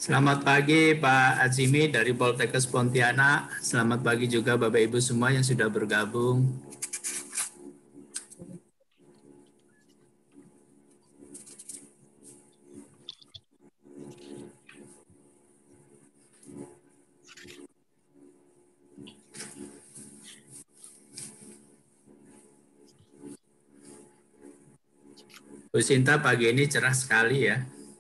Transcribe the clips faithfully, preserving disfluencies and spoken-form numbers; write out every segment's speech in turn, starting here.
Selamat pagi Pak Azimi dari Poltekkes Pontianak. Selamat pagi juga Bapak Ibu semua yang sudah bergabung. Bu Sinta pagi ini cerah sekali ya.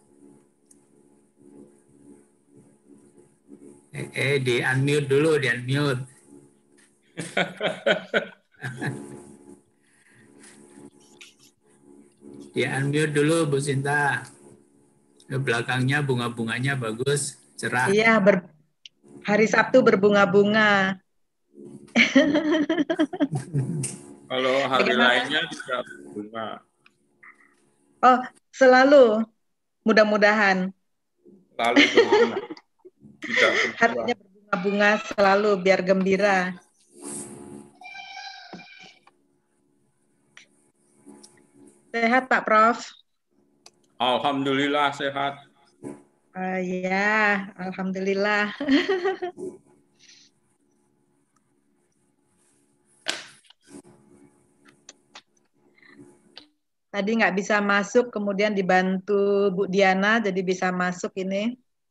Eh, eh di unmute dulu, di unmute. Di unmute dulu Bu Sinta. Belakangnya bunga-bunganya bagus, cerah. Iya, ber, hari Sabtu berbunga-bunga. Kalau hari Bagaimana? lainnya tidak bunga. Oh, selalu. Mudah-mudahan. Lalu berbunga. Tidak berbuah. Hatinya berbunga-bunga selalu biar gembira. Sehat Pak Prof? Alhamdulillah sehat. Uh, ya, alhamdulillah. Tadi nggak bisa masuk, kemudian dibantu Bu Diana, jadi bisa masuk ini.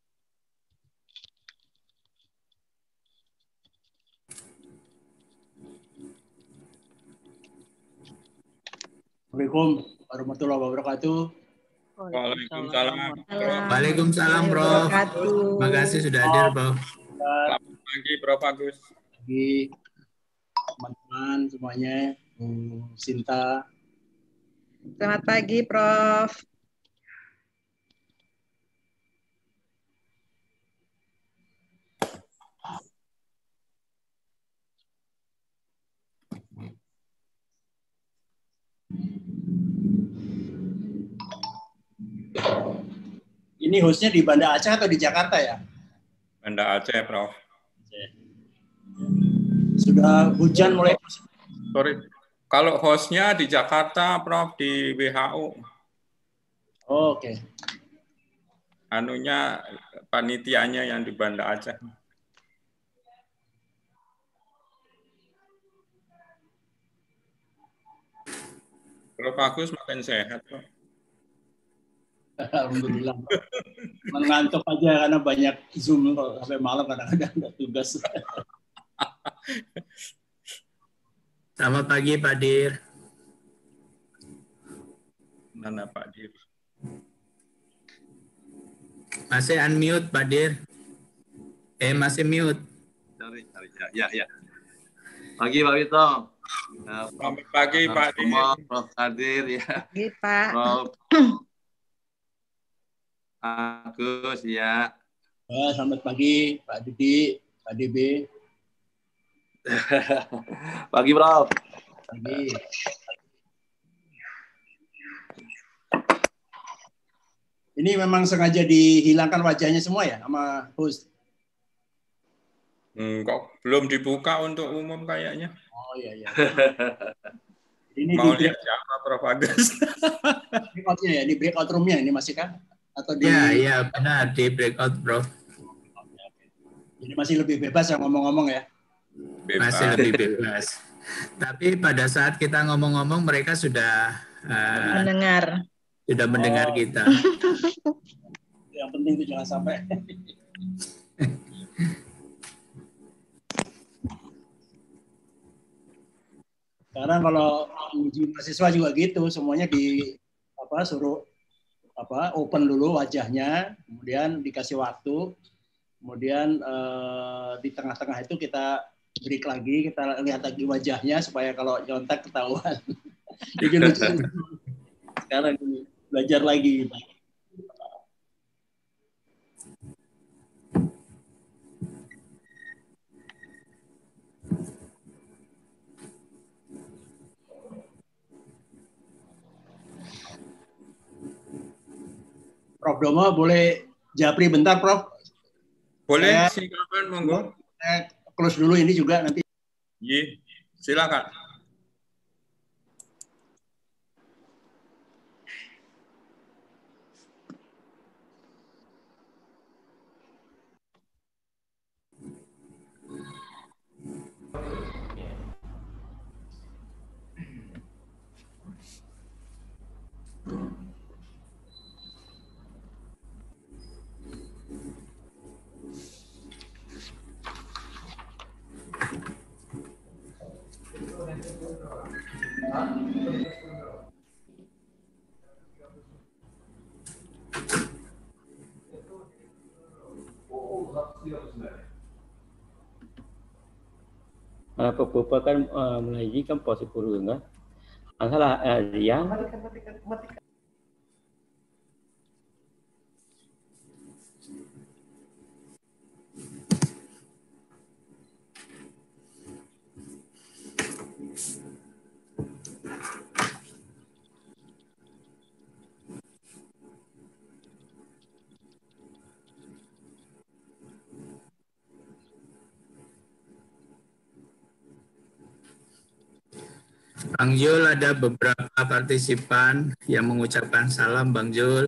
Assalamualaikum warahmatullahi wabarakatuh. Waalaikumsalam. Waalaikumsalam, Prof. Terima kasih sudah hadir, Prof. Selamat pagi, Prof Agus. Pagi, teman-teman semuanya, Bu Sinta. Selamat pagi, Prof. Ini hostnya di Banda Aceh atau di Jakarta ya? Banda Aceh, Prof. Sudah hujan mulai. Sorry. Kalau hostnya di Jakarta, Prof, di W H O. Oh, oke. Okay. Anunya, panitianya yang di Banda Aceh. Prof Agus makin sehat, Prof. Alhamdulillah. Mengantuk aja karena banyak Zoom sampai malam kadang-kadang ada tugas. Selamat pagi Pak Dir. Mana Pak Dir? Masih unmute Pak Dir. Eh masih mute. Sorry, sorry. Ya, ya, ya. Pagi Pak Wito. Uh, Selamat pagi Pak Dir. Prof Kadir ya. Pagi Pak. Prof Agus ya. Oh, selamat pagi Pak Didi, Pak D B. Pagi Prof. Pagi. Ini memang sengaja dihilangkan wajahnya semua ya sama host? Hmm, kok belum dibuka untuk umum kayaknya. Oh iya iya. Ini mau di lihat siapa Prof Agus? breakout-nya ya, di breakout room-nya ini masih kan? Atau di... Ya, iya benar di breakout, Prof. Jadi masih lebih bebas ya ngomong-ngomong ya? Bebas. Masih lebih bebas. Tapi pada saat kita ngomong-ngomong mereka sudah uh, mendengar. Sudah mendengar oh. kita. Yang penting itu jangan sampai. Sekarang kalau uji mahasiswa juga gitu, semuanya di apa suruh apa open dulu wajahnya, kemudian dikasih waktu, kemudian eh, di tengah-tengah itu kita break lagi, kita lihat lagi wajahnya supaya kalau nyontek ketahuan. Jadi lucu. Sekarang ini belajar lagi. Prof Domo boleh japri bentar, Prof? Boleh, silakan monggo. Saya close dulu ini juga nanti. Iya, silakan. Kalau pepupa kan uh, mulai kan posisi purun kan. Masalah uh, yang Bang Jul, ada beberapa partisipan yang mengucapkan salam, Bang Jul.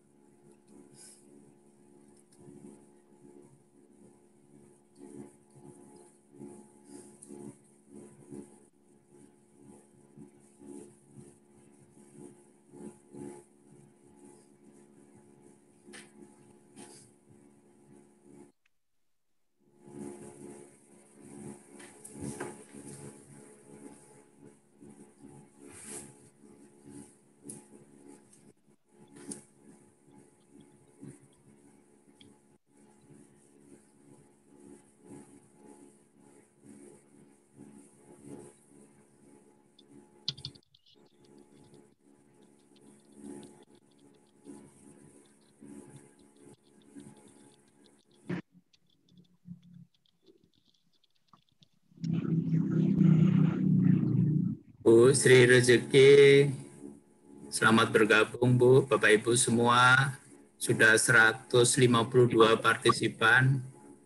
Bu Sri Rezeki, selamat bergabung Bu, Bapak Ibu semua. Sudah seratus lima puluh dua partisipan.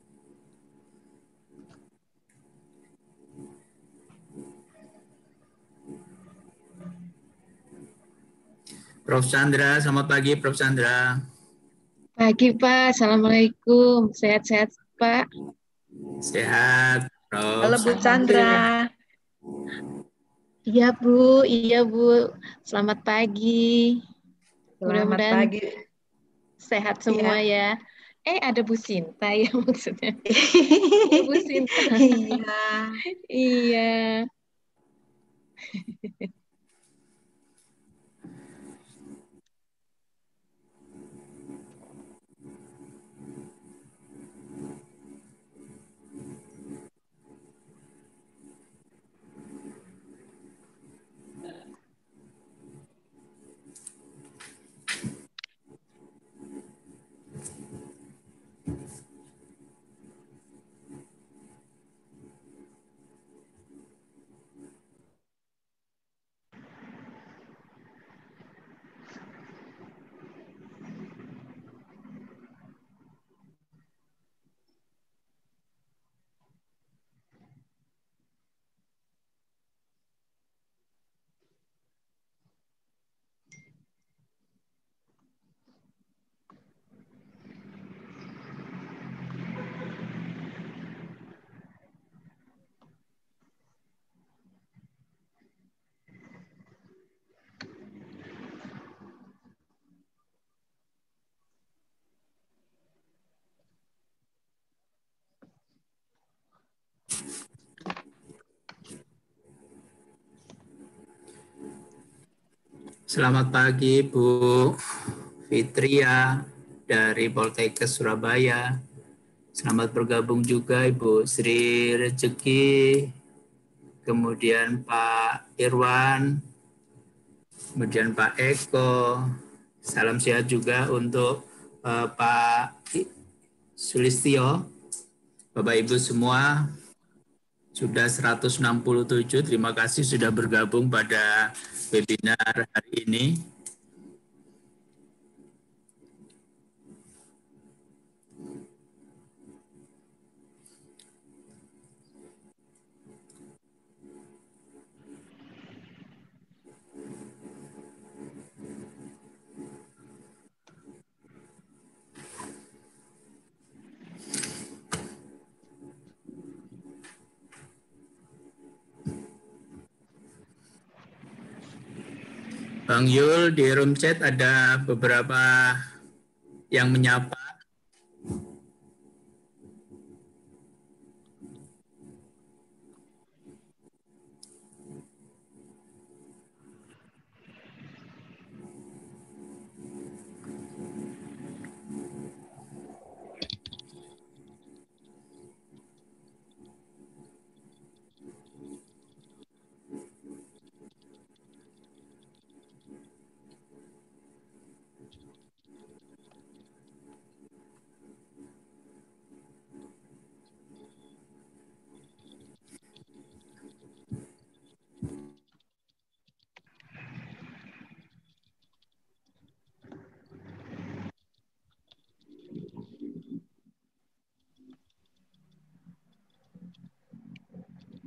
Prof Chandra, selamat pagi Prof Chandra. Pagi Pak, Assalamualaikum. Sehat-sehat Pak? Sehat, Prof. Halo Bu Chandra. Iya Bu, iya Bu. Selamat pagi. Selamat Mudah-mudahan pagi. sehat semua ya. Eh ada Bu Sinta ya maksudnya. Iya. Bu Sinta. Iya. Iya. Selamat pagi Bu Fitria dari Poltekkes Surabaya. Selamat bergabung juga Ibu Sri Rezeki, kemudian Pak Irwan, kemudian Pak Eko. Salam sehat juga untuk uh, Pak Sulistyo. Bapak Ibu semua, sudah seratus enam puluh tujuh. Terima kasih sudah bergabung pada webinar hari ini. Bang Yul, di room chat ada beberapa yang menyapa.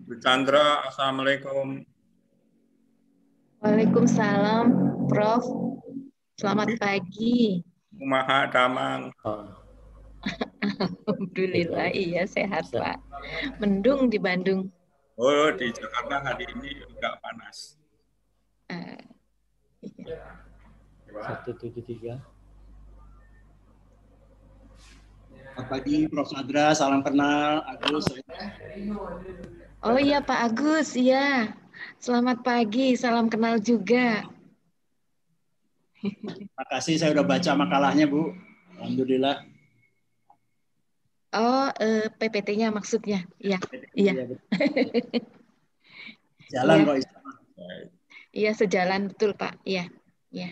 Bu Chandra, Assalamualaikum. Waalaikumsalam, Prof. Selamat pagi. Kumaha damang. Oh, Alhamdulillah, iya sehat Pak. Mendung di Bandung. Oh, di Jakarta hari ini agak panas. Eh, iya. satu tujuh tiga. Selamat pagi Prof Chandra, salam kenal Agus. Oh iya Pak Agus, iya. Selamat pagi, salam kenal juga. Terima kasih, saya udah baca makalahnya Bu. Alhamdulillah. Oh, eh, P P T-nya maksudnya, iya, iya. Jalan Iya. kok. Iya sejalan betul Pak, iya, iya.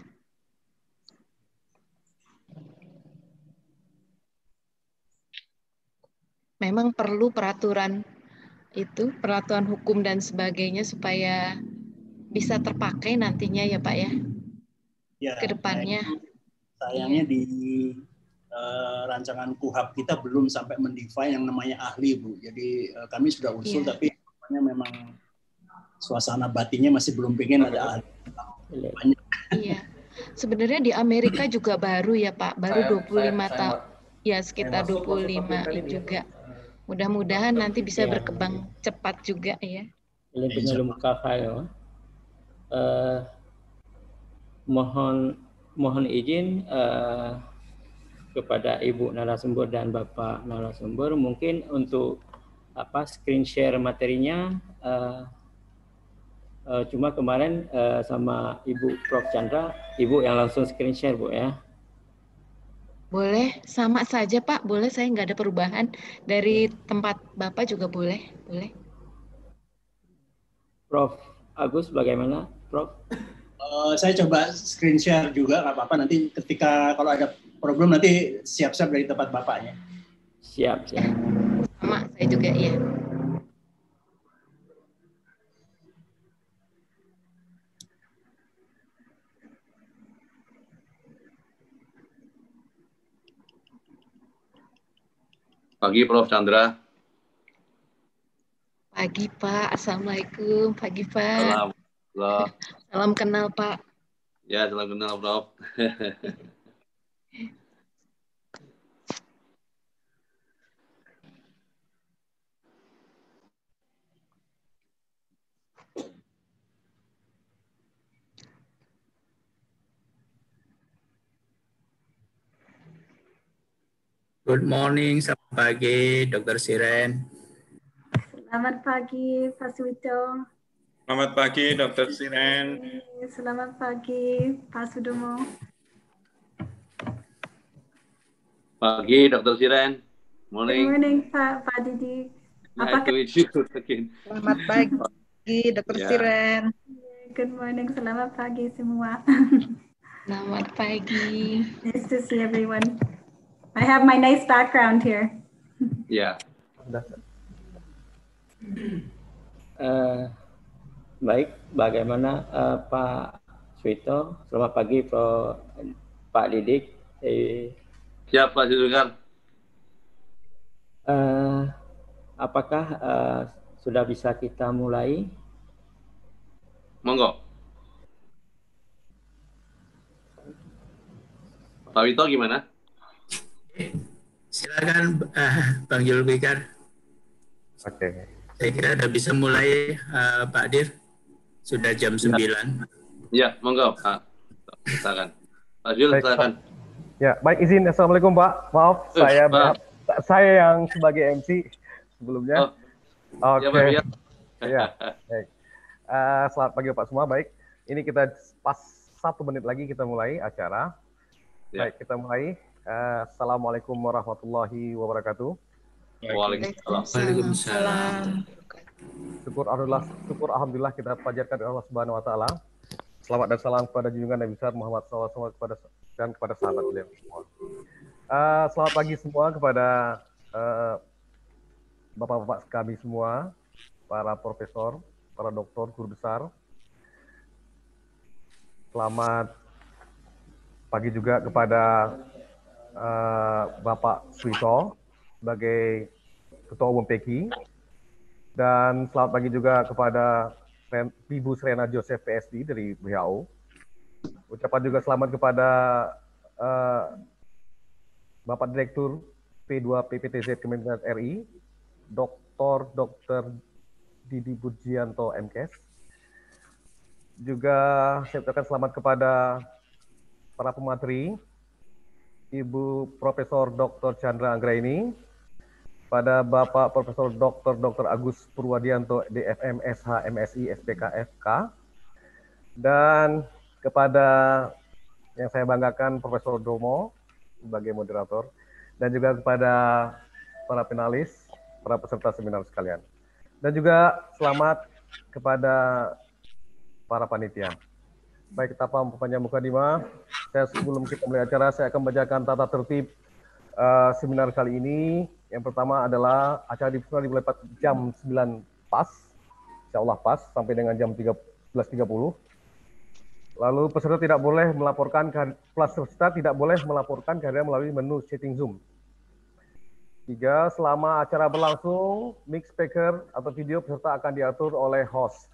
Memang perlu peraturan itu, peraturan hukum dan sebagainya supaya bisa terpakai nantinya ya Pak ya, Ya, ke depannya. sayangnya di uh, rancangan K U H A P kita belum sampai mendefine yang namanya ahli Bu. Jadi uh, kami sudah usul, Iya. tapi memang suasana batinnya masih belum pengen ada ahli. Banyak. Iya. Sebenarnya di Amerika juga baru ya Pak, baru dua puluh lima tahun. Ya sekitar dua puluh lima juga. Mudah-mudahan nanti bisa Ya. berkembang cepat juga ya. Ini belum kakak. Uh, mohon mohon izin uh, kepada Ibu narasumber dan Bapak narasumber mungkin untuk apa screen share materinya. Uh, uh, cuma kemarin uh, sama Ibu Prof Chandra, Ibu yang langsung screen share Bu ya. Boleh, sama saja Pak, boleh, saya nggak ada perubahan. Dari tempat Bapak juga boleh, boleh. Prof Agus bagaimana Prof? Uh, saya coba screen share juga, nggak apa-apa. Nanti ketika kalau ada problem nanti siap-siap dari tempat Bapaknya. Siap, siap. Sama, saya juga iya. Pagi Prof Chandra. Pagi Pak, Assalamualaikum. Pagi Pak. Salam. Halo. Salam kenal Pak. Ya, salam kenal Prof. Good morning, selamat pagi, Dokter Siren. Selamat pagi, Pak Suwito. Selamat pagi, Dokter Siren. Selamat pagi, Pak Sudomo. Pagi Dokter Siren. Morning. Good morning, Pak Pak Didi. Nice to meet you again. Selamat pagi, Dokter Ya. Siren. Good morning, selamat pagi semua. Selamat pagi. Nice to see everyone. I have my nice background here. Ya. Uh, baik, bagaimana uh, Pak Suwito? Selamat pagi Pro, Pak Didik. Eh, Siap Pak Zulkar. uh, apakah uh, sudah bisa kita mulai? Monggo. Pak Wito gimana? Silakan uh, Bang Julfikar. Oke. Saya kira sudah bisa mulai uh, Pak Dir. Sudah jam sembilan. Ya, monggo Pak. Silakan. Pak Jul, Baik, silakan. Ya, baik izin. Assalamualaikum Pak. Maaf, Eh, saya Pak. saya yang sebagai M C sebelumnya. Oh, Oke. ya, Pak Biar. Ya, baik. Eh, selamat pagi Pak semua. Baik, ini kita pas satu menit lagi kita mulai acara. Ya. Baik, kita mulai. Eh, Assalamualaikum warahmatullahi wabarakatuh. Waalaikumsalam. Waalaikumsalam. Syukur alhamdulillah, syukur alhamdulillah kita panjatkan kepada Allah Subhanahu wa taala. Selamat dan salam kepada junjungan Nabi besar Muhammad shallallahu alaihi wasallam kepada dan kepada sahabat beliau semua. Uh, selamat pagi semua kepada uh, bapak-bapak kami semua, para profesor, para doktor, guru besar. Selamat pagi juga kepada uh, Bapak Suwito sebagai Ketua Umum P E K I. Dan selamat pagi juga kepada Ibu Serena Joseph P S D dari W H O. Ucapan juga selamat kepada uh, Bapak Direktur P dua P P T Z Kementerian R I, Doktor Dokter Didi Budjianto M Kes. Juga saya ucapkan selamat kepada para pemateri, Ibu Profesor Doktor Chandra Anggraini, pada Bapak Profesor Doktor Doktor Agus Purwadianto D F M S H M S I S P K F K, dan kepada yang saya banggakan Profesor Domo sebagai moderator, dan juga kepada para penalis, para peserta seminar sekalian. Dan juga selamat kepada para panitia. Baik, tanpa memperpanjang mukadimah, saya sebelum kita mulai acara, saya akan membacakan tata tertib uh, seminar kali ini. Yang pertama adalah acara dimulai jam sembilan pas, insya Allah pas, sampai dengan jam tiga belas tiga puluh. Lalu peserta tidak boleh melaporkan, peserta tidak boleh melaporkan kehadiran melalui menu chatting Zoom. Tiga, selama acara berlangsung, mic speaker atau video peserta akan diatur oleh host.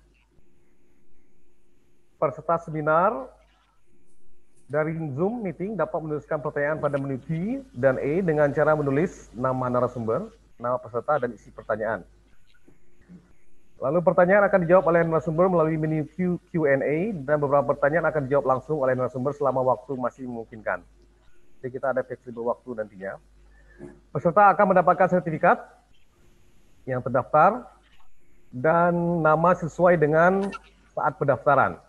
Peserta seminar dari Zoom meeting dapat menuliskan pertanyaan pada menu Q dan E dengan cara menulis nama narasumber, nama peserta, dan isi pertanyaan. Lalu pertanyaan akan dijawab oleh narasumber melalui menu Q and A, dan beberapa pertanyaan akan dijawab langsung oleh narasumber selama waktu masih memungkinkan. Jadi kita ada fleksibel waktu nantinya. Peserta akan mendapatkan sertifikat yang terdaftar dan nama sesuai dengan saat pendaftaran.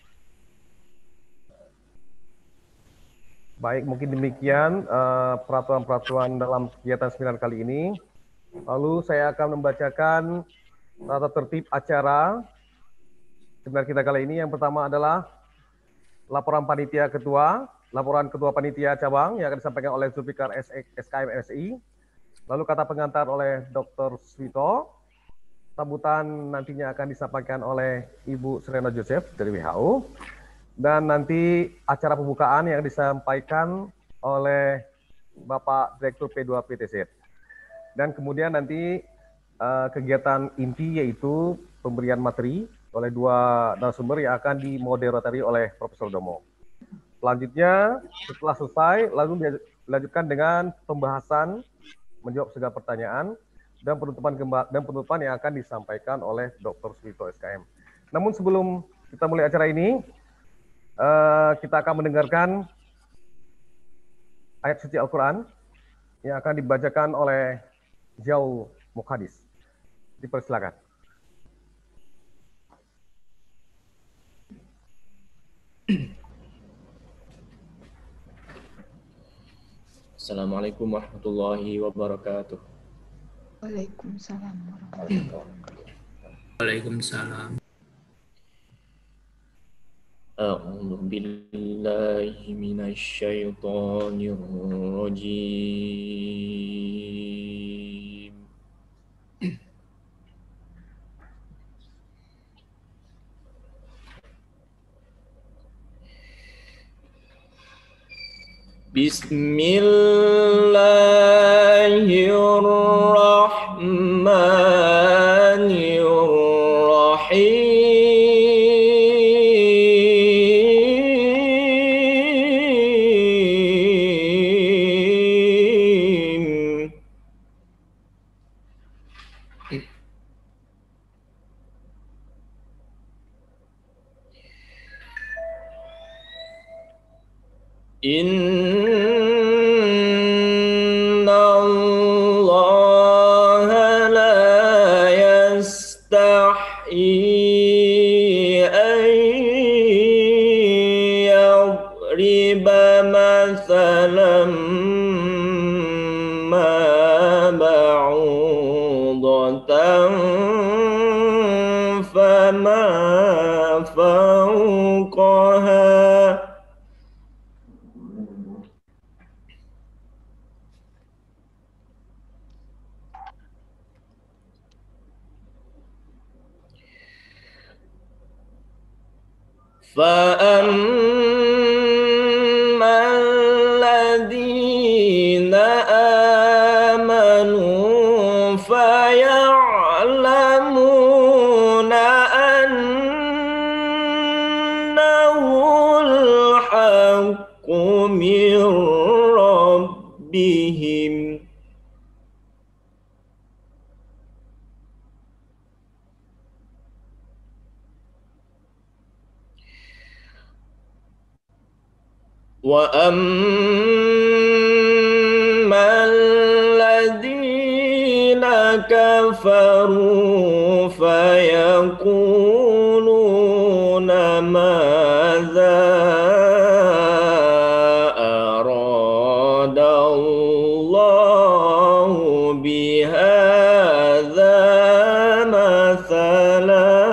Baik, mungkin demikian peraturan-peraturan uh, dalam kegiatan seminar kali ini. Lalu saya akan membacakan tata tertib acara seminar kita kali ini. Yang pertama adalah laporan panitia ketua, laporan ketua panitia cabang yang akan disampaikan oleh Zulfikar S K M S I. Lalu kata pengantar oleh Doktor Swito. Sambutan nantinya akan disampaikan oleh Ibu Serena Joseph dari W H O. Dan nanti acara pembukaan yang disampaikan oleh Bapak Direktur P dua P T Z. Dan kemudian nanti uh, kegiatan inti yaitu pemberian materi oleh dua narasumber yang akan dimoderatori oleh Profesor Domo. Selanjutnya, setelah selesai, lalu dilanjutkan dengan pembahasan, menjawab segala pertanyaan, dan penutupan dan penutupan yang akan disampaikan oleh Doktor Swito S K M. Namun sebelum kita mulai acara ini, Uh, kita akan mendengarkan ayat suci Al-Quran yang akan dibacakan oleh Jau Mukhadis. Dipersilakan. Assalamualaikum warahmatullahi wabarakatuh. Waalaikumsalam warahmatullahi wabarakatuh. Waalaikumsalam. A'udzu billahi minasy syaithanir rajim. Bismillahirrahmanirrahim. Innallaha la yastahi an yadriba mathalan ma ba'udatan fama fawqaha فَأَمَّا الَّذِينَ آمَنُوا فَيَعْلَمُونَ الحق من ربهم وأما الذين كفروا فيقولون ماذا أراد الله بهذا مثلا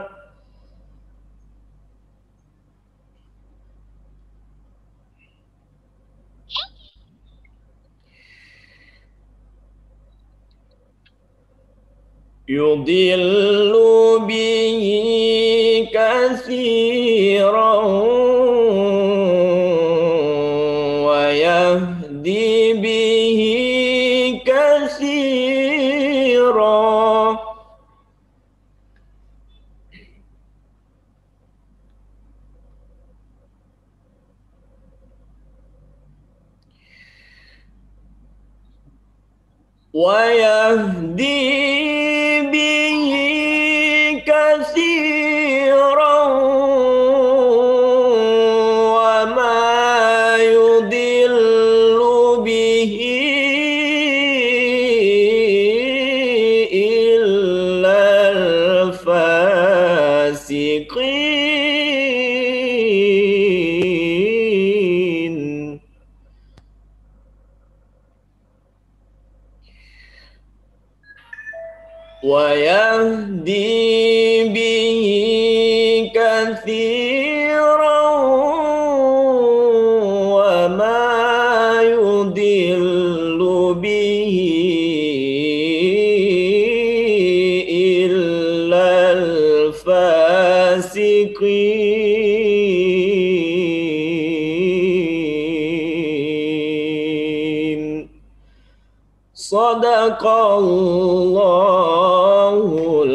يضل به كثيرا ويهدي به كثيرا ويهدي به كثيرا وما يضل به إلا الفاسقين ويهدي به كثيرا وما يضل به إلا الفاسقين صدق الله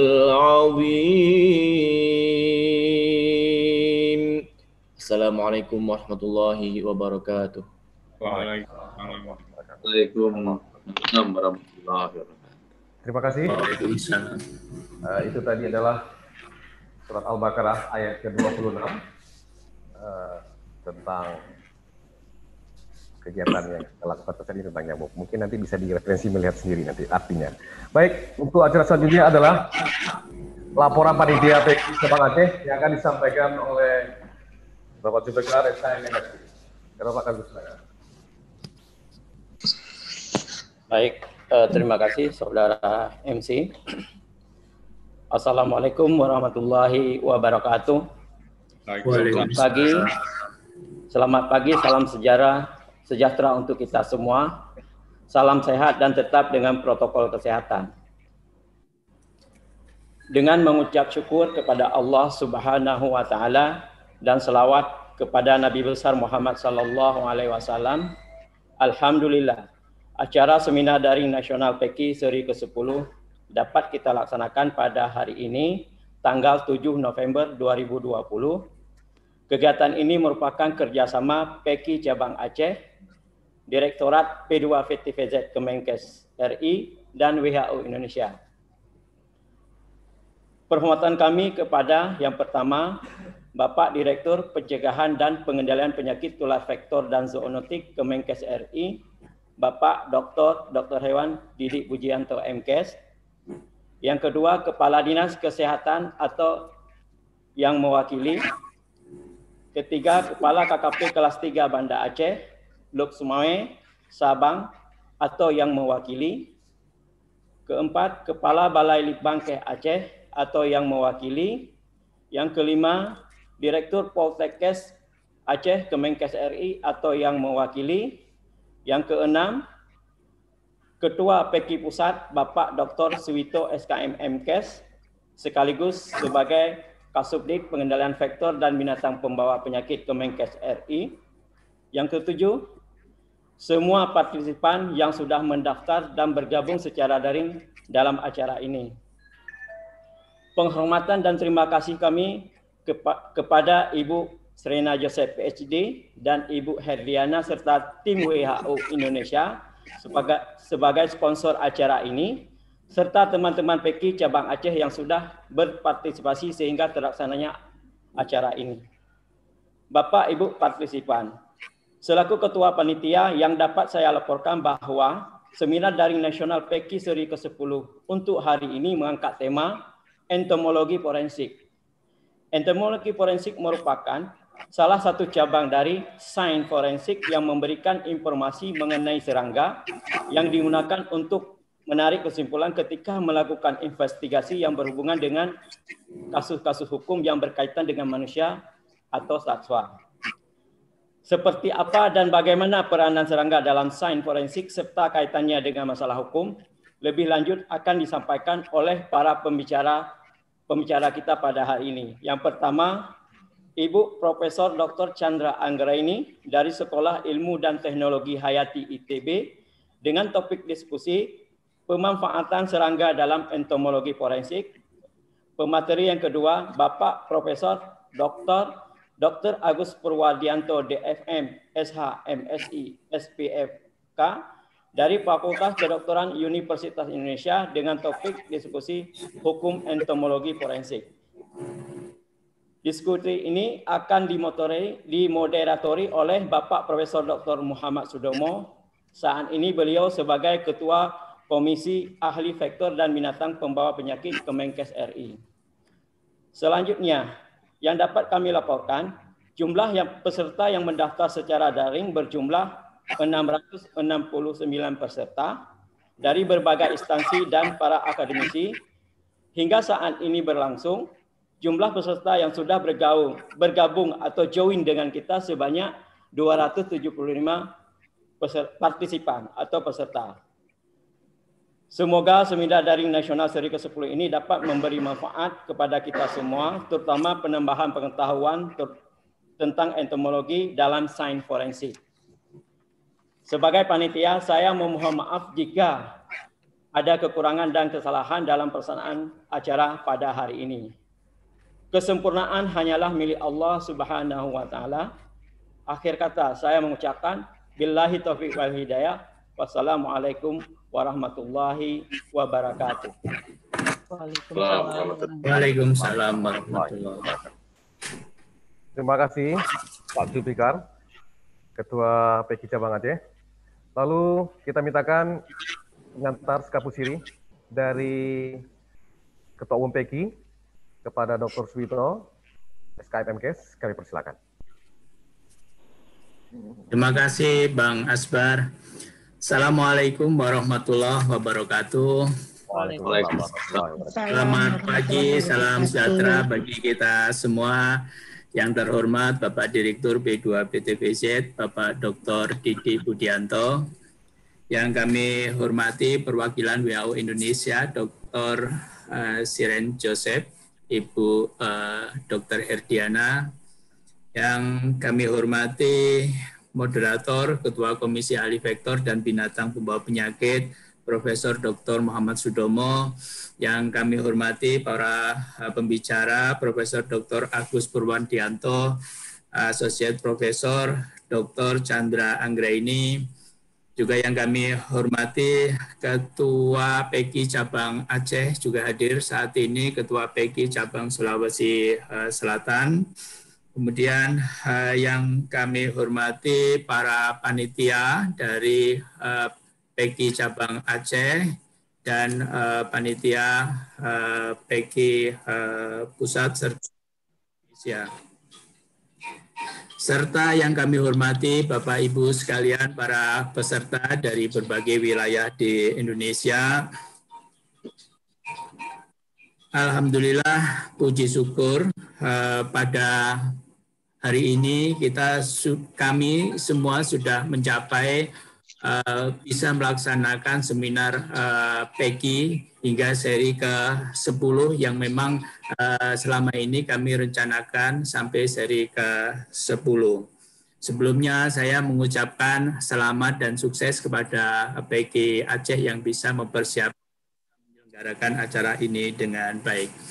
العظيم. Assalamualaikum warahmatullahi wabarakatuh. Waalaikumsalam. Waalaikumsalam warahmatullahi wabarakatuh. Terima kasih. Uh, itu tadi adalah surat Al-Baqarah ayat ke dua puluh enam uh, tentang kegiatan yang kita lakukan tadi tentang nyamuk. Mungkin nanti bisa direferensi melihat sendiri nanti artinya. Baik, untuk acara selanjutnya adalah laporan panitia P K I Cabang Aceh yang akan disampaikan oleh Bapak Zulfikar S K M M. Bapak Agus. Baik, eh, terima kasih saudara M C. Assalamualaikum warahmatullahi wabarakatuh. Selamat pagi, selamat pagi, salam sejarah, sejahtera untuk kita semua. Salam sehat dan tetap dengan protokol kesehatan. Dengan mengucap syukur kepada Allah Subhanahu wa taala dan selawat kepada Nabi besar Muhammad sallallahu alaihi wasallam. Alhamdulillah, acara seminar daring nasional P K I seri ke sepuluh dapat kita laksanakan pada hari ini, tanggal tujuh November dua ribu dua puluh. Kegiatan ini merupakan kerjasama P K I Cabang Aceh, Direktorat P dua V T V Z Kemenkes R I, dan W H O Indonesia. Perhormatan kami kepada yang pertama, Bapak Direktur Pencegahan dan Pengendalian Penyakit Tular Vektor dan Zoonotik Kemenkes R I, Bapak Doktor Doktor Hewan Didik Pujianto M Kes. Yang kedua, Kepala Dinas Kesehatan atau yang mewakili. Ketiga, Kepala K K P kelas tiga Banda Aceh, Luk Sumawe, Sabang atau yang mewakili. Keempat, Kepala Balai Litbangkes Aceh atau yang mewakili. Yang kelima, Direktur Poltekkes Aceh Kemenkes R I atau yang mewakili. Yang keenam, Ketua P K I Pusat Bapak Doktor Suwito S K M M Kes sekaligus sebagai Kasubdit Pengendalian Vektor dan Binatang Pembawa Penyakit Kemenkes R I. Yang ketujuh, semua partisipan yang sudah mendaftar dan bergabung secara daring dalam acara ini. Penghormatan dan terima kasih kami kepa kepada Ibu Serena Joseph P H D, dan Ibu Herdiana serta tim W H O Indonesia sebagai, sebagai sponsor acara ini, serta teman-teman P K I cabang Aceh yang sudah berpartisipasi sehingga terlaksananya acara ini. Bapak, Ibu partisipan, selaku Ketua Panitia yang dapat saya laporkan bahwa Seminar Daring Nasional P K I seri ke sepuluh untuk hari ini mengangkat tema entomologi forensik. Entomologi forensik merupakan salah satu cabang dari sains forensik yang memberikan informasi mengenai serangga yang digunakan untuk menarik kesimpulan ketika melakukan investigasi yang berhubungan dengan kasus-kasus hukum yang berkaitan dengan manusia atau satwa. Seperti apa dan bagaimana peranan serangga dalam sains forensik serta kaitannya dengan masalah hukum, lebih lanjut akan disampaikan oleh para pembicara pembicara kita pada hari ini. Yang pertama, Ibu Profesor Doktor Chandra Anggraini dari Sekolah Ilmu dan Teknologi Hayati I T B dengan topik diskusi pemanfaatan serangga dalam entomologi forensik. Pemateri yang kedua, Bapak Profesor Doktor Doktor Agus Purwadianto D F M S H M S I S P F K dari Fakultas Kedokteran Universitas Indonesia dengan topik diskusi hukum entomologi forensik. Diskusi ini akan dimotori, dimoderatori oleh Bapak Profesor Doktor Muhammad Sudomo. Saat ini beliau sebagai Ketua Komisi Ahli Vektor dan Binatang Pembawa Penyakit Kemenkes R I. Selanjutnya, yang dapat kami laporkan, jumlah yang peserta yang mendaftar secara daring berjumlah enam ratus enam puluh sembilan peserta dari berbagai instansi dan para akademisi. Hingga saat ini berlangsung, jumlah peserta yang sudah bergabung, bergabung atau join dengan kita sebanyak dua ratus tujuh puluh lima partisipan atau peserta. Semoga Seminar Daring Nasional seri ke sepuluh ini dapat memberi manfaat kepada kita semua, terutama penambahan pengetahuan tentang entomologi dalam sains forensik. Sebagai panitia, saya memohon maaf jika ada kekurangan dan kesalahan dalam pelaksanaan acara pada hari ini. Kesempurnaan hanyalah milik Allah Subhanahu wa taala. Akhir kata saya mengucapkan billahi taufiq wal hidayah. Wassalamualaikum warahmatullahi wabarakatuh. Waalaikumsalam warahmatullahi wabarakatuh. Terima kasih Pak Zulfikar, Ketua P K I Cabang Aceh. Lalu kita mintakan pengantar Skapusiri dari Ketua Umum P K I kepada Doktor Suwito, S K M M Kes, kami persilakan. Terima kasih Bang Asbar. Assalamualaikum warahmatullahi wabarakatuh. Waalaikumsalam. Selamat pagi, salam sejahtera bagi kita semua. Yang terhormat Bapak Direktur B dua P T V Z, Bapak Doktor Didi Budianto. Yang kami hormati perwakilan W H O Indonesia, Doktor uh, Siren Joseph, Ibu uh, Doktor Herdiana. Yang kami hormati moderator, Ketua Komisi Ahli Vektor dan Binatang Pembawa Penyakit, Profesor Doktor Muhammad Sudomo. Yang kami hormati para pembicara, Profesor Doktor Agus Purwadianto, Associate Profesor Doktor Chandra Anggraini. Juga yang kami hormati Ketua P K I Cabang Aceh juga hadir saat ini, Ketua P K I Cabang Sulawesi Selatan. Kemudian uh, yang kami hormati para panitia dari uh, P K I Cabang Aceh dan uh, panitia uh, P K I uh, Pusat serta Indonesia. Serta yang kami hormati Bapak Ibu sekalian para peserta dari berbagai wilayah di Indonesia. Alhamdulillah, puji syukur uh, pada hari ini kita kami semua sudah mencapai uh, bisa melaksanakan seminar uh, P K I hingga seri ke sepuluh yang memang uh, selama ini kami rencanakan sampai seri ke sepuluh. Sebelumnya saya mengucapkan selamat dan sukses kepada P K I Aceh yang bisa mempersiapkan menyelenggarakan acara ini dengan baik.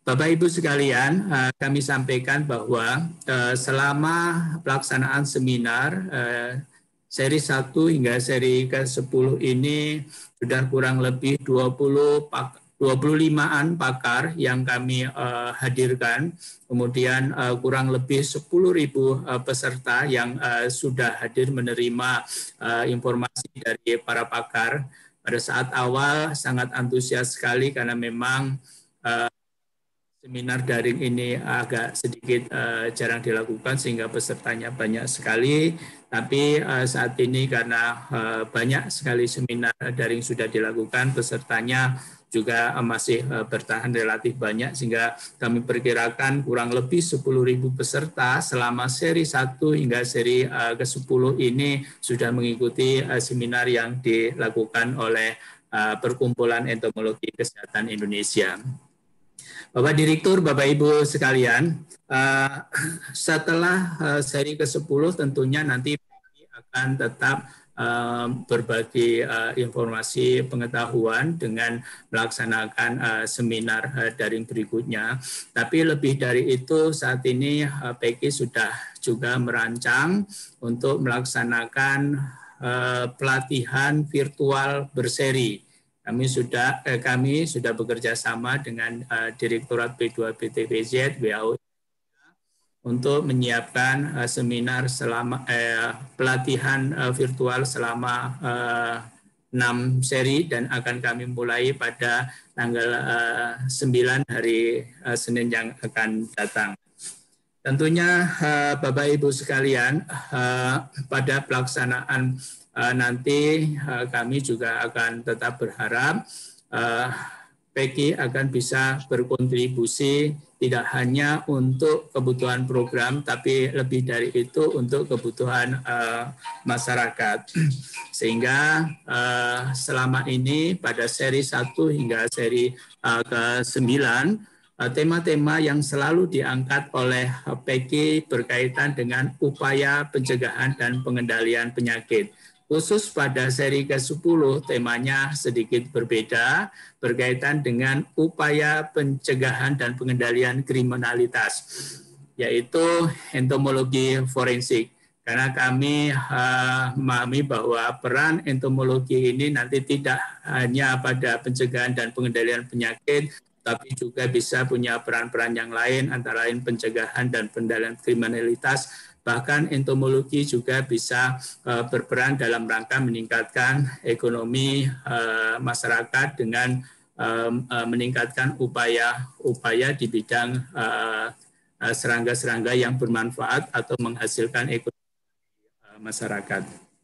Bapak Ibu sekalian, uh, kami sampaikan bahwa uh, selama pelaksanaan seminar uh, seri satu hingga seri ke sepuluh ini sudah kurang lebih dua puluh pak dua puluh limaan pakar yang kami uh, hadirkan, kemudian uh, kurang lebih sepuluh ribu uh, peserta yang uh, sudah hadir menerima uh, informasi dari para pakar. Pada saat awal sangat antusias sekali karena memang uh, seminar daring ini agak sedikit uh, jarang dilakukan sehingga pesertanya banyak sekali. Tapi uh, saat ini karena uh, banyak sekali seminar daring sudah dilakukan, pesertanya juga uh, masih uh, bertahan relatif banyak sehingga kami perkirakan kurang lebih sepuluh ribu peserta selama seri satu hingga seri uh, ke sepuluh ini sudah mengikuti uh, seminar yang dilakukan oleh uh, Perkumpulan Entomologi Kesehatan Indonesia. Bapak Direktur, Bapak Ibu sekalian, uh, setelah uh, seri ke sepuluh tentunya nanti akan tetap uh, berbagi uh, informasi pengetahuan dengan melaksanakan uh, seminar uh, daring berikutnya. Tapi lebih dari itu saat ini uh, P E K I sudah juga merancang untuk melaksanakan uh, pelatihan virtual berseri. Kami sudah eh, kami sudah bekerja sama dengan uh, Direktorat P dua B T V Z W H O untuk menyiapkan uh, seminar selama eh, pelatihan uh, virtual selama uh, enam seri dan akan kami mulai pada tanggal uh, sembilan hari uh, Senin yang akan datang. Tentunya uh, Bapak Ibu sekalian, uh, pada pelaksanaan Uh, nanti uh, kami juga akan tetap berharap uh, P E K I akan bisa berkontribusi tidak hanya untuk kebutuhan program, tapi lebih dari itu untuk kebutuhan uh, masyarakat. Sehingga uh, selama ini pada seri satu hingga seri uh, ke sembilan, tema-tema yang selalu diangkat oleh P E K I berkaitan dengan upaya pencegahan dan pengendalian penyakit. Khusus pada seri ke sepuluh temanya sedikit berbeda berkaitan dengan upaya pencegahan dan pengendalian kriminalitas, yaitu entomologi forensik. Karena kami uh, memahami bahwa peran entomologi ini nanti tidak hanya pada pencegahan dan pengendalian penyakit, tapi juga bisa punya peran-peran yang lain, antara lain pencegahan dan pengendalian kriminalitas. Bahkan entomologi juga bisa uh, berperan dalam rangka meningkatkan ekonomi uh, masyarakat dengan um, uh, meningkatkan upaya-upaya di bidang serangga-serangga uh, uh, yang bermanfaat atau menghasilkan ekonomi uh, masyarakat.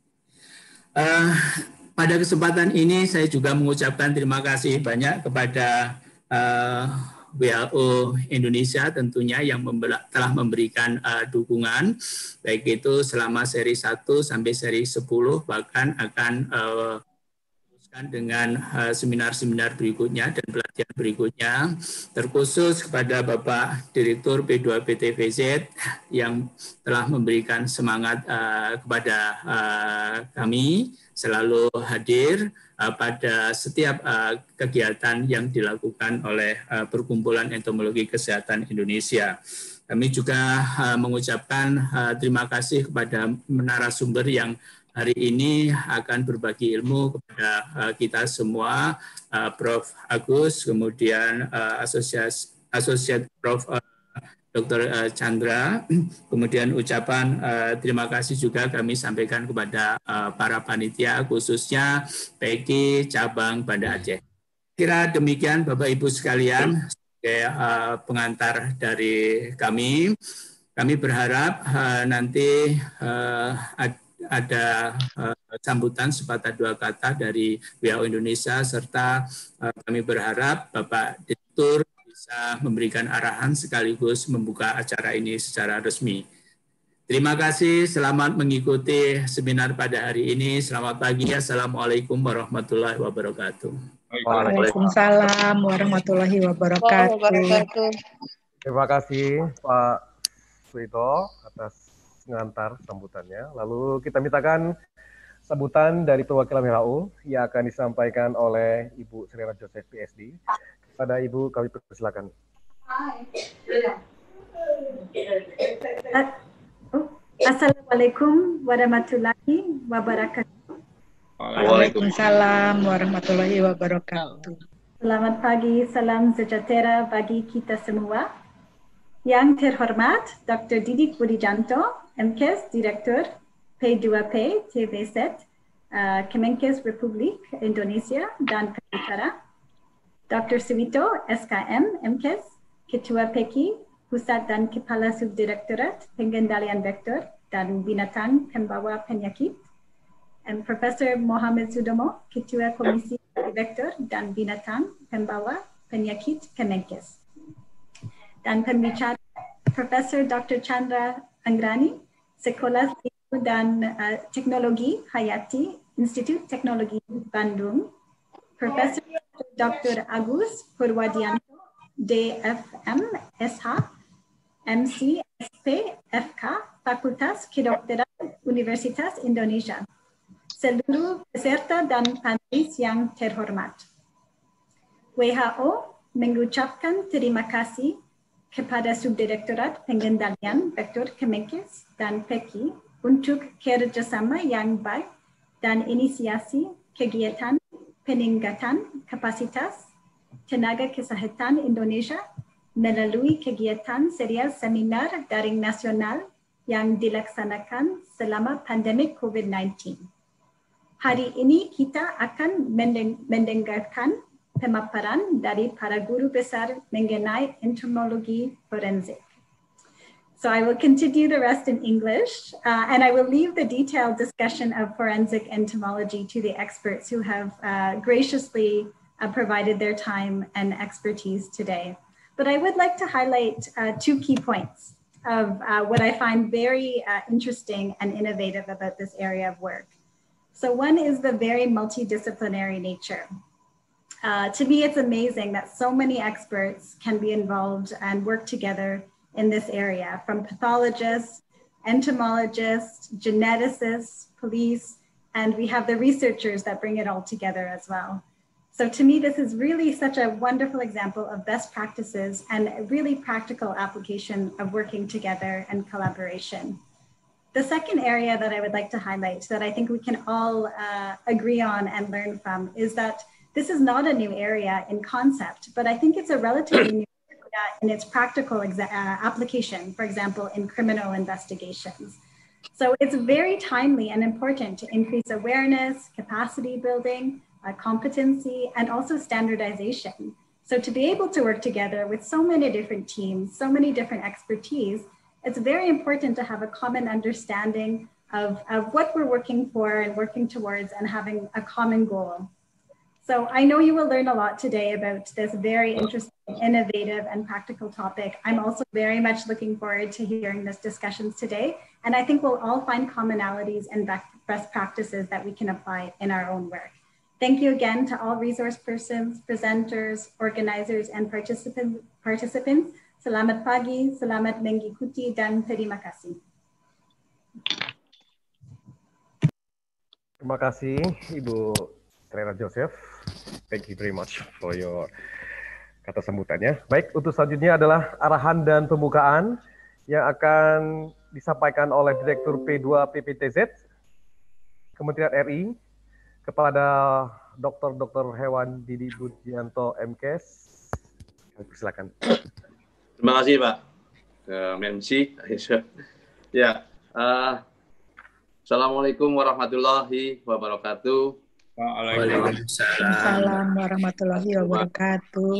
Uh, pada kesempatan ini saya juga mengucapkan terima kasih banyak kepada uh, W H O Indonesia tentunya yang telah memberikan uh, dukungan, baik itu selama seri satu sampai seri sepuluh, bahkan akan uh, teruskan dengan seminar-seminar uh, berikutnya dan pelatihan berikutnya, terkhusus kepada Bapak Direktur P dua B T V Z yang telah memberikan semangat uh, kepada uh, kami selalu hadir pada setiap uh, kegiatan yang dilakukan oleh uh, Perkumpulan Entomologi Kesehatan Indonesia. Kami juga uh, mengucapkan uh, terima kasih kepada narasumber yang hari ini akan berbagi ilmu kepada uh, kita semua, uh, Profesor Agus, kemudian uh, Asosiasi Asosiat Profesor Uh, Doktor Chandra, kemudian ucapan uh, terima kasih juga kami sampaikan kepada uh, para panitia, khususnya P E K I Cabang Banda Aceh. Kira demikian Bapak Ibu sekalian, sebagai uh, pengantar dari kami, kami berharap uh, nanti uh, ada uh, sambutan sepatah dua kata dari W H O Indonesia, serta uh, kami berharap Bapak Direktur bisa memberikan arahan sekaligus membuka acara ini secara resmi. Terima kasih, selamat mengikuti seminar pada hari ini. Selamat pagi, Assalamualaikum warahmatullahi wabarakatuh. Waalaikumsalam warahmatullahi wabarakatuh. Terima kasih Pak Suito atas pengantar sambutannya. Lalu kita mintakan sambutan dari perwakilan W H O yang akan disampaikan oleh Ibu Serena Joseph P S D. Pada Ibu kami persilakan. Assalamualaikum warahmatullahi wabarakatuh. Waalaikumsalam warahmatullahi wabarakatuh. Selamat pagi, salam sejahtera bagi kita semua. Yang terhormat Doktor Didik Budijanto, M Kes, Direktur P dua P T V Z, uh, Kemenkes Republik Indonesia dan Kaltara. Doktor Suwito, S K M, M Kes, Ketua P K I, Pusat dan Kepala Subdirektorat Pengendalian Vektor dan Binatang Pembawa Penyakit. And Profesor Mohammed Sudomo, Ketua Komisi Vektor dan Binatang Pembawa Penyakit Kemenkes. Dan pembicara Profesor Doktor Chandra Anggrani, Sekolah Ilmu dan uh, Teknologi Hayati, Institut Teknologi Bandung. Profesor Doktor Agus Purwadianto, D F M S H, M C S P F K, Fakultas Kedokteran Universitas Indonesia. Seluruh peserta dan panelis yang terhormat. W H O mengucapkan terima kasih kepada Subdirektorat Pengendalian Vektor Kemenkes dan P K I untuk kerjasama yang baik dan inisiasi kegiatan peningkatan kapasitas tenaga kesehatan Indonesia melalui kegiatan serial seminar daring nasional yang dilaksanakan selama pandemi COVID sembilan belas. Hari ini kita akan mendengarkan pemaparan dari para guru besar mengenai entomologi forensik. So I will continue the rest in English, uh, and I will leave the detailed discussion of forensic entomology to the experts who have uh, graciously uh, provided their time and expertise today. But I would like to highlight uh, two key points of uh, what I find very uh, interesting and innovative about this area of work. So one is the very multidisciplinary nature. Uh, to me, it's amazing that so many experts can be involved and work together in this area, from pathologists, entomologists, geneticists, police, and we have the researchers that bring it all together as well. So to me, this is really such a wonderful example of best practices and a really practical application of working together and collaboration. The second area that I would like to highlight that I think we can all uh, agree on and learn from is that this is not a new area in concept, but I think it's a relatively new area in its practical uh, application, for example, in criminal investigations. So it's very timely and important to increase awareness, capacity building, uh, competency, and also standardization. So to be able to work together with so many different teams, so many different expertise, it's very important to have a common understanding of, of what we're working for and working towards and having a common goal. So I know you will learn a lot today about this very interesting, innovative, and practical topic. I'm also very much looking forward to hearing this discussions today. And I think we'll all find commonalities and best practices that we can apply in our own work. Thank you again to all resource persons, presenters, organizers, and participant, participants. Selamat pagi, selamat mengikuti, dan terima kasih. Terima kasih, Ibu Trena Joseph. Thank you very much for your kata sambutannya. Baik, untuk selanjutnya adalah arahan dan pembukaan yang akan disampaikan oleh Direktur P dua P P T Z, Kementerian R I, kepada Doktor Doktor Hewan Didik Budijanto M Kes. Silakan. Terima kasih Pak M C. Ya, uh, Assalamualaikum warahmatullahi wabarakatuh. Waalaikumsalam warahmatullahi wabarakatuh.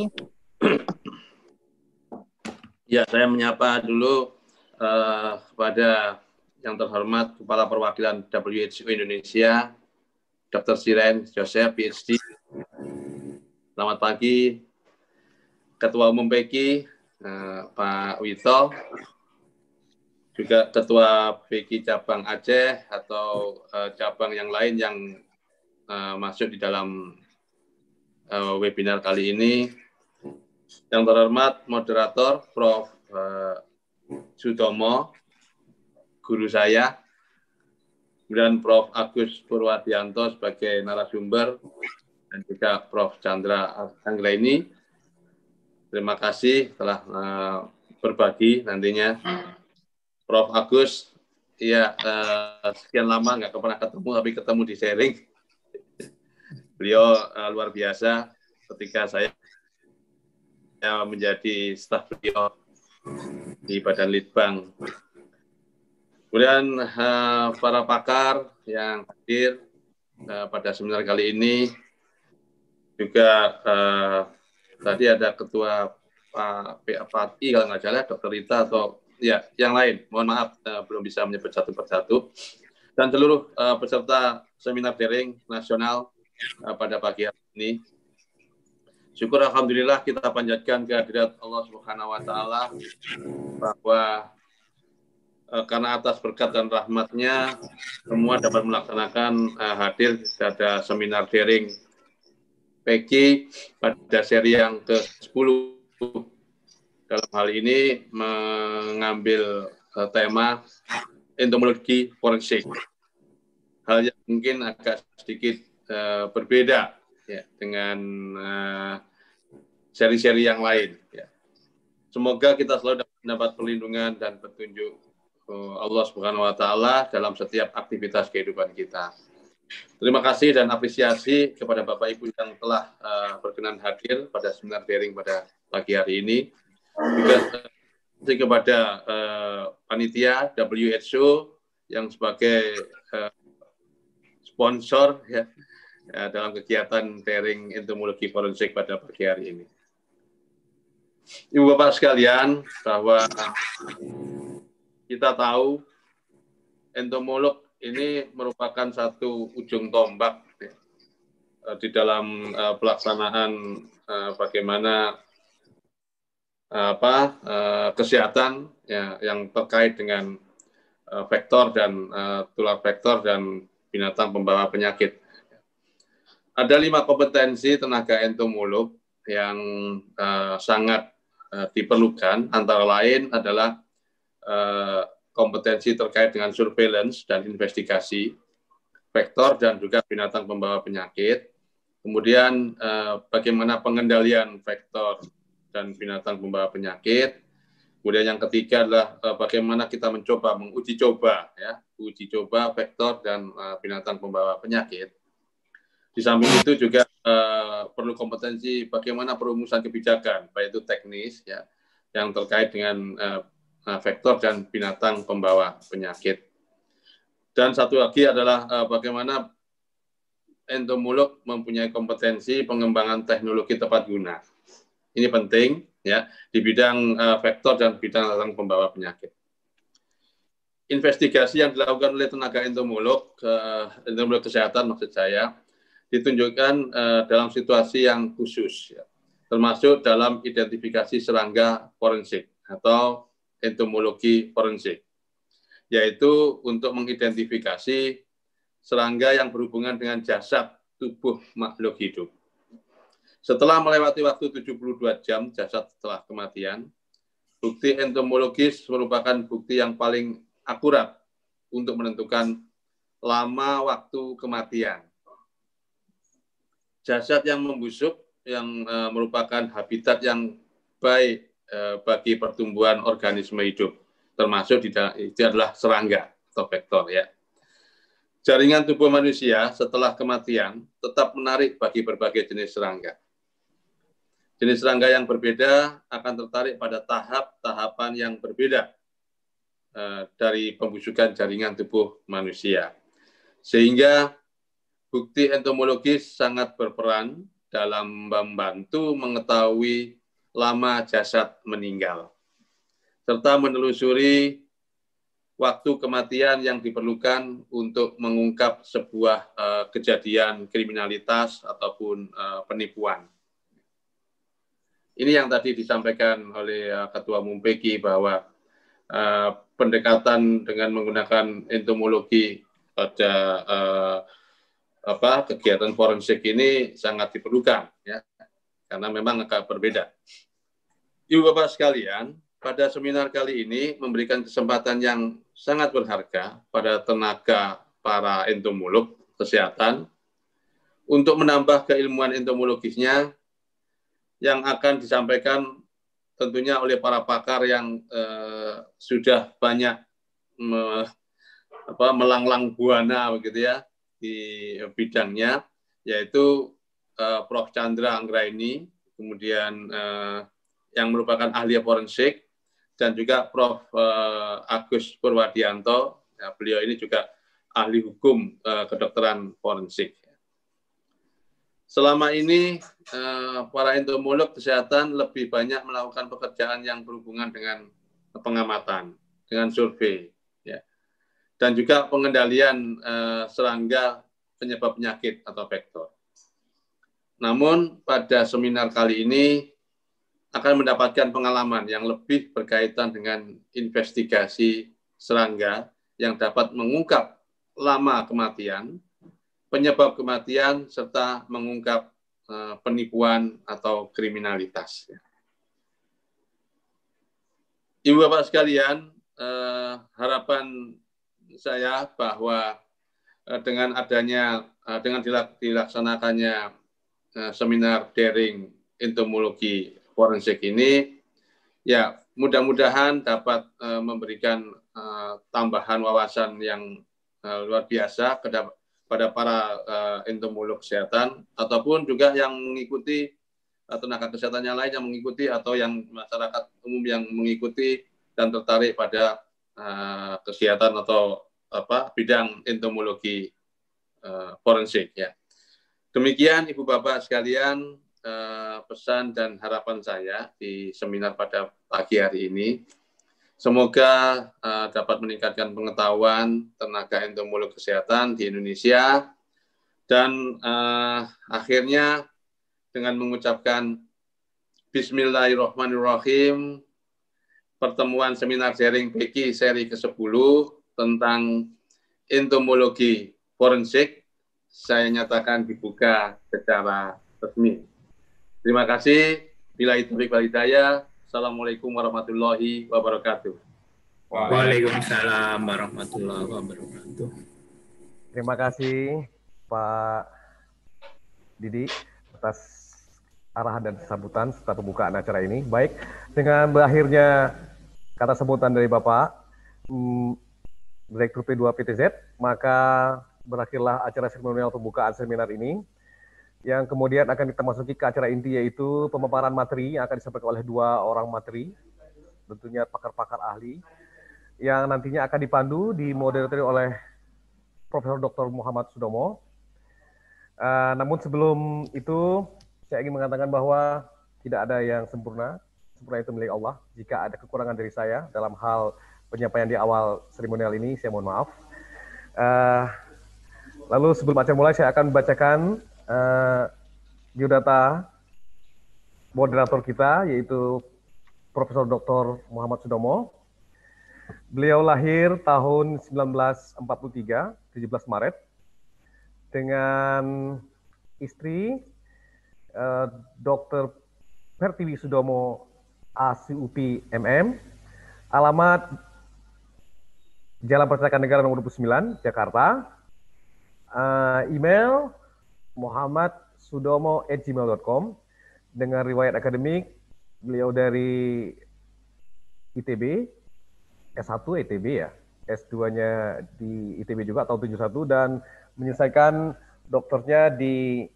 Ya, saya menyapa dulu uh, kepada yang terhormat Kepala Perwakilan W H O Indonesia, Doktor Siren Joseph, P H D. Selamat pagi, Ketua Umum P K I, Uh, Pak Wito, juga Ketua P K I Cabang Aceh atau uh, cabang yang lain yang uh, masuk di dalam uh, webinar kali ini. Yang terhormat moderator Prof Uh, Sudomo, guru saya, kemudian Prof Agus Purwadianto sebagai narasumber, dan juga Prof Chandra Anggreni. Terima kasih telah uh, berbagi nantinya. Prof Agus, ya uh, sekian lama nggak pernah ketemu, tapi ketemu di sharing. Beliau uh, luar biasa ketika saya menjadi staf beliau di Badan Litbang. Kemudian uh, para pakar yang hadir uh, pada seminar kali ini, juga uh, tadi ada Ketua Pak P A P A T I kalau nggak salah, Dokter Rita atau ya yang lain. Mohon maaf uh, belum bisa menyebut satu persatu. Dan seluruh uh, peserta seminar daring nasional uh, pada pagi hari ini. Syukur alhamdulillah kita panjatkan kehadirat Allah Subhanahu wa taala bahwa uh, karena atas berkat dan rahmatnya semua dapat melaksanakan uh, hadir pada seminar daring P K pada seri yang ke sepuluh. Dalam hal ini mengambil uh, tema entomologi forensik. Hal yang mungkin agak sedikit uh, berbeda ya, dengan seri-seri uh, yang lain. Ya. Semoga kita selalu dapat perlindungan dan petunjuk uh, Allah Subhanahu Wa Taala dalam setiap aktivitas kehidupan kita. Terima kasih dan apresiasi kepada Bapak Ibu yang telah uh, berkenan hadir pada seminar daring pada pagi hari ini. Juga uh, kepada uh, panitia W H O yang sebagai uh, sponsor ya, ya dalam kegiatan daring entomologi forensik pada pagi hari ini. Ibu Bapak sekalian, bahwa kita tahu entomolog ini merupakan satu ujung tombak ya, di dalam uh, pelaksanaan uh, bagaimana uh, apa uh, kesehatan ya, yang terkait dengan uh, vektor dan uh, tular vektor dan binatang pembawa penyakit. Ada lima kompetensi tenaga entomolog yang uh, sangat uh, diperlukan, antara lain adalah uh, kompetensi terkait dengan surveillance dan investigasi, vektor dan juga binatang pembawa penyakit, kemudian uh, bagaimana pengendalian vektor dan binatang pembawa penyakit, kemudian yang ketiga adalah uh, bagaimana kita mencoba menguji coba, ya, uji coba vektor dan uh, binatang pembawa penyakit. Di samping itu juga uh, perlu kompetensi bagaimana perumusan kebijakan, baik itu teknis, ya, yang terkait dengan uh, vektor dan binatang pembawa penyakit. Dan satu lagi adalah uh, bagaimana entomolog mempunyai kompetensi pengembangan teknologi tepat guna. Ini penting ya di bidang uh, vektor dan binatang pembawa penyakit. Investigasi yang dilakukan oleh tenaga entomolog, uh, entomolog kesehatan maksud saya, ditunjukkan uh, dalam situasi yang khusus, ya, termasuk dalam identifikasi serangga forensik atau entomologi forensik, yaitu untuk mengidentifikasi serangga yang berhubungan dengan jasad tubuh makhluk hidup. Setelah melewati waktu tujuh puluh dua jam jasad setelah kematian, bukti entomologis merupakan bukti yang paling akurat untuk menentukan lama waktu kematian. Jasad yang membusuk yang uh, merupakan habitat yang baik uh, bagi pertumbuhan organisme hidup, termasuk di itu adalah serangga atau vektor ya. Jaringan tubuh manusia setelah kematian tetap menarik bagi berbagai jenis serangga. Jenis serangga yang berbeda akan tertarik pada tahap-tahapan yang berbeda uh, dari pembusukan jaringan tubuh manusia. Sehingga bukti entomologis sangat berperan dalam membantu mengetahui lama jasad meninggal, serta menelusuri waktu kematian yang diperlukan untuk mengungkap sebuah uh, kejadian kriminalitas ataupun uh, penipuan. Ini yang tadi disampaikan oleh uh, Ketua Umum P K I bahwa uh, pendekatan dengan menggunakan entomologi pada uh, apa kegiatan forensik ini sangat diperlukan ya, karena memang agak berbeda. Ibu Bapak sekalian, pada seminar kali ini memberikan kesempatan yang sangat berharga pada tenaga para entomolog kesehatan untuk menambah keilmuan entomologisnya yang akan disampaikan tentunya oleh para pakar yang eh, sudah banyak me, apa, melanglang buana begitu ya di bidangnya, yaitu eh, Profesor Chandra Anggraini, kemudian eh, yang merupakan ahli forensik, dan juga Profesor eh, Agus Purwadianto. Ya, beliau ini juga ahli hukum eh, kedokteran forensik. Selama ini para entomolog kesehatan lebih banyak melakukan pekerjaan yang berhubungan dengan pengamatan, dengan survei, ya, dan juga pengendalian serangga penyebab penyakit atau vektor. Namun pada seminar kali ini akan mendapatkan pengalaman yang lebih berkaitan dengan investigasi serangga yang dapat mengungkap lama kematian, penyebab kematian, serta mengungkap uh, penipuan atau kriminalitas. Ibu Bapak sekalian, uh, harapan saya bahwa uh, dengan adanya, uh, dengan dilaksanakannya uh, seminar daring entomologi forensik ini, ya mudah-mudahan dapat uh, memberikan uh, tambahan wawasan yang uh, luar biasa ke pada para uh, entomolog kesehatan, ataupun juga yang mengikuti uh, tenaga kesehatan yang lain yang mengikuti, atau yang masyarakat umum yang mengikuti dan tertarik pada uh, kesehatan atau apa bidang entomologi uh, forensik. Ya. Demikian Ibu Bapak sekalian uh, pesan dan harapan saya di seminar pada pagi hari ini. Semoga uh, dapat meningkatkan pengetahuan tenaga entomolog kesehatan di Indonesia, dan uh, akhirnya dengan mengucapkan Bismillahirrahmanirrahim, pertemuan seminar daring P K I seri ke sepuluh tentang entomologi forensik saya nyatakan dibuka secara resmi. Terima kasih. Billahi taufiq wal hidayah. Assalamualaikum warahmatullahi wabarakatuh. Waalaikumsalam warahmatullahi wabarakatuh. Terima kasih Pak Didi atas arahan dan sambutan serta pembukaan acara ini. Baik, dengan berakhirnya kata sambutan dari Bapak hmm, Direktur P dua P T Z, maka berakhirlah acara seremonial pembukaan seminar ini, yang kemudian akan kita masuki ke acara inti, yaitu pemaparan materi yang akan disampaikan oleh dua orang materi, tentunya pakar-pakar ahli, yang nantinya akan dipandu, dimoderatori oleh Profesor Doktor Muhammad Sudomo. Uh, namun sebelum itu, saya ingin mengatakan bahwa tidak ada yang sempurna, sempurna itu milik Allah. Jika ada kekurangan dari saya dalam hal penyampaian di awal seremonial ini, saya mohon maaf. Uh, lalu sebelum acara mulai, saya akan membacakan Uh, biodata moderator kita, yaitu Profesor Doktor Muhammad Sudomo. Beliau lahir tahun seribu sembilan ratus empat puluh tiga, tujuh belas Maret, dengan istri uh, Doktor Pertiwi Sudomo A C U P M M, alamat Jalan Percetakan Negara nomor dua puluh sembilan, Jakarta, uh, email muhammad sudomo at gmail dot com. Dengan riwayat akademik, beliau dari I T B, S satu I T B ya, S dua-nya di I T B juga tahun tujuh puluh satu, dan menyelesaikan doktornya di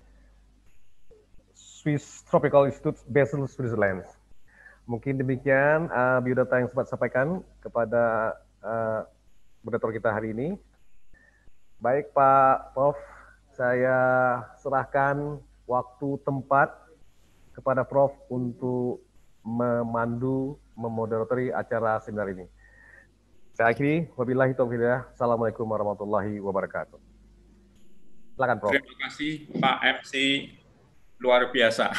Swiss Tropical Institute, Basel, Switzerland. Mungkin demikian uh, biodata yang sempat sampaikan kepada uh, moderator kita hari ini. Baik Pak Prof, saya serahkan waktu tempat kepada Prof untuk memandu, memoderatori acara seminar ini. Saya akhiri, wabillahi taufiq hidayah. Assalamualaikum warahmatullahi wabarakatuh. Silakan Prof. Terima kasih Pak M C, luar biasa.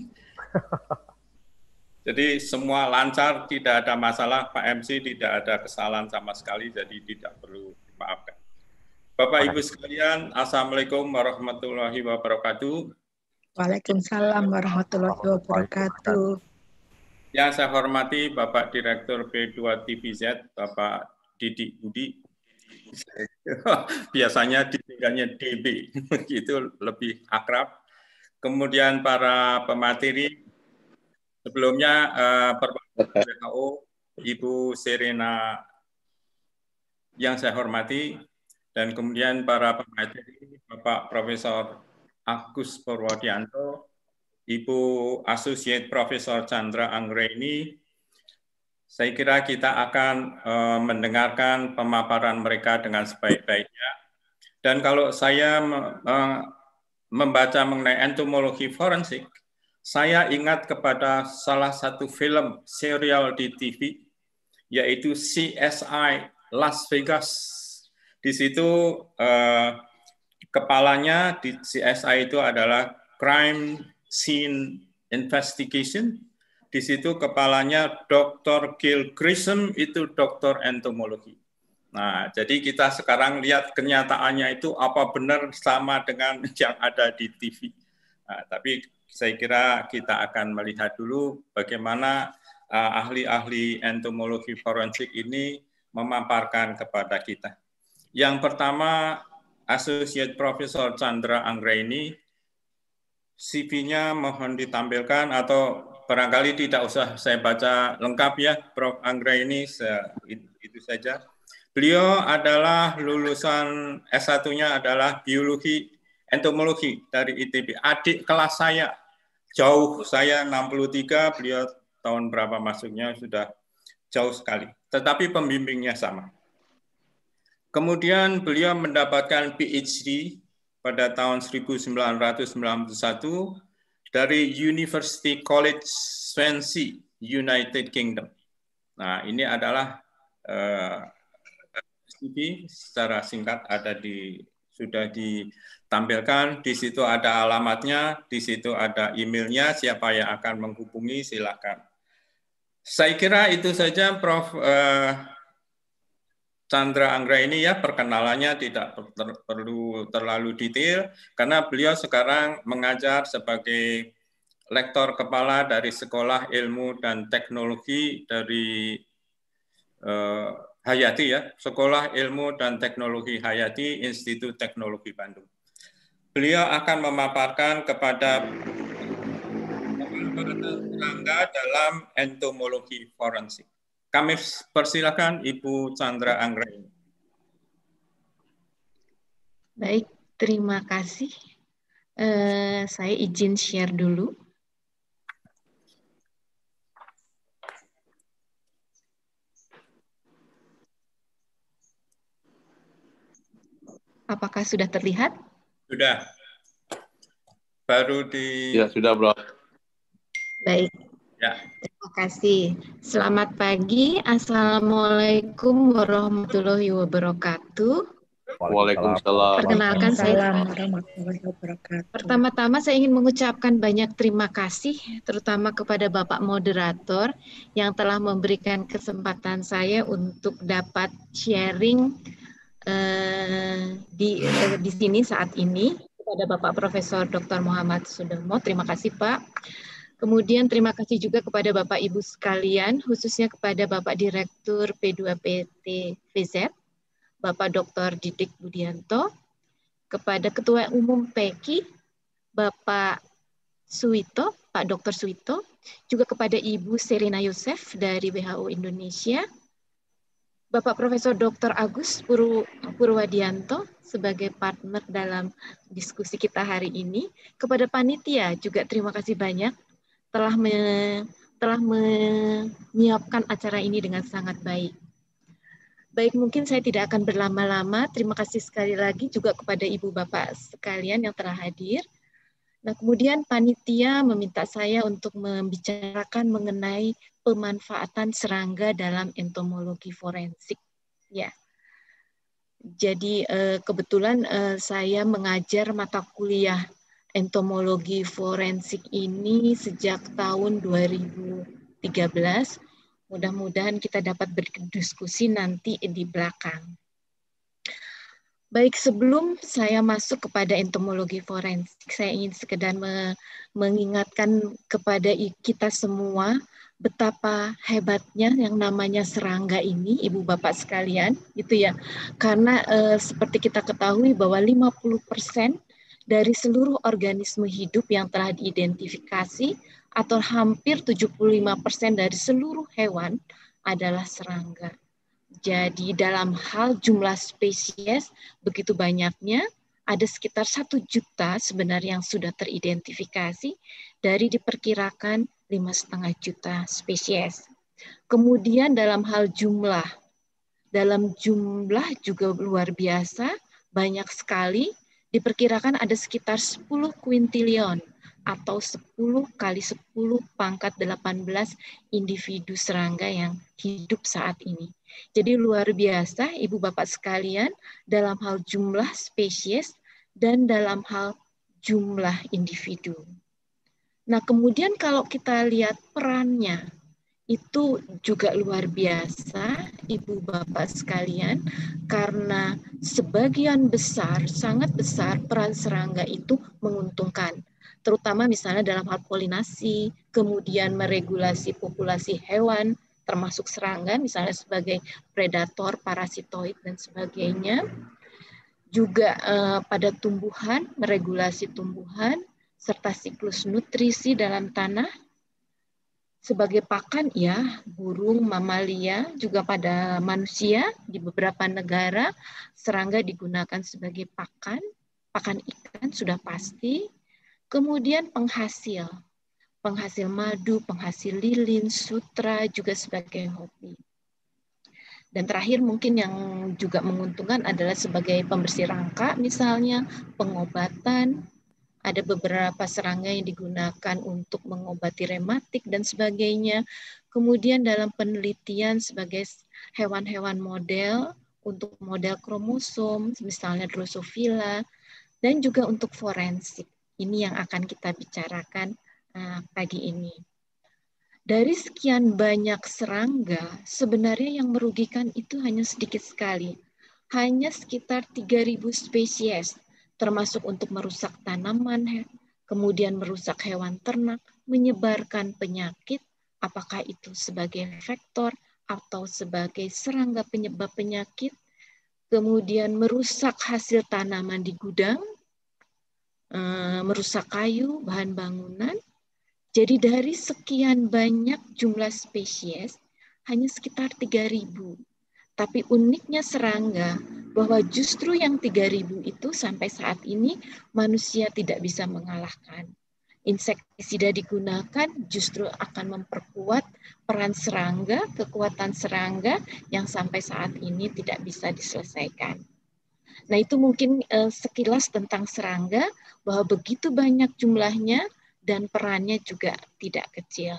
Jadi semua lancar, tidak ada masalah, Pak M C tidak ada kesalahan sama sekali, jadi tidak perlu dimaafkan. Bapak Ibu sekalian, Assalamualaikum warahmatullahi wabarakatuh. Waalaikumsalam warahmatullahi wabarakatuh. Yang saya hormati Bapak Direktur P dua T V Z, Bapak Didi Budi. Biasanya disingkatnya D B, itu lebih akrab. Kemudian para pemateri, Sebelumnya uh, Perwakilan W H O, Ibu Serena yang saya hormati, dan kemudian para pemateri, Bapak Profesor Agus Purwadianto, Ibu Associate Profesor Chandra Anggraini. Saya kira kita akan uh, mendengarkan pemaparan mereka dengan sebaik-baiknya. Dan kalau saya uh, membaca mengenai entomologi forensik, saya ingat kepada salah satu film serial di T V, yaitu C S I Las Vegas. Di situ uh, kepalanya di C S I itu adalah Crime Scene Investigation. Di situ kepalanya doktor Gil Grissom, itu dokter entomologi. Nah, jadi kita sekarang lihat kenyataannya itu apa benar sama dengan yang ada di T V. Nah, tapi saya kira kita akan melihat dulu bagaimana uh, ahli-ahli entomologi forensik ini memaparkan kepada kita. Yang pertama, Associate Profesor Chandra Anggraini, C V-nya mohon ditampilkan atau barangkali tidak usah saya baca lengkap ya, Prof Anggraini, itu saja. Beliau adalah lulusan S satu-nya adalah biologi entomologi dari I T B, adik kelas saya, jauh saya enam puluh tiga, beliau tahun berapa masuknya sudah jauh sekali, tetapi pembimbingnya sama. Kemudian beliau mendapatkan P H D pada tahun seribu sembilan ratus sembilan puluh satu dari University College Swansea, United Kingdom. Nah, ini adalah uh, C V secara singkat ada di sudah ditampilkan. Di situ ada alamatnya, di situ ada emailnya, siapa yang akan menghubungi silakan. Saya kira itu saja, Prof Uh, Chandra Anggraini ya, perkenalannya tidak ter perlu terlalu detail karena beliau sekarang mengajar sebagai lektor kepala dari Sekolah Ilmu dan Teknologi dari uh, Hayati ya, Sekolah Ilmu dan Teknologi Hayati, Institut Teknologi Bandung. Beliau akan memaparkan kepada serangga dalam entomologi forensik. Kami persilakan Ibu Chandra Anggraini. Baik, terima kasih. Uh, saya izin share dulu. Apakah sudah terlihat? Sudah. Baru di... Ya, sudah, Bro. Baik. Ya. Terima kasih. Selamat pagi. Assalamualaikum warahmatullahi wabarakatuh. Waalaikumsalam. Perkenalkan saya. Pertama-tama saya ingin mengucapkan banyak terima kasih, terutama kepada Bapak Moderator yang telah memberikan kesempatan saya untuk dapat sharing eh, di eh, di sini saat ini kepada Bapak Profesor Doktor Muhammad Sudarmo. Terima kasih, Pak. Kemudian terima kasih juga kepada Bapak Ibu sekalian, khususnya kepada Bapak Direktur P dua P T V Z, Bapak Doktor Didik Budianto, kepada Ketua Umum P E K I, Bapak Suwito, Pak Doktor Suwito, juga kepada Ibu Serena Yosef dari W H O Indonesia, Bapak Profesor Doktor Agus Purwadianto sebagai partner dalam diskusi kita hari ini, kepada panitia juga terima kasih banyak telah me, telah menyiapkan acara ini dengan sangat baik. Baik, mungkin saya tidak akan berlama-lama. Terima kasih sekali lagi juga kepada Ibu Bapak sekalian yang telah hadir. Nah, kemudian panitia meminta saya untuk membicarakan mengenai pemanfaatan serangga dalam entomologi forensik. Ya. Jadi kebetulan saya mengajar mata kuliah entomologi forensik ini sejak tahun dua ribu tiga belas. Mudah-mudahan kita dapat berdiskusi nanti di belakang. Baik, sebelum saya masuk kepada entomologi forensik, saya ingin sekedar me mengingatkan kepada kita semua betapa hebatnya yang namanya serangga ini, Ibu Bapak sekalian, gitu ya. Karena eh, seperti kita ketahui bahwa lima puluh persen dari seluruh organisme hidup yang telah diidentifikasi atau hampir tujuh puluh lima persen dari seluruh hewan adalah serangga. Jadi dalam hal jumlah spesies begitu banyaknya, ada sekitar satu juta sebenarnya yang sudah teridentifikasi dari diperkirakan lima setengah juta spesies. Kemudian dalam hal jumlah, dalam jumlah juga luar biasa, banyak sekali, diperkirakan ada sekitar sepuluh kuintilion atau sepuluh kali sepuluh pangkat delapan belas individu serangga yang hidup saat ini. Jadi luar biasa Ibu Bapak sekalian dalam hal jumlah spesies dan dalam hal jumlah individu. Nah, kemudian kalau kita lihat perannya, itu juga luar biasa, Ibu Bapak sekalian, karena sebagian besar, sangat besar peran serangga itu menguntungkan. Terutama misalnya dalam hal polinasi, kemudian meregulasi populasi hewan, termasuk serangga, misalnya sebagai predator, parasitoid, dan sebagainya. Juga eh, pada tumbuhan, meregulasi tumbuhan, serta siklus nutrisi dalam tanah. Sebagai pakan, ya, burung, mamalia, juga pada manusia, di beberapa negara, serangga digunakan sebagai pakan, pakan ikan sudah pasti. Kemudian penghasil, penghasil madu, penghasil lilin, sutra, juga sebagai hobi. Dan terakhir mungkin yang juga menguntungkan adalah sebagai pembersih rangka, misalnya pengobatan. Ada beberapa serangga yang digunakan untuk mengobati rematik dan sebagainya. Kemudian dalam penelitian sebagai hewan-hewan model, untuk model kromosom, misalnya Drosophila, dan juga untuk forensik. Ini yang akan kita bicarakan uh, pagi ini. Dari sekian banyak serangga, sebenarnya yang merugikan itu hanya sedikit sekali. Hanya sekitar tiga ribu spesies, termasuk untuk merusak tanaman, kemudian merusak hewan ternak, menyebarkan penyakit, apakah itu sebagai vektor atau sebagai serangga penyebab penyakit, kemudian merusak hasil tanaman di gudang, merusak kayu, bahan bangunan. Jadi dari sekian banyak jumlah spesies, hanya sekitar tiga ribu. Tapi uniknya serangga, bahwa justru yang tiga ribu itu sampai saat ini manusia tidak bisa mengalahkan. Insektisida digunakan justru akan memperkuat peran serangga, kekuatan serangga yang sampai saat ini tidak bisa diselesaikan. Nah, itu mungkin eh, sekilas tentang serangga, bahwa begitu banyak jumlahnya dan perannya juga tidak kecil.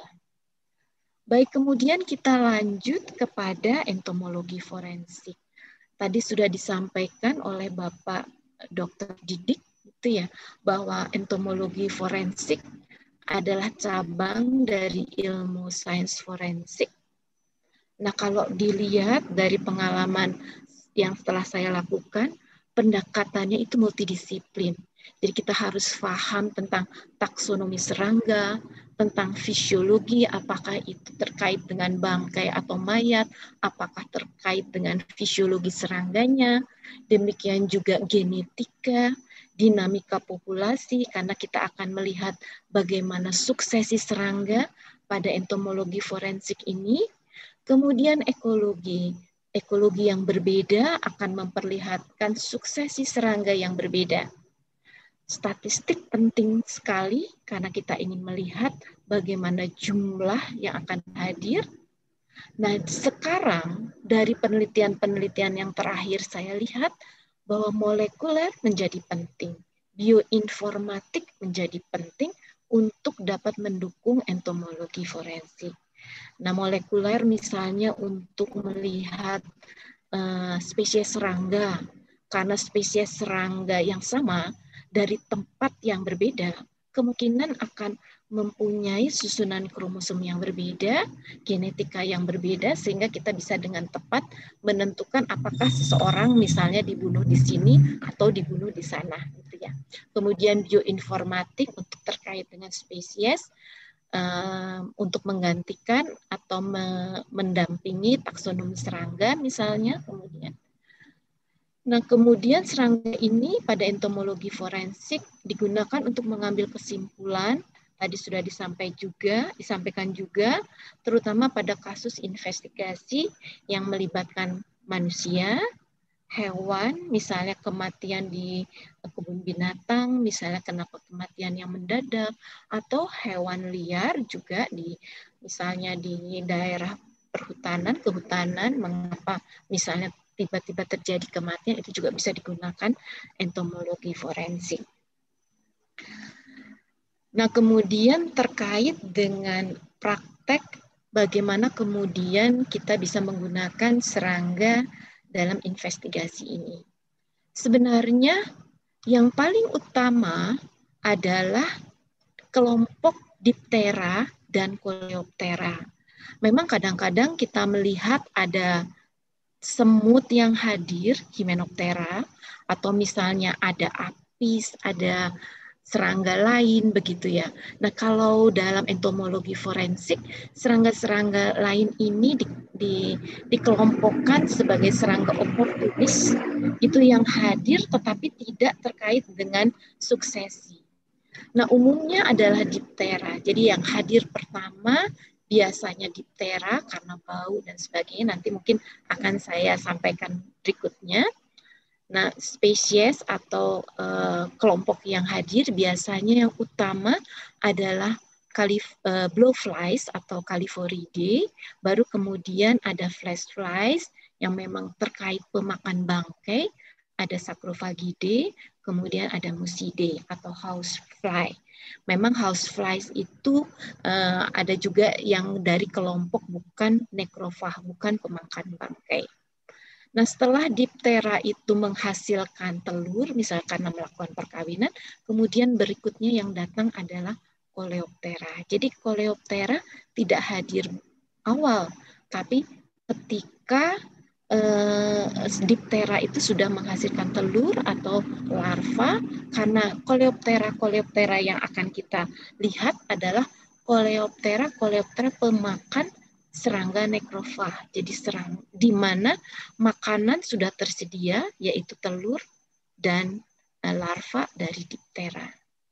Baik, kemudian kita lanjut kepada entomologi forensik. Tadi sudah disampaikan oleh Bapak Doktor Didik, itu ya, bahwa entomologi forensik adalah cabang dari ilmu sains forensik. Nah, kalau dilihat dari pengalaman yang setelah saya lakukan, pendekatannya itu multidisiplin. Jadi kita harus paham tentang taksonomi serangga, tentang fisiologi, apakah itu terkait dengan bangkai atau mayat, apakah terkait dengan fisiologi serangganya, demikian juga genetika, dinamika populasi, karena kita akan melihat bagaimana suksesi serangga pada entomologi forensik ini, kemudian ekologi. Ekologi yang berbeda akan memperlihatkan suksesi serangga yang berbeda. Statistik penting sekali karena kita ingin melihat bagaimana jumlah yang akan hadir. Nah, sekarang dari penelitian-penelitian yang terakhir saya lihat bahwa molekuler menjadi penting, bioinformatik menjadi penting untuk dapat mendukung entomologi forensik. Nah, molekuler misalnya untuk melihat uh, spesies serangga, karena spesies serangga yang sama dari tempat yang berbeda, kemungkinan akan mempunyai susunan kromosom yang berbeda, genetika yang berbeda, sehingga kita bisa dengan tepat menentukan apakah seseorang misalnya dibunuh di sini atau dibunuh di sana. Gitu ya. Kemudian bioinformatik untuk terkait dengan spesies, uh, untuk menggantikan atau me mendampingi taksonomi serangga misalnya, kemudian. Nah, kemudian serangga ini pada entomologi forensik digunakan untuk mengambil kesimpulan tadi sudah disampaikan juga, disampaikan juga, terutama pada kasus investigasi yang melibatkan manusia, hewan, misalnya kematian di kebun binatang, misalnya kenapa kematian yang mendadak, atau hewan liar juga di misalnya di daerah perhutanan, kehutanan, mengapa misalnya tiba-tiba terjadi kematian, itu juga bisa digunakan entomologi forensik. Nah, kemudian terkait dengan praktek bagaimana kemudian kita bisa menggunakan serangga dalam investigasi ini. Sebenarnya yang paling utama adalah kelompok Diptera dan Coleoptera. Memang kadang-kadang kita melihat ada semut yang hadir, Hymenoptera, atau misalnya ada apis, ada serangga lain begitu ya. Nah, kalau dalam entomologi forensik, serangga-serangga lain ini di, di, dikelompokkan sebagai serangga oportunis, itu yang hadir tetapi tidak terkait dengan suksesi. Nah, umumnya adalah Diptera. Jadi yang hadir pertama biasanya Diptera karena bau dan sebagainya. Nanti mungkin akan saya sampaikan berikutnya. Nah, spesies atau uh, kelompok yang hadir biasanya yang utama adalah calif, uh, blowflies atau Calliphoridae, baru kemudian ada flashflies yang memang terkait pemakan bangkai, ada Sacrophagidae, kemudian ada Musidae atau housefly. Memang houseflies itu uh, ada juga yang dari kelompok bukan necrophag, bukan pemakan bangkai. Nah, setelah Diptera itu menghasilkan telur, misalnya karena melakukan perkawinan, kemudian berikutnya yang datang adalah Coleoptera. Jadi Coleoptera tidak hadir awal, tapi ketika eh, Diptera itu sudah menghasilkan telur atau larva, karena Coleoptera-Coleoptera yang akan kita lihat adalah Coleoptera, Coleoptera pemakan serangga necrophag. Jadi serang di mana makanan sudah tersedia, yaitu telur dan larva dari Diptera.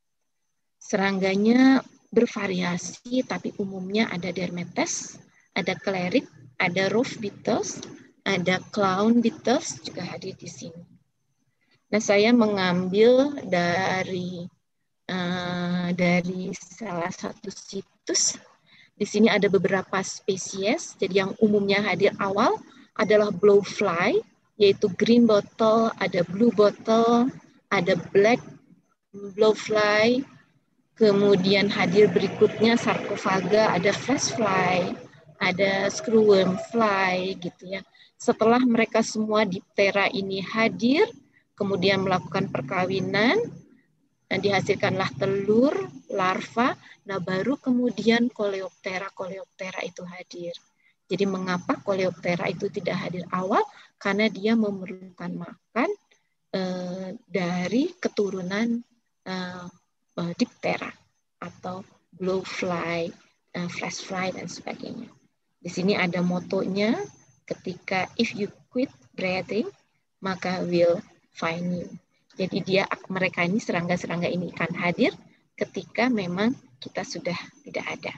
Serangganya bervariasi, tapi umumnya ada Dermetes, ada Clerit, ada Roof Beetles, ada Clown Beetles juga hadir di sini. Nah, saya mengambil dari uh, dari salah satu situs. Di sini ada beberapa spesies, jadi yang umumnya hadir awal adalah blowfly, yaitu green bottle, ada blue bottle, ada black blowfly, kemudian hadir berikutnya sarcophaga, ada flashfly, ada screwworm fly, gitu ya. Setelah mereka semua Diptera ini hadir, kemudian melakukan perkawinan, dan dihasilkanlah telur, larva, nah baru kemudian Coleoptera, Coleoptera itu hadir. Jadi mengapa Coleoptera itu tidak hadir awal? Karena dia memerlukan makan eh, dari keturunan eh, Diptera atau blowfly, eh, flashfly dan sebagainya. Di sini ada motonya, ketika if you quit breathing, maka we'll find you. Jadi dia mereka ini serangga-serangga ini akan hadir ketika memang kita sudah tidak ada.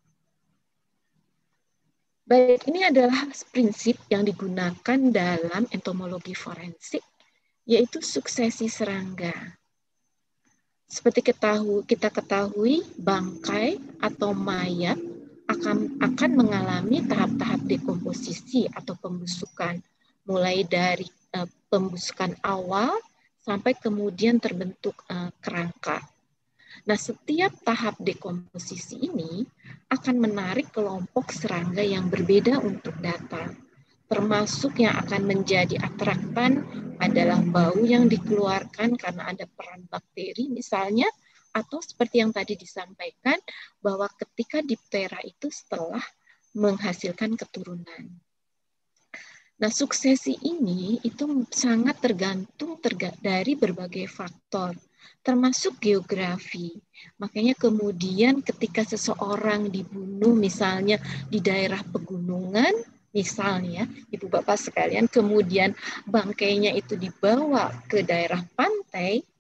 Baik, ini adalah prinsip yang digunakan dalam entomologi forensik, yaitu suksesi serangga. Seperti ketahui, kita ketahui, bangkai atau mayat akan, akan mengalami tahap-tahap dekomposisi atau pembusukan, mulai dari uh, pembusukan awal sampai kemudian terbentuk uh, kerangka. Nah, setiap tahap dekomposisi ini akan menarik kelompok serangga yang berbeda untuk datang. Termasuk yang akan menjadi atraktan adalah bau yang dikeluarkan karena ada peran bakteri misalnya, atau seperti yang tadi disampaikan bahwa ketika Diptera itu setelah menghasilkan keturunan. Nah, suksesi ini itu sangat tergantung terga dari berbagai faktor, termasuk geografi. Makanya kemudian ketika seseorang dibunuh misalnya di daerah pegunungan, misalnya Ibu Bapak sekalian, kemudian bangkainya itu dibawa ke daerah pantai,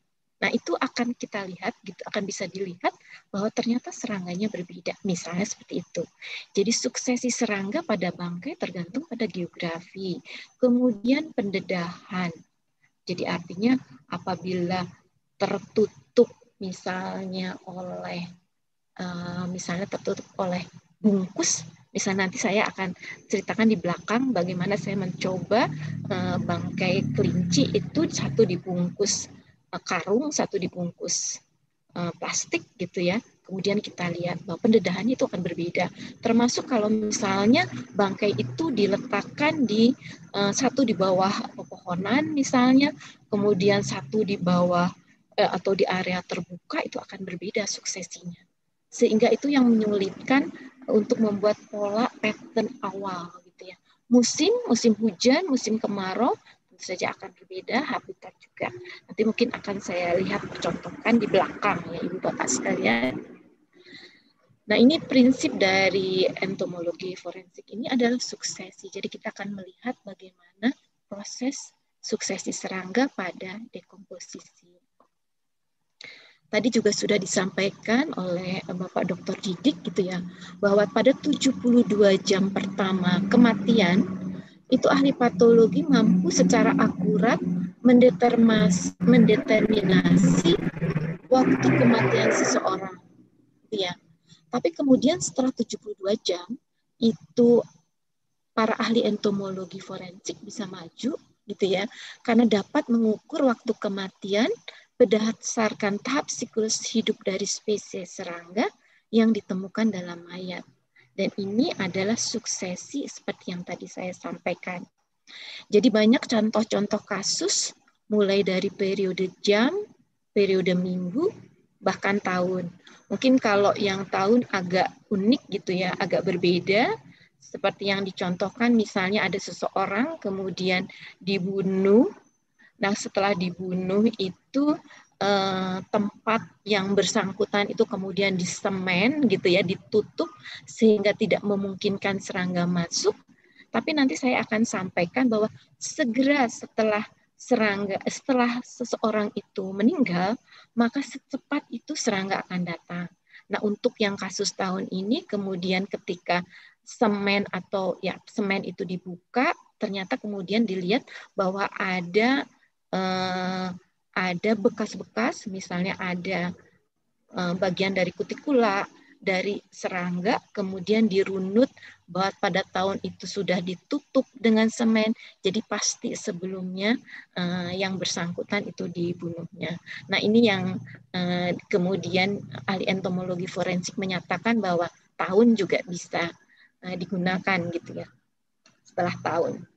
Nah, itu akan kita lihat, gitu, akan bisa dilihat bahwa ternyata serangganya berbeda. Misalnya seperti itu. Jadi suksesi serangga pada bangkai tergantung pada geografi. Kemudian pendedahan. Jadi artinya apabila tertutup misalnya oleh uh, misalnya tertutup oleh bungkus, misalnya nanti saya akan ceritakan di belakang bagaimana saya mencoba uh, bangkai kelinci itu satu dibungkus karung, satu dibungkus uh, plastik gitu ya. Kemudian kita lihat bahwa pendedahannya itu akan berbeda. Termasuk kalau misalnya bangkai itu diletakkan di uh, satu di bawah pepohonan misalnya, kemudian satu di bawah uh, atau di area terbuka, itu akan berbeda suksesinya. Sehingga itu yang menyulitkan untuk membuat pola pattern awal gitu ya. Musim, musim hujan, musim kemarau tentu saja akan berbeda, habitat juga. Nanti mungkin akan saya lihat percontohkan di belakang ya Ibu Bapak sekalian. Nah, ini prinsip dari entomologi forensik ini adalah suksesi. Jadi kita akan melihat bagaimana proses suksesi serangga pada dekomposisi. Tadi juga sudah disampaikan oleh Bapak Doktor Didik gitu ya, bahwa pada tujuh puluh dua jam pertama kematian itu ahli patologi mampu secara akurat mendeterminasi waktu kematian seseorang, ya. Tapi kemudian setelah tujuh puluh dua jam itu para ahli entomologi forensik bisa maju, gitu ya, karena dapat mengukur waktu kematian berdasarkan tahap siklus hidup dari spesies serangga yang ditemukan dalam mayat. Dan ini adalah suksesi seperti yang tadi saya sampaikan. Jadi banyak contoh-contoh kasus, mulai dari periode jam, periode minggu, bahkan tahun. Mungkin kalau yang tahun agak unik gitu ya, agak berbeda, seperti yang dicontohkan misalnya ada seseorang kemudian dibunuh. Nah, setelah dibunuh itu Eh, tempat yang bersangkutan itu kemudian disemen gitu ya, ditutup sehingga tidak memungkinkan serangga masuk. Tapi nanti saya akan sampaikan bahwa segera setelah serangga setelah seseorang itu meninggal, maka secepat itu serangga akan datang. Nah, untuk yang kasus tahun ini kemudian ketika semen atau ya semen itu dibuka, ternyata kemudian dilihat bahwa ada eh, ada bekas-bekas, misalnya ada uh, bagian dari kutikula, dari serangga, kemudian dirunut bahwa pada tahun itu sudah ditutup dengan semen, jadi pasti sebelumnya uh, yang bersangkutan itu dibunuhnya. Nah, ini yang uh, kemudian ahli entomologi forensik menyatakan bahwa tahun juga bisa uh, digunakan gitu ya, setelah tahun.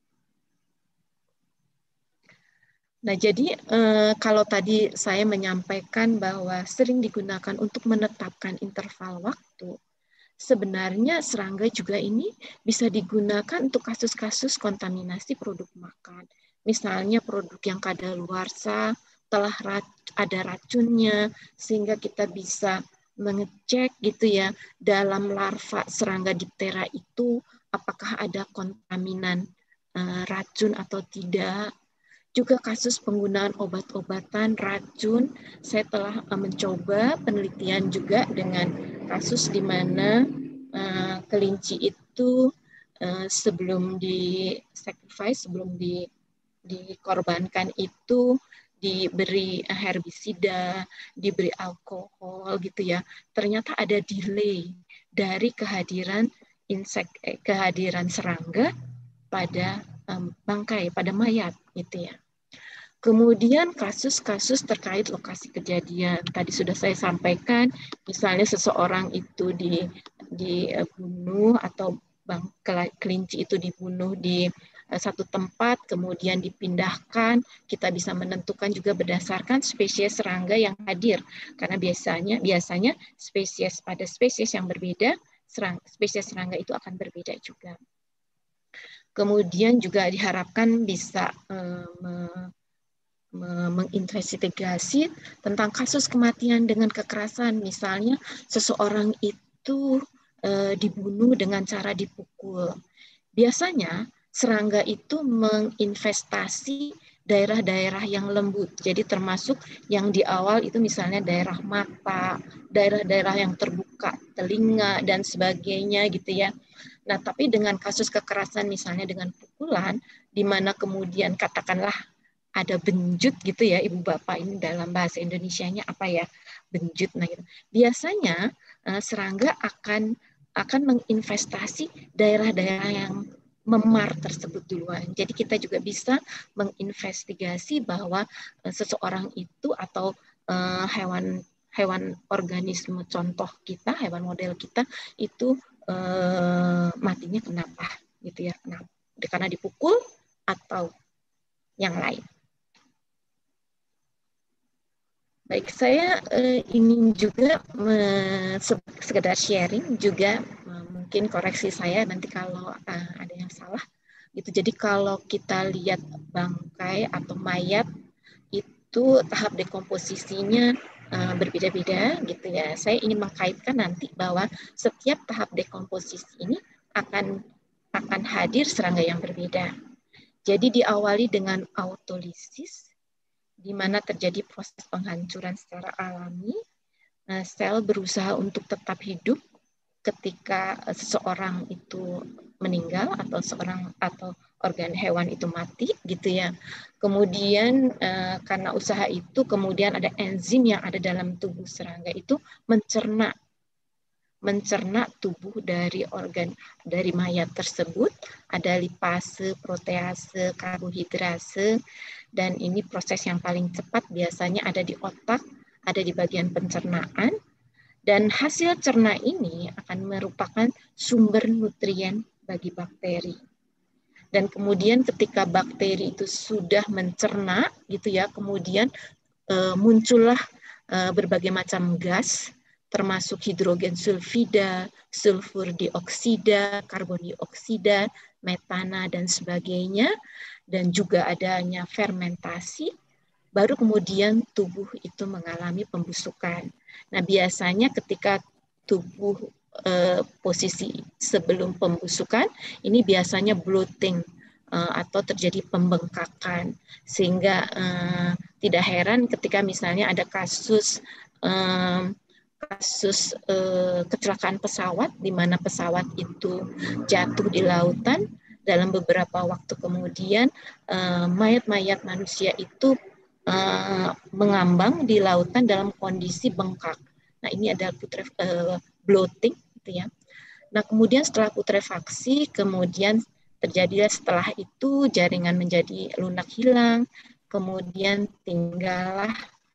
Nah, jadi eh, kalau tadi saya menyampaikan bahwa sering digunakan untuk menetapkan interval waktu, sebenarnya serangga juga ini bisa digunakan untuk kasus-kasus kontaminasi produk makan. Misalnya produk yang kadaluarsa telah ada racunnya, sehingga kita bisa mengecek gitu ya dalam larva serangga diptera itu apakah ada kontaminan eh, racun atau tidak. Juga kasus penggunaan obat-obatan racun, saya telah mencoba penelitian juga dengan kasus di mana uh, kelinci itu uh, sebelum di sacrifice, sebelum di, dikorbankan itu diberi herbisida, diberi alkohol gitu ya. Ternyata ada delay dari kehadiran insek, eh, kehadiran serangga pada um, bangkai, pada mayat gitu ya. Kemudian kasus-kasus terkait lokasi kejadian. Tadi sudah saya sampaikan, misalnya seseorang itu di dibunuh atau bang, kelinci itu dibunuh di satu tempat, kemudian dipindahkan, kita bisa menentukan juga berdasarkan spesies serangga yang hadir. Karena biasanya biasanya spesies pada spesies yang berbeda, serang, spesies serangga itu akan berbeda juga. Kemudian juga diharapkan bisa eh, menginvestigasi tentang kasus kematian dengan kekerasan, misalnya seseorang itu e, dibunuh dengan cara dipukul. Biasanya serangga itu menginvestasi daerah-daerah yang lembut. Jadi termasuk yang di awal itu misalnya daerah mata, daerah-daerah yang terbuka, telinga, dan sebagainya gitu ya. Nah, tapi dengan kasus kekerasan misalnya dengan pukulan, di mana kemudian katakanlah ada benjut gitu ya, Ibu Bapak, ini dalam bahasa Indonesianya apa ya, benjut. Nah, gitu. Biasanya uh, serangga akan akan menginvestasi daerah-daerah yang memar tersebut duluan. Jadi kita juga bisa menginvestigasi bahwa uh, seseorang itu atau uh, hewan hewan organisme contoh kita, hewan model kita itu uh, matinya kenapa gitu ya, kenapa? Karena dipukul atau yang lain. Baik, saya uh, ingin juga uh, sekedar sharing juga, uh, mungkin koreksi saya nanti kalau uh, ada yang salah. Gitu. Jadi kalau kita lihat bangkai atau mayat itu tahap dekomposisinya uh, berbeda-beda, gitu ya. Saya ingin mengkaitkan nanti bahwa setiap tahap dekomposisi ini akan akan hadir serangga yang berbeda. Jadi diawali dengan autolisis, di mana terjadi proses penghancuran secara alami. Nah, sel berusaha untuk tetap hidup ketika seseorang itu meninggal atau seorang atau organ hewan itu mati, gitu ya. Kemudian eh, karena usaha itu, kemudian ada enzim yang ada dalam tubuh serangga itu mencerna mencerna tubuh dari organ dari mayat tersebut. Ada lipase, protease, karbohidrase. Dan ini proses yang paling cepat biasanya ada di otak, ada di bagian pencernaan. Dan hasil cerna ini akan merupakan sumber nutrien bagi bakteri. Dan kemudian ketika bakteri itu sudah mencerna, gitu ya, kemudian e, muncullah e, berbagai macam gas, termasuk hidrogen sulfida, sulfur dioksida, karbon dioksida, metana, dan sebagainya. Dan juga adanya fermentasi, baru kemudian tubuh itu mengalami pembusukan. Nah, biasanya ketika tubuh eh, posisi sebelum pembusukan, ini biasanya bloating eh, atau terjadi pembengkakan. Sehingga eh, tidak heran ketika misalnya ada kasus eh, kasus eh, kecelakaan pesawat, di mana pesawat itu jatuh di lautan. Dalam beberapa waktu kemudian, mayat-mayat uh, manusia itu uh, mengambang di lautan dalam kondisi bengkak. Nah, ini adalah putre, uh, bloating, gitu ya. Nah, kemudian setelah putrefaksi, kemudian terjadilah setelah itu jaringan menjadi lunak hilang, kemudian tinggallah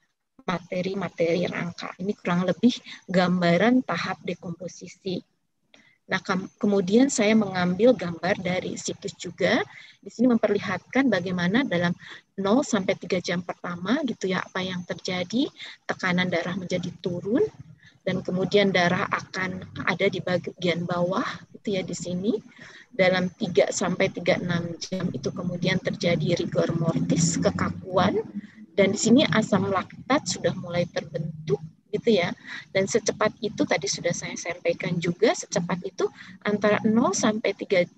materi-materi rangka. Ini kurang lebih gambaran tahap dekomposisi. Nah, kemudian saya mengambil gambar dari situs juga. Di sini memperlihatkan bagaimana dalam nol sampai tiga jam pertama, gitu ya, apa yang terjadi, tekanan darah menjadi turun, dan kemudian darah akan ada di bagian bawah, gitu ya, di sini. Dalam tiga sampai tiga puluh enam jam itu kemudian terjadi rigor mortis, kekakuan, dan di sini asam laktat sudah mulai terbentuk, gitu ya. Dan secepat itu tadi sudah saya sampaikan juga, secepat itu antara nol sampai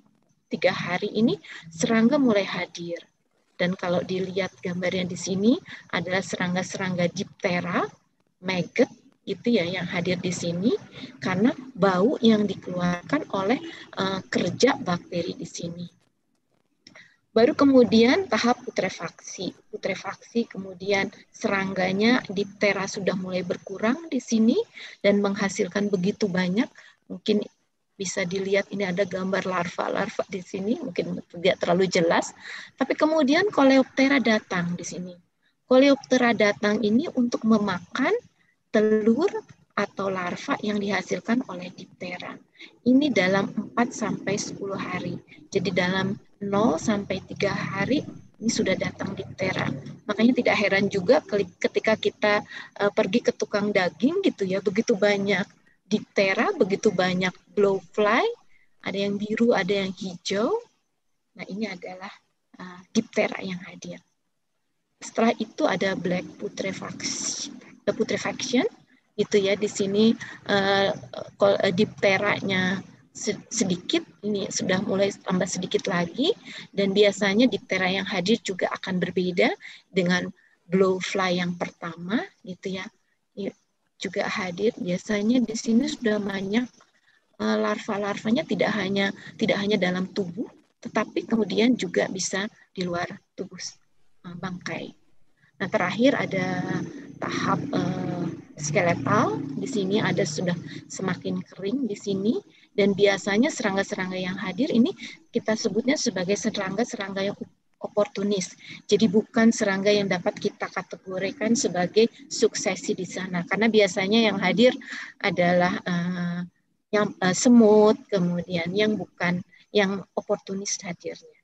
tiga hari ini serangga mulai hadir. Dan kalau dilihat gambarnya di sini adalah serangga-serangga diptera, maggot, itu ya yang hadir di sini karena bau yang dikeluarkan oleh uh, kerja bakteri di sini. Baru kemudian tahap putrefaksi. Putrefaksi kemudian serangganya diptera sudah mulai berkurang di sini dan menghasilkan begitu banyak. Mungkin bisa dilihat ini ada gambar larva-larva di sini, mungkin tidak terlalu jelas. Tapi kemudian Coleoptera datang di sini. Coleoptera datang ini untuk memakan telur atau larva yang dihasilkan oleh diptera. Ini dalam empat sampai sepuluh hari. Jadi dalam nol sampai tiga hari ini sudah datang diptera. Makanya tidak heran juga ketika kita uh, pergi ke tukang daging gitu ya, begitu banyak diptera, begitu banyak blowfly, ada yang biru, ada yang hijau. Nah, ini adalah uh, diptera yang hadir. Setelah itu ada black putrefaction, putrefaction gitu ya, di sini uh, dipteranya sedikit, ini sudah mulai tambah sedikit lagi, dan biasanya diptera yang hadir juga akan berbeda dengan blowfly yang pertama, gitu ya, juga hadir. Biasanya di sini sudah banyak uh, larva-larvanya, tidak hanya tidak hanya dalam tubuh, tetapi kemudian juga bisa di luar tubuh uh, bangkai. Nah, terakhir ada tahap uh, skeletal. Di sini ada sudah semakin kering di sini, dan biasanya serangga-serangga yang hadir ini kita sebutnya sebagai serangga-serangga yang oportunis. Jadi bukan serangga yang dapat kita kategorikan sebagai suksesi di sana, karena biasanya yang hadir adalah uh, yang uh, semut, kemudian yang bukan yang oportunis hadirnya.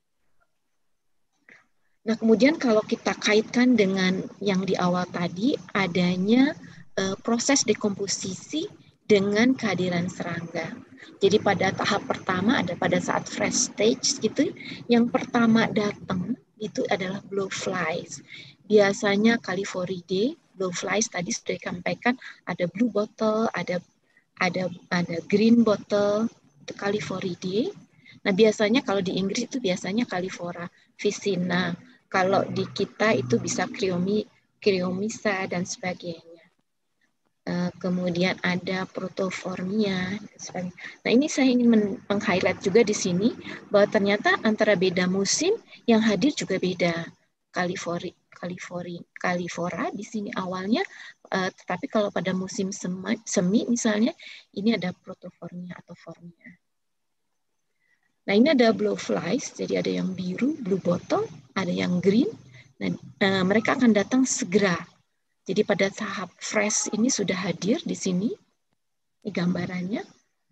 Nah, kemudian kalau kita kaitkan dengan yang di awal tadi, adanya uh, proses dekomposisi dengan kehadiran serangga. Jadi pada tahap pertama ada pada saat fresh stage gitu, yang pertama datang itu adalah blowflies. Biasanya Califoridae, blowflies tadi sudah disampaikan, ada blue bottle, ada ada ada green bottle, itu Califoridae. Nah, biasanya kalau di Inggris itu biasanya Califora vicina. Kalau di kita itu bisa Criomi, Criomyza dan sebagainya. Uh, kemudian ada Protoformia dan sebagainya. Nah, ini saya ingin meng-highlight juga di sini bahwa ternyata antara beda musim yang hadir juga beda. Califori, Califori, Califora di sini awalnya, uh, tetapi kalau pada musim semi, semi misalnya, ini ada Protoformia atau Formia. Nah, ini ada blowflies, jadi ada yang biru, blue bottle, ada yang green. Nah, uh, mereka akan datang segera. Jadi pada tahap fresh ini sudah hadir di sini, di gambarannya.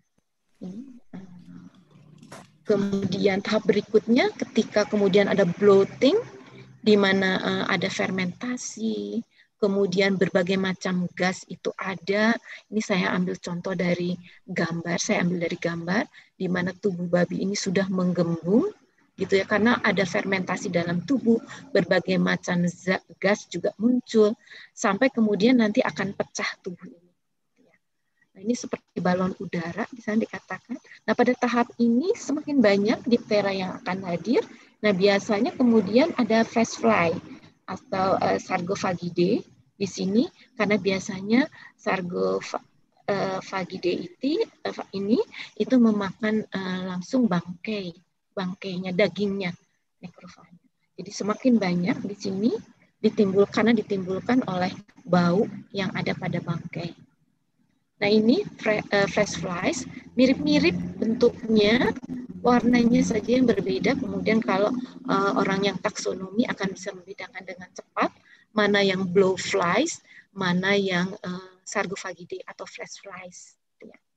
Kemudian tahap berikutnya, ketika kemudian ada bloating, di mana uh, ada fermentasi, kemudian berbagai macam gas itu ada. Ini saya ambil contoh dari gambar, saya ambil dari gambar, di mana tubuh babi ini sudah menggembung, gitu ya, karena ada fermentasi dalam tubuh, berbagai macam gas juga muncul, sampai kemudian nanti akan pecah tubuh ini. Nah, ini seperti balon udara, bisa dikatakan. Nah, pada tahap ini semakin banyak diptera yang akan hadir. Nah, biasanya kemudian ada fast fly atau uh, Sarcophagidae di sini, karena biasanya Sarcophagidae itu uh, ini itu memakan uh, langsung bangkai, bangkainya, dagingnya, nekrofagnya. Jadi semakin banyak di sini ditimbulkan karena ditimbulkan oleh bau yang ada pada bangkai. Nah, ini flash flies mirip-mirip bentuknya, warnanya saja yang berbeda. Kemudian kalau uh, orang yang taksonomi akan bisa membedakan dengan cepat mana yang blowflies, mana yang uh, Sarcophagidae atau flash flies. Gitu ya.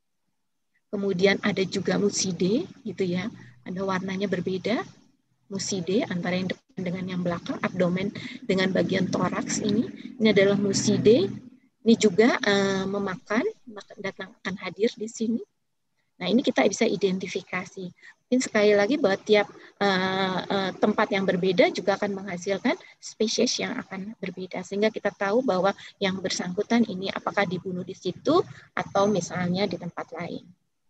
Kemudian ada juga Musidae, gitu ya. Ada warnanya berbeda. Musidae antara yang depan dengan yang belakang, abdomen dengan bagian toraks ini. Ini adalah Musidae. Ini juga uh, memakan, datang akan hadir di sini. Nah, ini kita bisa identifikasi. Mungkin sekali lagi bahwa tiap uh, uh, tempat yang berbeda juga akan menghasilkan spesies yang akan berbeda. Sehingga kita tahu bahwa yang bersangkutan ini apakah dibunuh di situ atau misalnya di tempat lain.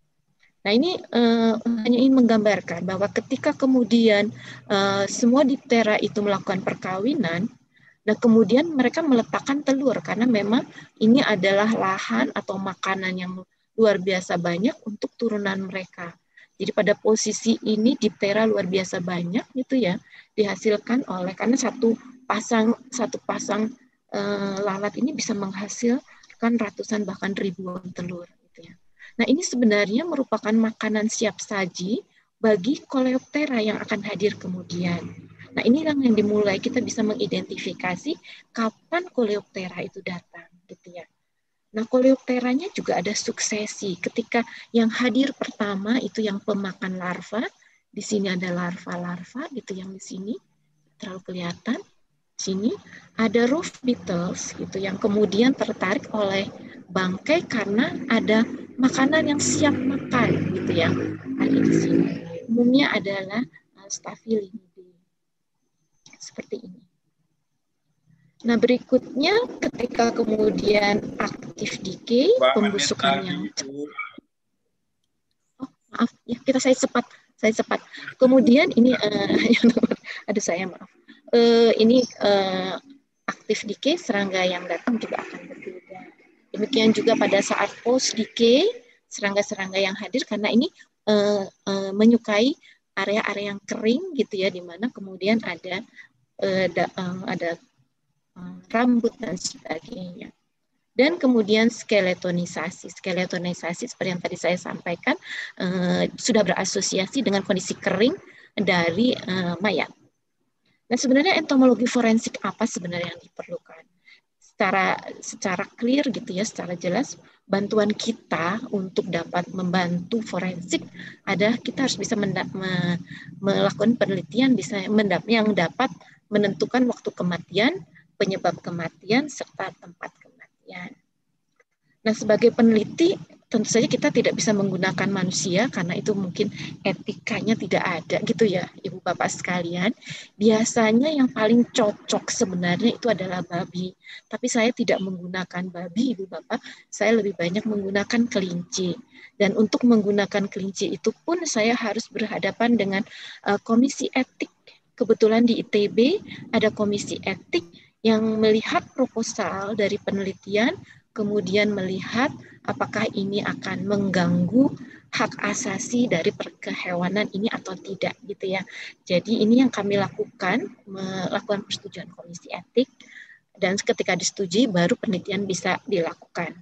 Nah, ini uh, hanya ingin menggambarkan bahwa ketika kemudian uh, semua diptera itu melakukan perkawinan, nah, kemudian mereka meletakkan telur karena memang ini adalah lahan atau makanan yang luar biasa banyak untuk turunan mereka. Jadi pada posisi ini diptera luar biasa banyak gitu ya dihasilkan oleh karena satu pasang satu pasang uh, lalat ini bisa menghasilkan ratusan bahkan ribuan telur gitu ya. Nah, ini sebenarnya merupakan makanan siap saji bagi Coleoptera yang akan hadir kemudian. Nah, inilah yang dimulai, kita bisa mengidentifikasi kapan Coleoptera itu datang, gitu ya. Nah, Coleopteranya juga ada suksesi. Ketika yang hadir pertama itu yang pemakan larva, di sini ada larva-larva, gitu yang di sini terlalu kelihatan. Di sini ada roof beetles, gitu yang kemudian tertarik oleh bangkai karena ada makanan yang siap makan, gitu ya. Ada di sini. Umumnya adalah Staphylidae. Seperti ini. Nah, berikutnya ketika kemudian aktif decay, pembusukan yang itu. Oh, maaf ya, kita saya cepat, saya cepat. Kemudian ini uh, yang nomor, aduh saya maaf. Uh, ini uh, aktif decay, serangga yang datang juga akan berbeda. Demikian juga pada saat post decay, serangga-serangga yang hadir karena ini uh, uh, menyukai area-area yang kering gitu ya, di mana kemudian ada uh, da, uh, ada uh, rambut dan sebagainya. Dan kemudian skeletonisasi. Skeletonisasi seperti yang tadi saya sampaikan uh, sudah berasosiasi dengan kondisi kering dari uh, mayat. Nah, sebenarnya entomologi forensik apa sebenarnya yang diperlukan? Secara secara clear gitu ya, secara jelas bantuan kita untuk dapat membantu forensik ada kita harus bisa menda- me- melakukan penelitian bisa mendap- yang dapat menentukan waktu kematian, penyebab kematian serta tempat kematian. Nah, sebagai peneliti tentu saja kita tidak bisa menggunakan manusia karena itu mungkin etikanya tidak ada gitu ya, Ibu Bapak sekalian. Biasanya yang paling cocok sebenarnya itu adalah babi. Tapi saya tidak menggunakan babi, Ibu Bapak. Saya lebih banyak menggunakan kelinci. Dan untuk menggunakan kelinci itu pun saya harus berhadapan dengan uh, komisi etik. Kebetulan di I T B ada komisi etik yang melihat proposal dari penelitian, kemudian melihat apakah ini akan mengganggu hak asasi dari kehewanan ini atau tidak gitu ya. Jadi ini yang kami lakukan, melakukan persetujuan komisi etik, dan ketika disetujui baru penelitian bisa dilakukan.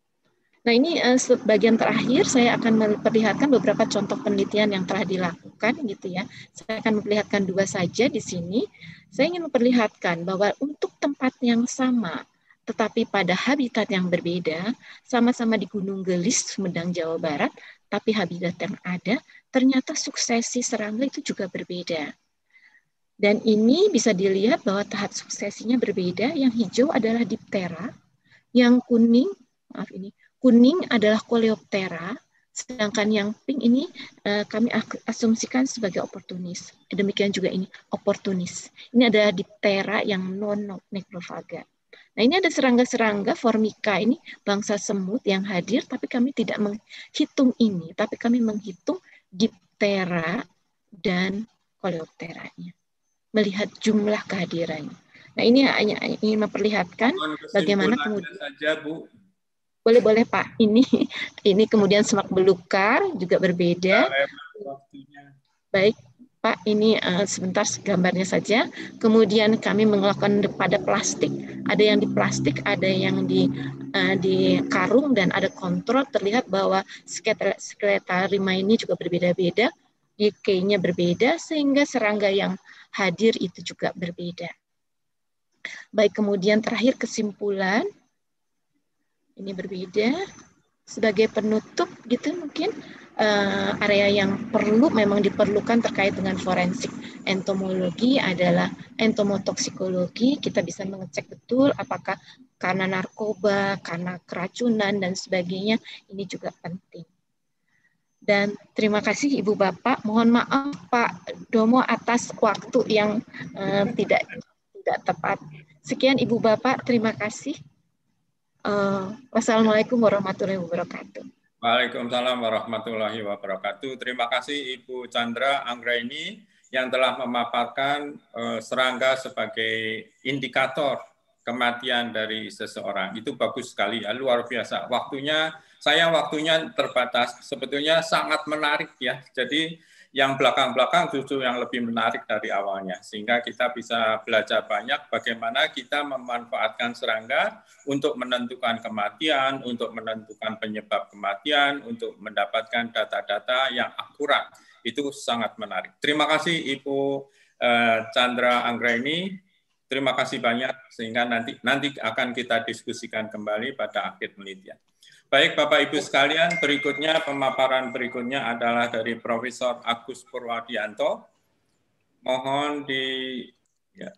Nah, ini eh, bagian terakhir saya akan memperlihatkan beberapa contoh penelitian yang telah dilakukan gitu ya. Saya akan memperlihatkan dua saja di sini. Saya ingin memperlihatkan bahwa untuk tempat yang sama tetapi pada habitat yang berbeda, sama-sama di Gunung Gelis, Sumedang, Jawa Barat, tapi habitat yang ada, ternyata suksesi serangga itu juga berbeda. Dan ini bisa dilihat bahwa tahap suksesinya berbeda. Yang hijau adalah Diptera, yang kuning, maaf ini, kuning adalah Coleoptera, sedangkan yang pink ini eh, kami asumsikan sebagai oportunis. Demikian juga ini oportunis. Ini adalah Diptera yang non-necrofaga. Nah, ini ada serangga-serangga Formica, ini bangsa semut yang hadir, tapi kami tidak menghitung ini, tapi kami menghitung Diptera dan Coleopteranya, melihat jumlah kehadirannya. Nah, ini hanya ingin memperlihatkan bagaimana kemudian saja, Bu. Boleh-boleh Pak, ini ini kemudian semak belukar juga berbeda. Baik Pak, ini uh, sebentar gambarnya saja. Kemudian kami melakukan pada plastik, ada yang di plastik, ada yang di uh, di karung, dan ada kontrol. Terlihat bahwa skeletal rima ini juga berbeda-beda, decay-nya berbeda, sehingga serangga yang hadir itu juga berbeda. Baik, kemudian terakhir kesimpulan, ini berbeda. Sebagai penutup gitu mungkin uh, area yang perlu memang diperlukan terkait dengan forensik entomologi adalah entomotoksikologi. Kita bisa mengecek betul apakah karena narkoba, karena keracunan dan sebagainya, ini juga penting. Dan terima kasih Ibu Bapak. Mohon maaf Pak Domo atas waktu yang uh, tidak tidak tepat. Sekian Ibu Bapak, terima kasih. Uh, wassalamualaikum warahmatullahi wabarakatuh. Waalaikumsalam warahmatullahi wabarakatuh. Terima kasih Ibu Chandra Anggraini yang telah memaparkan uh, serangga sebagai indikator kematian dari seseorang. Itu bagus sekali, ya, luar biasa. Waktunya, saya waktunya terbatas. Sebetulnya sangat menarik ya. Jadi yang belakang-belakang justru yang lebih menarik dari awalnya. Sehingga kita bisa belajar banyak bagaimana kita memanfaatkan serangga untuk menentukan kematian, untuk menentukan penyebab kematian, untuk mendapatkan data-data yang akurat. Itu sangat menarik. Terima kasih Ibu Chandra Anggraini. Terima kasih banyak, sehingga nanti nanti akan kita diskusikan kembali pada akhir penelitian. Baik Bapak Ibu sekalian, berikutnya pemaparan berikutnya adalah dari Profesor Agus Purwadianto. Mohon di ya.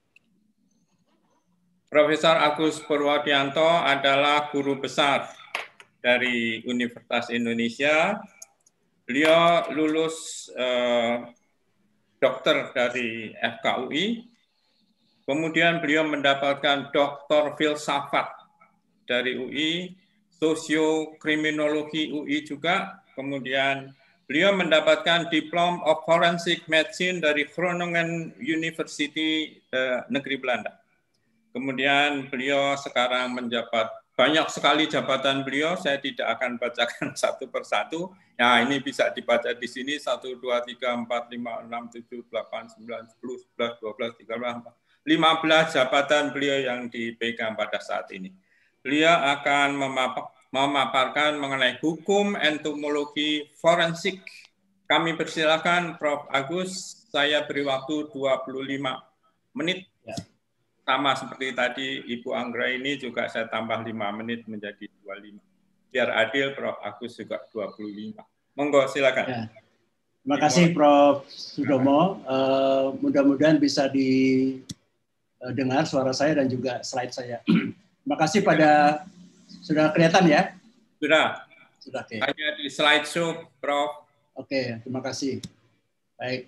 Profesor Agus Purwadianto adalah guru besar dari Universitas Indonesia. Beliau lulus eh, dokter dari F K U I. Kemudian beliau mendapatkan doktor filsafat dari U I, sosiokriminologi U I juga, kemudian Beliau mendapatkan Diploma of Forensic Medicine dari Groningen University eh, Negeri Belanda. Kemudian beliau sekarang menjabat banyak sekali jabatan beliau, saya tidak akan bacakan satu persatu. Nah, ini bisa dibaca di sini satu, dua, tiga, empat, lima, enam, tujuh, delapan, sembilan, sepuluh, sebelas, dua belas, tiga belas, lima belas jabatan beliau yang dipegang pada saat ini. Beliau akan memap memaparkan mengenai hukum entomologi forensik. Kami persilakan Prof Agus, saya beri waktu dua puluh lima menit. Ya. Sama seperti tadi Ibu Anggra ini juga saya tambah lima menit menjadi dua puluh lima. Biar adil Prof Agus juga dua puluh lima. Monggo silakan. Ya. Terima kasih Prof Sudomo. Uh, mudah-mudahan bisa didengar suara saya dan juga slide saya. Terima kasih pada, sudah kelihatan ya? Sudah. Sudah, oke. Hanya di slideshow, Prof. Oke, terima kasih. Baik.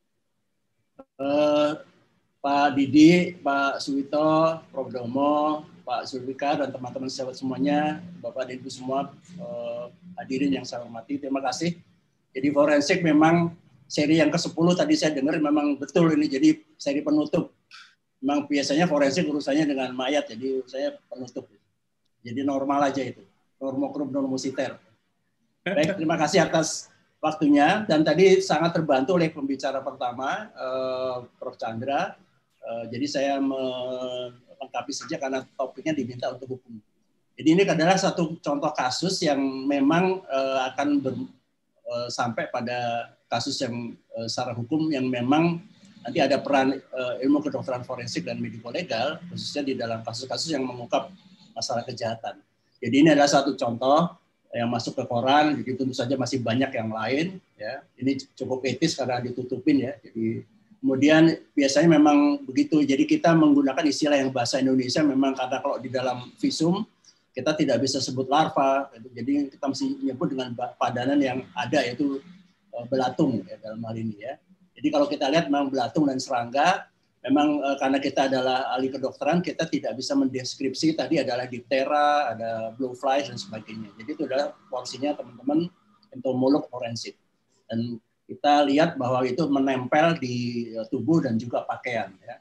Uh, Pak Didi, Pak Suwito, Prof Domo, Pak Zulfikar, dan teman-teman sahabat semuanya, Bapak dan Ibu semua, uh, hadirin yang saya hormati, terima kasih. Jadi forensik memang seri yang ke sepuluh tadi saya dengar memang betul ini, jadi seri penutup. Memang biasanya forensik urusannya dengan mayat, jadi saya penutup. Jadi normal aja itu, normokrum normositer. Baik, terima kasih atas waktunya, dan tadi sangat terbantu oleh pembicara pertama, uh, Prof Chandra. Uh, jadi saya melengkapi saja karena topiknya diminta untuk hukum. Jadi ini adalah satu contoh kasus yang memang uh, akan ber, uh, sampai pada kasus yang uh, secara hukum yang memang nanti ada peran uh, ilmu kedokteran forensik dan mediko-legal, khususnya di dalam kasus-kasus yang mengungkap masalah kejahatan. Jadi ini adalah satu contoh yang masuk ke koran, jadi tentu saja masih banyak yang lain. Ya, ini cukup etis karena ditutupin ya. Jadi kemudian biasanya memang begitu. Jadi kita menggunakan istilah yang bahasa Indonesia memang karena kalau di dalam visum kita tidak bisa sebut larva. Jadi kita mesti menyebut dengan padanan yang ada yaitu belatung ya, dalam hal ini ya. Jadi kalau kita lihat memang belatung dan serangga, memang e, karena kita adalah ahli kedokteran, kita tidak bisa mendeskripsi tadi adalah diphtheria, ada blowflies dan sebagainya. Jadi itu adalah porsinya teman-teman entomolog forensik. Dan kita lihat bahwa itu menempel di tubuh dan juga pakaian. Ya.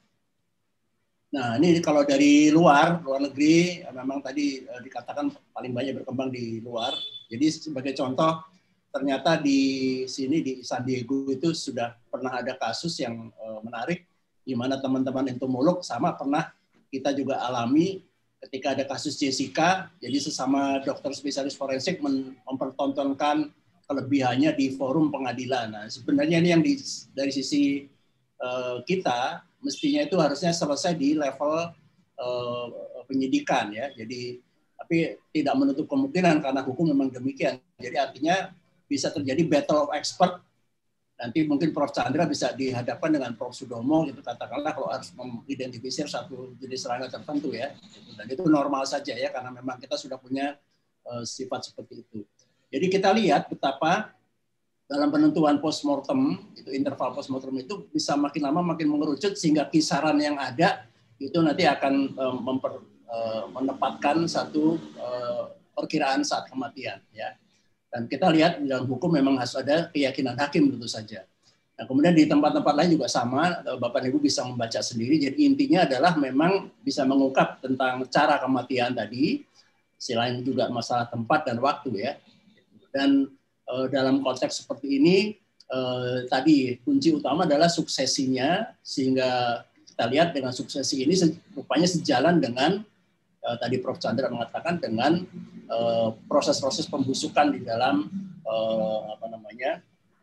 Nah ini kalau dari luar, luar negeri, memang tadi e, dikatakan paling banyak berkembang di luar. Jadi sebagai contoh, ternyata di sini di San Diego itu sudah pernah ada kasus yang e, menarik, di mana teman-teman entomolog sama pernah kita juga alami ketika ada kasus Jessica, jadi sesama dokter spesialis forensik mempertontonkan kelebihannya di forum pengadilan. Nah, sebenarnya ini yang di, dari sisi uh, kita mestinya itu harusnya selesai di level uh, penyidikan ya. Jadi tapi tidak menutup kemungkinan karena hukum memang demikian. Jadi artinya bisa terjadi battle of expert. Nanti mungkin Prof Chandra bisa dihadapkan dengan Prof Sudomo gitu, katakanlah kalau harus mengidentifikasi satu jenis serangga tertentu ya. Dan itu normal saja ya karena memang kita sudah punya uh, sifat seperti itu. Jadi kita lihat betapa dalam penentuan postmortem itu interval postmortem itu bisa makin lama makin mengerucut sehingga kisaran yang ada itu nanti akan uh, memper, uh, menempatkan satu uh, perkiraan saat kematian ya. Dan kita lihat di dalam hukum memang harus ada keyakinan hakim tentu saja. Nah, kemudian di tempat-tempat lain juga sama, Bapak dan Ibu bisa membaca sendiri. Jadi intinya adalah memang bisa mengungkap tentang cara kematian tadi, selain juga masalah tempat dan waktu ya. Dan eh, dalam konteks seperti ini, eh, tadi kunci utama adalah suksesinya, sehingga kita lihat dengan suksesi ini rupanya sejalan dengan eh, tadi Prof Chandra mengatakan dengan proses-proses pembusukan di dalam uh, apa namanya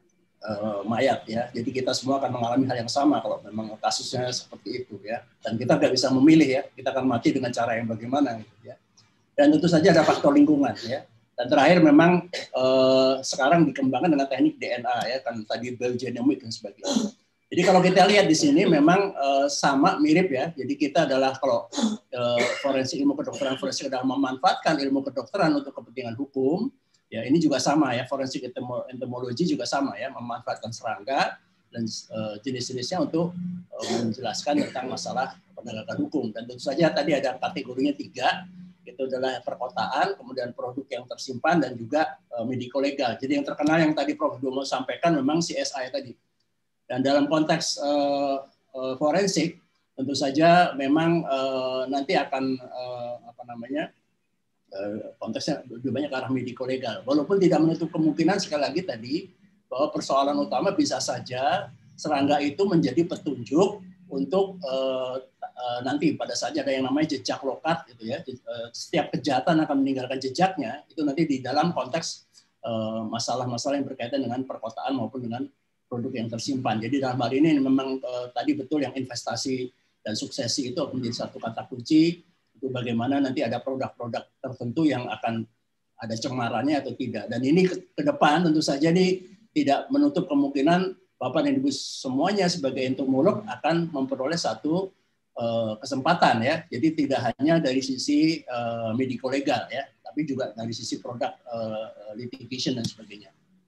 uh, mayat ya. Jadi kita semua akan mengalami hal yang sama kalau memang kasusnya seperti itu ya. Dan kita nggak bisa memilih ya. Kita akan mati dengan cara yang bagaimana gitu ya. Dan tentu saja ada faktor lingkungan ya. Dan terakhir memang uh, sekarang dikembangkan dengan teknik D N A ya kan tadi biogenomic dan sebagainya. Jadi kalau kita lihat di sini memang uh, sama mirip ya. Jadi kita adalah kalau uh, forensik ilmu kedokteran forensik adalah memanfaatkan ilmu kedokteran untuk kepentingan hukum. Ya ini juga sama ya. Forensik entomologi juga sama ya, memanfaatkan serangga dan uh, jenis-jenisnya untuk uh, menjelaskan tentang masalah penegakan hukum. Dan tentu saja tadi ada kategorinya tiga. itu adalah perkotaan, kemudian produk yang tersimpan, dan juga uh, mediko legal. Jadi yang terkenal yang tadi Prof Domo sampaikan memang C S I tadi. Dan dalam konteks uh, uh, forensik, tentu saja memang uh, nanti akan uh, apa namanya uh, konteksnya lebih banyak ke arah mediko legal. Walaupun tidak menutup kemungkinan sekali lagi tadi bahwa persoalan utama bisa saja serangga itu menjadi petunjuk untuk uh, uh, nanti pada saat ada yang namanya jejak lokat gitu ya, setiap kejahatan akan meninggalkan jejaknya, itu nanti di dalam konteks masalah-masalah uh, yang berkaitan dengan perkotaan maupun dengan produk yang tersimpan. Jadi dalam hal ini memang uh, tadi betul yang investasi dan suksesi itu menjadi satu kata kunci itu bagaimana nanti ada produk-produk tertentu yang akan ada cemarannya atau tidak. Dan ini ke, ke depan tentu saja ini tidak menutup kemungkinan Bapak dan Ibu semuanya sebagai entomolog akan memperoleh satu uh, kesempatan ya. Jadi tidak hanya dari sisi uh, mediko legal ya, tapi juga dari sisi produk uh, litigation dan sebagainya.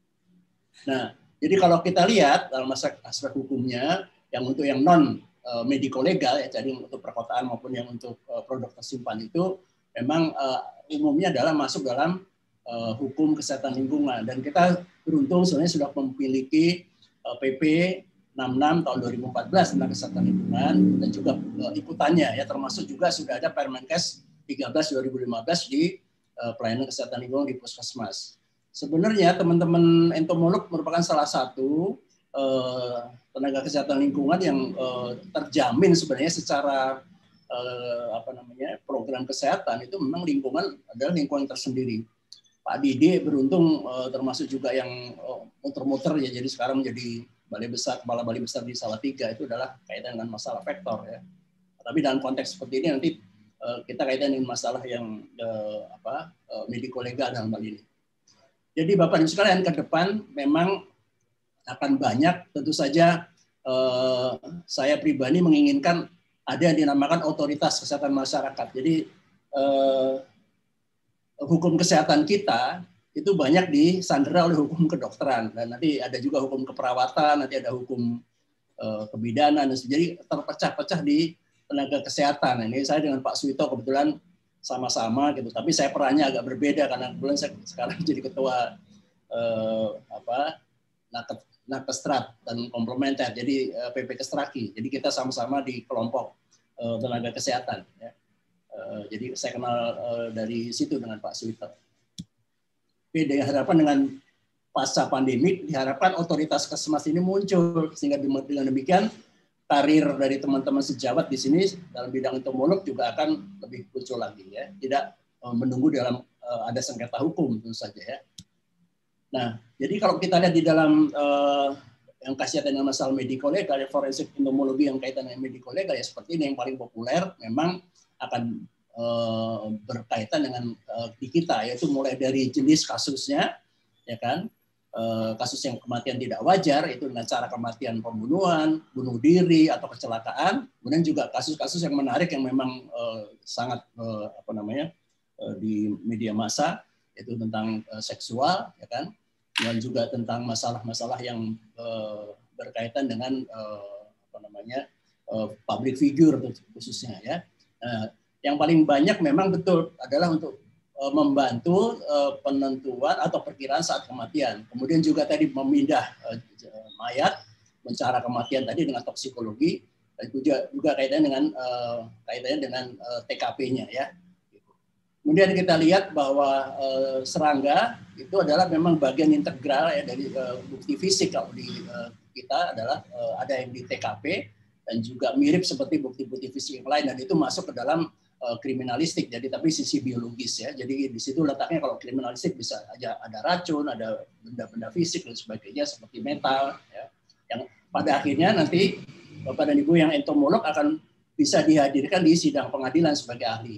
Nah, jadi kalau kita lihat dalam aspek, aspek hukumnya yang untuk yang non uh, mediko legal ya, jadi untuk perkotaan maupun yang untuk uh, produk tersimpan itu memang uh, umumnya adalah masuk dalam uh, hukum kesehatan lingkungan, dan kita beruntung sebenarnya sudah memiliki P P enam puluh enam tahun dua ribu empat belas tentang kesehatan lingkungan dan juga uh, ikutannya ya, termasuk juga sudah ada Permenkes tiga belas dua ribu lima belas di uh, pelayanan kesehatan lingkungan di puskesmas. Sebenarnya teman-teman entomolog merupakan salah satu uh, tenaga kesehatan lingkungan yang uh, terjamin sebenarnya secara uh, apa namanya program kesehatan itu memang lingkungan adalah lingkungan tersendiri. Pak Didi beruntung uh, termasuk juga yang uh, muter-muter ya, jadi sekarang menjadi balai besar, kepala balai besar di Salatiga, itu adalah kaitan dengan masalah vektor ya. Tapi dalam konteks seperti ini nanti uh, kita kaitan dengan masalah yang uh, apa uh, mediko legal dalam hal ini. Jadi Bapak dan sekalian ke depan memang akan banyak, tentu saja uh, saya pribadi menginginkan ada yang dinamakan otoritas kesehatan masyarakat. Jadi uh, hukum kesehatan kita itu banyak disandera oleh hukum kedokteran, dan nanti ada juga hukum keperawatan, nanti ada hukum uh, kebidanan, dan jadi terpecah-pecah di tenaga kesehatan. Ini saya dengan Pak Suito kebetulan sama-sama gitu, tapi saya perannya agak berbeda karena kebetulan saya sekarang jadi ketua uh, apa Nakestrat dan komplementer, jadi uh, P P Kestraki. Jadi kita sama-sama di kelompok uh, tenaga kesehatan. Ya. Uh, jadi saya kenal uh, dari situ dengan Pak Suito. Oke, dengan harapan dengan pasca pandemik diharapkan otoritas kesmas ini muncul, sehingga dengan demikian karir dari teman-teman sejawat di sini dalam bidang entomolog juga akan lebih muncul lagi ya. Tidak uh, menunggu dalam uh, ada sengketa hukum tentu saja ya. Nah, jadi kalau kita lihat di dalam uh, yang kaitan dengan masalah mediko legal, forensik entomologi yang kaitan dengan mediko legal ya seperti ini yang paling populer memang akan uh, berkaitan dengan uh, di kita, yaitu mulai dari jenis kasusnya, ya kan, uh, kasus yang kematian tidak wajar itu dengan cara kematian pembunuhan, bunuh diri atau kecelakaan, kemudian juga kasus-kasus yang menarik yang memang uh, sangat uh, apa namanya uh, di media massa itu tentang uh, seksual, ya kan, dan juga tentang masalah-masalah yang uh, berkaitan dengan uh, apa namanya uh, public figure khususnya ya. Nah, yang paling banyak memang betul adalah untuk uh, membantu uh, penentuan atau perkiraan saat kematian. Kemudian juga tadi memindah uh, mayat, mencara kematian tadi dengan toksikologi, dan juga, juga kaitannya dengan uh, kaitannya dengan uh, T K P-nya ya. Kemudian kita lihat bahwa uh, serangga itu adalah memang bagian integral ya dari uh, bukti fisik. Kalau di uh, kita adalah uh, ada yang di T K P dan juga mirip seperti bukti-bukti fisik yang lain, dan itu masuk ke dalam uh, kriminalistik. Jadi tapi sisi biologis ya. Jadi di situ letaknya kalau kriminalistik bisa aja ada racun, ada benda-benda fisik dan sebagainya seperti metal ya. Yang pada akhirnya nanti Bapak dan Ibu yang entomolog akan bisa dihadirkan di sidang pengadilan sebagai ahli.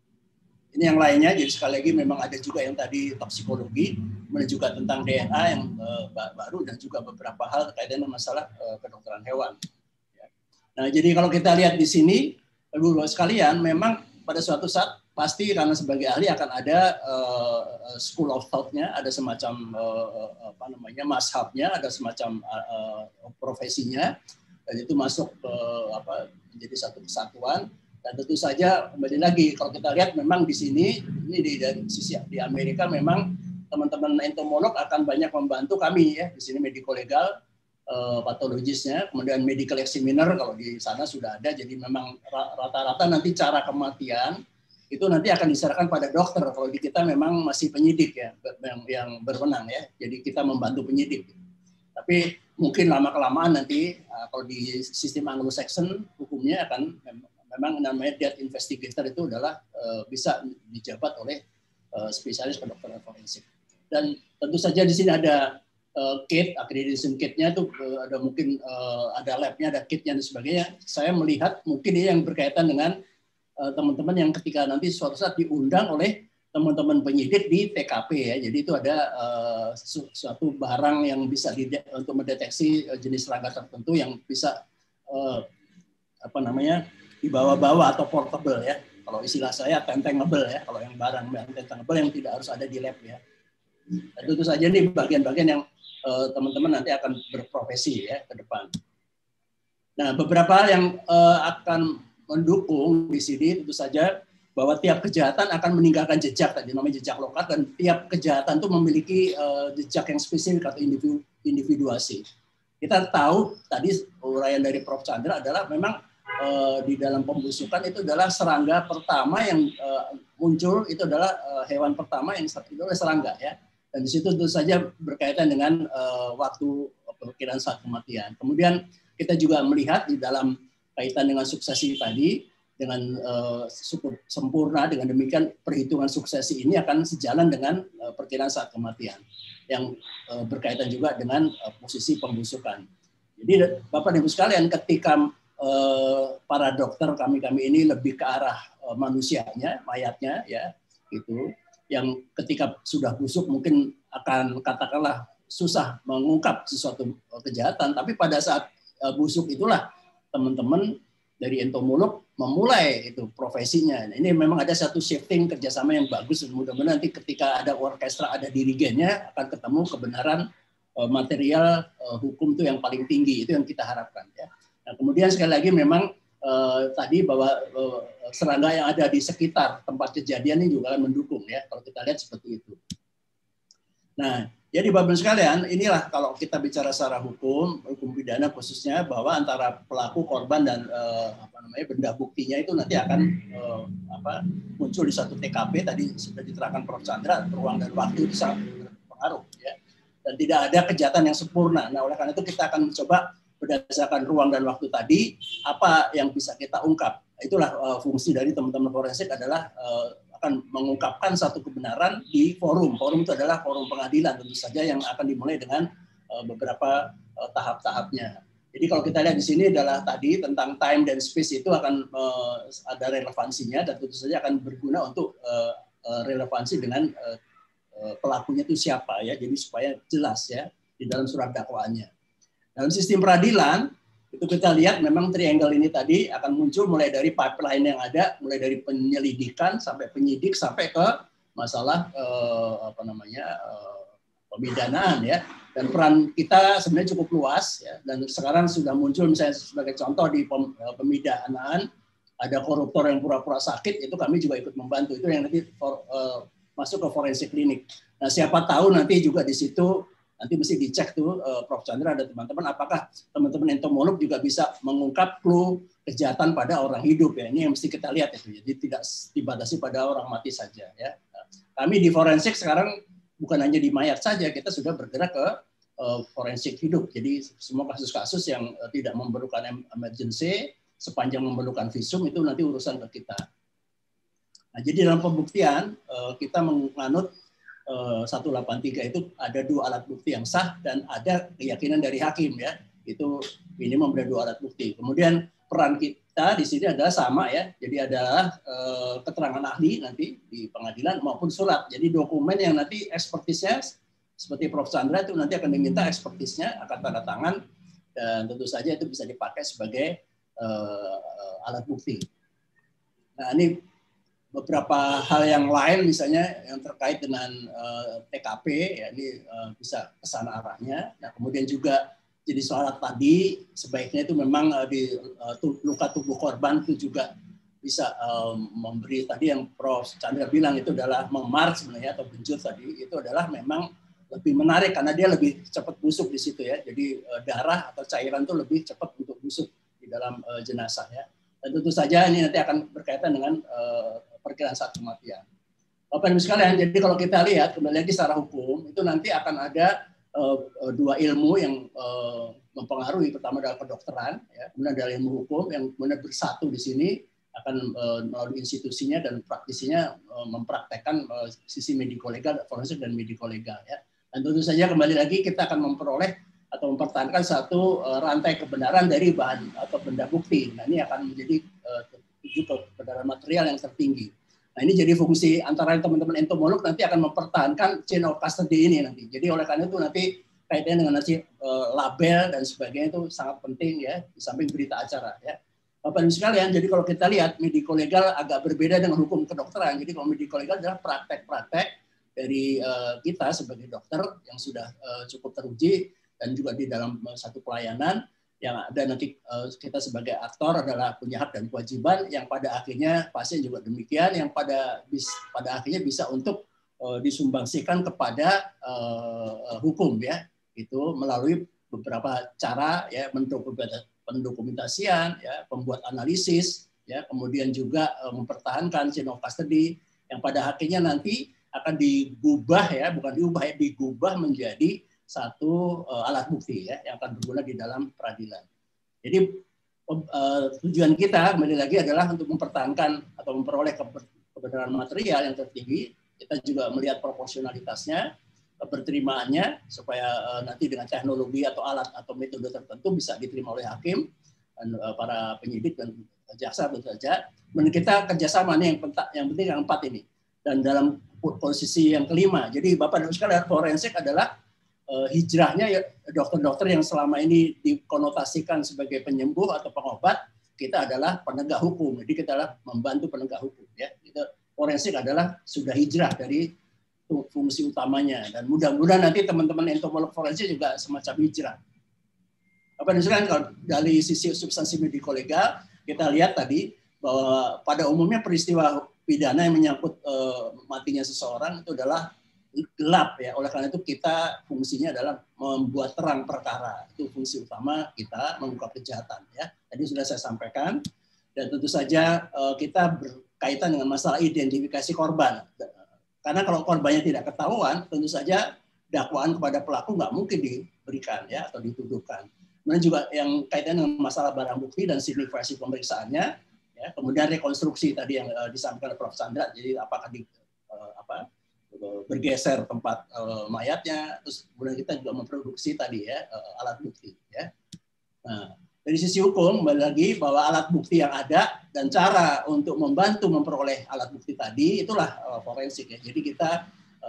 Ini yang lainnya, jadi sekali lagi memang ada juga yang tadi toksikologi, kemudian juga tentang D N A yang uh, baru, dan juga beberapa hal terkait dengan masalah uh, kedokteran hewan. Ya. Nah, jadi kalau kita lihat di sini, Ibu sekalian, memang pada suatu saat pasti karena sebagai ahli akan ada uh, school of thought-nya, ada semacam uh, apa namanya mazhabnya, ada semacam uh, profesinya, dan itu masuk ke apa menjadi satu kesatuan. Dan tentu saja kembali lagi kalau kita lihat memang di sini ini di dari sisi di Amerika memang teman-teman entomolog akan banyak membantu kami ya di sini medico legal, uh, patologisnya, kemudian medical examiner kalau di sana sudah ada. Jadi memang rata-rata nanti cara kematian itu nanti akan diserahkan pada dokter. Kalau di kita memang masih penyidik ya yang, yang berwenang ya. Jadi kita membantu penyidik. Tapi mungkin lama-kelamaan nanti uh, kalau di sistem Anglo-Saxon hukumnya akan memang namanya death investigator itu adalah uh, bisa dijabat oleh uh, spesialis kedokteran forensik. Dan tentu saja di sini ada uh, kit, accreditation kitnya itu uh, ada mungkin uh, ada labnya, ada kitnya dan sebagainya. Saya melihat mungkin ini yang berkaitan dengan uh, teman-teman yang ketika nanti suatu saat diundang oleh teman-teman penyidik di T K P ya. Jadi itu ada uh, suatu barang yang bisa dide- untuk mendeteksi uh, jenis serangga tertentu yang bisa uh, apa namanya dibawa-bawa atau portable ya. Kalau istilah saya tentengable ya. Kalau yang barang yang tentengable yang tidak harus ada di lab ya. Dan tentu saja ini bagian-bagian yang uh, teman-teman nanti akan berprofesi ya ke depan. Nah, beberapa hal yang uh, akan mendukung di sini tentu saja bahwa tiap kejahatan akan meninggalkan jejak, tadi namanya jejak lokat, dan tiap kejahatan itu memiliki uh, jejak yang spesifik atau individu, individuasi. Kita tahu tadi uraian dari Profesor Chandra adalah memang uh, di dalam pembusukan itu adalah serangga pertama yang uh, muncul, itu adalah uh, hewan pertama yang itu adalah serangga ya. Dan di situ tentu saja berkaitan dengan uh, waktu perkiraan saat kematian. Kemudian kita juga melihat di dalam kaitan dengan suksesi tadi, dengan uh, sempurna, dengan demikian perhitungan suksesi ini akan sejalan dengan uh, perkiraan saat kematian yang uh, berkaitan juga dengan uh, posisi pembusukan. Jadi Bapak dan Ibu sekalian, ketika uh, para dokter kami-kami ini lebih ke arah uh, manusianya, mayatnya ya, gitu, yang ketika sudah busuk mungkin akan katakanlah susah mengungkap sesuatu uh, kejahatan, tapi pada saat uh, busuk itulah teman-teman dari entomolog memulai itu profesinya. Ini memang ada satu shifting kerjasama yang bagus. Mudah-mudahan nanti ketika ada orkestra, ada dirigennya, akan ketemu kebenaran uh, material uh, hukum itu yang paling tinggi. Itu yang kita harapkan. Ya. Nah, kemudian sekali lagi memang uh, tadi bahwa uh, serangga yang ada di sekitar tempat kejadian ini juga akan mendukung. Ya, kalau kita lihat seperti itu. Nah, jadi Bapak sekalian, inilah kalau kita bicara secara hukum, hukum pidana khususnya, bahwa antara pelaku, korban, dan eh, apa namanya benda buktinya itu nanti akan eh, apa, muncul di satu T K P. Tadi sudah diterangkan Profesor Chandra, ruang dan waktu itu sangat berpengaruh. Ya. Dan tidak ada kejahatan yang sempurna. Nah, oleh karena itu kita akan mencoba berdasarkan ruang dan waktu tadi, apa yang bisa kita ungkap. Itulah eh, fungsi dari teman-teman forensik adalah eh, akan mengungkapkan satu kebenaran di forum. Forum itu adalah forum pengadilan tentu saja yang akan dimulai dengan uh, beberapa uh, tahap-tahapnya. Jadi kalau kita lihat di sini adalah tadi tentang time dan space itu akan uh, ada relevansinya dan tentu saja akan berguna untuk uh, uh, relevansi dengan uh, uh, pelakunya itu siapa ya. Jadi supaya jelas ya di dalam surat dakwaannya. Dalam sistem peradilan itu kita lihat memang triangle ini tadi akan muncul mulai dari pipeline yang ada, mulai dari penyelidikan sampai penyidik sampai ke masalah eh, apa namanya eh, pemidanaan ya. Dan peran kita sebenarnya cukup luas ya. Dan sekarang sudah muncul misalnya sebagai contoh di pem, pemidanaan ada koruptor yang pura-pura sakit, itu kami juga ikut membantu. Itu yang nanti for, eh, masuk ke forensik klinik. Nah siapa tahu nanti juga di situ nanti mesti dicek tuh uh, Profesor Chandra dan teman-teman apakah teman-teman entomolog juga bisa mengungkap clue kejahatan pada orang hidup ya. Ini yang mesti kita lihat itu. Jadi tidak dibatasi pada orang mati saja ya. Kami di forensik sekarang bukan hanya di mayat saja, kita sudah bergerak ke uh, forensik hidup. Jadi semua kasus-kasus yang uh, tidak memerlukan emergency sepanjang memerlukan visum itu nanti urusan ke kita. Nah, jadi dalam pembuktian uh, kita menganut seratus delapan puluh tiga itu ada dua alat bukti yang sah dan ada keyakinan dari hakim ya, itu minimum ada dua alat bukti. Kemudian peran kita di sini adalah sama ya, jadi adalah eh, keterangan ahli nanti di pengadilan maupun surat. Jadi dokumen yang nanti ekspertisnya seperti Profesor Chandra itu nanti akan diminta ekspertisnya, akan tanda tangan dan tentu saja itu bisa dipakai sebagai eh, alat bukti. Nah ini beberapa hal yang lain misalnya yang terkait dengan uh, T K P ya ini uh, bisa kesana arahnya. Nah kemudian juga jadi soal tadi sebaiknya itu memang uh, di uh, luka tubuh korban itu juga bisa um, memberi tadi yang Prof Chandra bilang itu adalah memar sebenarnya atau benjut tadi itu adalah memang lebih menarik karena dia lebih cepat busuk di situ ya. Jadi uh, darah atau cairan itu lebih cepat untuk busuk di dalam uh, jenazah ya. Dan tentu saja ini nanti akan berkaitan dengan uh, perkiraan saat kematian. Bapak Ibu sekalian, jadi kalau kita lihat kembali lagi secara hukum itu nanti akan ada uh, dua ilmu yang uh, mempengaruhi, pertama adalah kedokteran, ya, kemudian ada ilmu hukum yang kemudian bersatu di sini akan uh, melalui institusinya dan praktisinya uh, mempraktekkan uh, sisi mediko-legal, forensik dan mediko-legal. Ya. Dan tentu saja kembali lagi kita akan memperoleh atau mempertahankan satu uh, rantai kebenaran dari bahan atau benda bukti. Nah ini akan menjadi uh, tujuh kebenaran material yang tertinggi. Nah ini jadi fungsi antara teman-teman entomolog nanti akan mempertahankan chain of custody ini nanti. Jadi oleh karena itu nanti kaitannya dengan nanti uh, label dan sebagainya itu sangat penting ya di samping berita acara ya. Bapak Ibu sekalian, jadi kalau kita lihat mediko-legal agak berbeda dengan hukum kedokteran. Jadi kalau mediko-legal adalah praktek-praktek dari uh, kita sebagai dokter yang sudah uh, cukup teruji dan juga di dalam uh, satu pelayanan yang ada nanti uh, kita sebagai aktor adalah punya hak dan kewajiban yang pada akhirnya pasien juga demikian yang pada bis, pada akhirnya bisa untuk uh, disumbangsikan kepada uh, hukum ya. Itu melalui beberapa cara ya pendokumentasian ya, pembuat analisis ya, kemudian juga uh, mempertahankan chain of custody yang pada akhirnya nanti akan digubah ya, bukan diubah ya, digubah menjadi satu uh, alat bukti ya yang akan berguna di dalam peradilan. Jadi uh, tujuan kita kembali lagi adalah untuk mempertahankan atau memperoleh kebenaran material yang tertinggi. Kita juga melihat proporsionalitasnya, berterimaannya supaya uh, nanti dengan teknologi atau alat atau metode tertentu bisa diterima oleh hakim dan uh, para penyidik dan jaksa tentu saja. Dan kita kerjasama nih yang penting, yang penting yang empat ini. Dan dalam posisi yang kelima, jadi Bapak dan Ibu sekalian, forensik adalah uh, hijrahnya ya, dokter-dokter yang selama ini dikonotasikan sebagai penyembuh atau pengobat, kita adalah penegak hukum. Jadi kita adalah membantu penegak hukum. Ya, kita, forensik adalah sudah hijrah dari fungsi utamanya dan mudah-mudahan nanti teman-teman entomolog forensik juga semacam hijrah. Apa yang kalau dari sisi substansi mediko-legal kita lihat tadi bahwa pada umumnya peristiwa pidana yang menyangkut uh, matinya seseorang itu adalah gelap ya. Oleh karena itu kita fungsinya adalah membuat terang perkara. Itu fungsi utama kita mengungkap kejahatan ya. Tadi sudah saya sampaikan dan tentu saja uh, kita berkaitan dengan masalah identifikasi korban. Karena kalau korbannya tidak ketahuan, tentu saja dakwaan kepada pelaku nggak mungkin diberikan ya atau dituduhkan. Kemudian juga yang kaitan dengan masalah barang bukti dan signifikasi pemeriksaannya, ya, kemudian rekonstruksi tadi yang uh, disampaikan oleh Prof Chandra, jadi apakah di uh, apa uh, bergeser tempat uh, mayatnya, terus kemudian kita juga memproduksi tadi ya uh, alat bukti. Ya. Nah, dari sisi hukum, kembali lagi bahwa alat bukti yang ada dan cara untuk membantu memperoleh alat bukti tadi, itulah uh, forensik. Ya. Jadi kita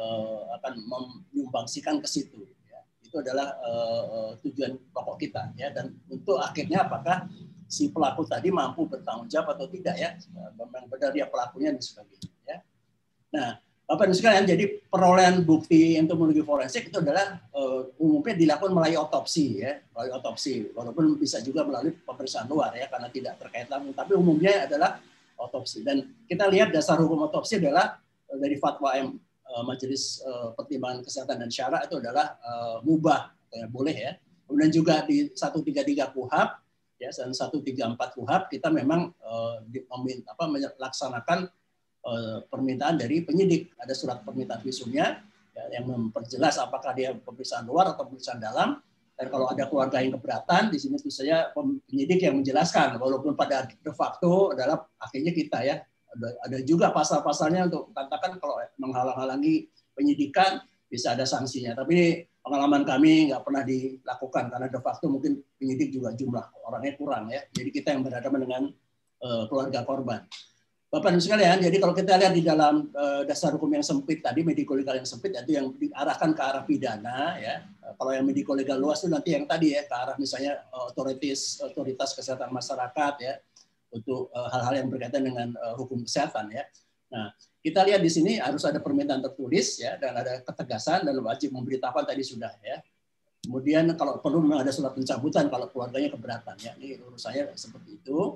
uh, akan menyumbangsikan ke situ. Ya. Itu adalah uh, tujuan pokok kita. Ya. Dan untuk akhirnya apakah si pelaku tadi mampu bertanggung jawab atau tidak, ya, memang benar dia pelakunya dan sebagainya. Ya. Nah, Bapak Ibu sekalian, jadi perolehan bukti entomologi forensik itu adalah uh, umumnya dilakukan melalui otopsi, ya, melalui otopsi, walaupun bisa juga melalui pemeriksaan luar, ya, karena tidak terkait langsung. Tapi umumnya adalah otopsi. Dan kita lihat dasar hukum otopsi adalah uh, dari fatwa M, uh, Majelis uh, Pertimbangan Kesehatan dan Syara itu adalah uh, mubah, ya, boleh ya. Kemudian juga di seratus tiga puluh tiga KUHAP, ya, dan seratus tiga puluh empat KUHAP kita memang uh, di, apa, melaksanakan permintaan dari penyidik, ada surat permintaan visumnya ya, yang memperjelas apakah dia pemeriksaan luar atau pemeriksaan dalam, dan kalau ada keluarga yang keberatan di sini tentu saja penyidik yang menjelaskan, walaupun pada de facto adalah akhirnya kita ya ada, ada juga pasal-pasalnya untuk katakan kalau menghalang-halangi penyidikan bisa ada sanksinya, tapi pengalaman kami nggak pernah dilakukan karena de facto mungkin penyidik juga jumlah orangnya kurang ya, jadi kita yang berhadapan dengan uh, keluarga korban. Bapak Ibu sekalian, jadi kalau kita lihat di dalam uh, dasar hukum yang sempit tadi, mediko-legal yang sempit itu yang diarahkan ke arah pidana, ya. Kalau yang mediko-legal luas itu nanti yang tadi ya ke arah misalnya uh, otoritas otoritas kesehatan masyarakat ya untuk hal-hal uh, yang berkaitan dengan uh, hukum kesehatan ya. Nah, kita lihat di sini harus ada permintaan tertulis ya dan ada ketegasan dan wajib memberitahukan tadi sudah ya. Kemudian kalau perlu memang ada surat pencabutan kalau keluarganya keberatan ya. Ini urusannya seperti itu.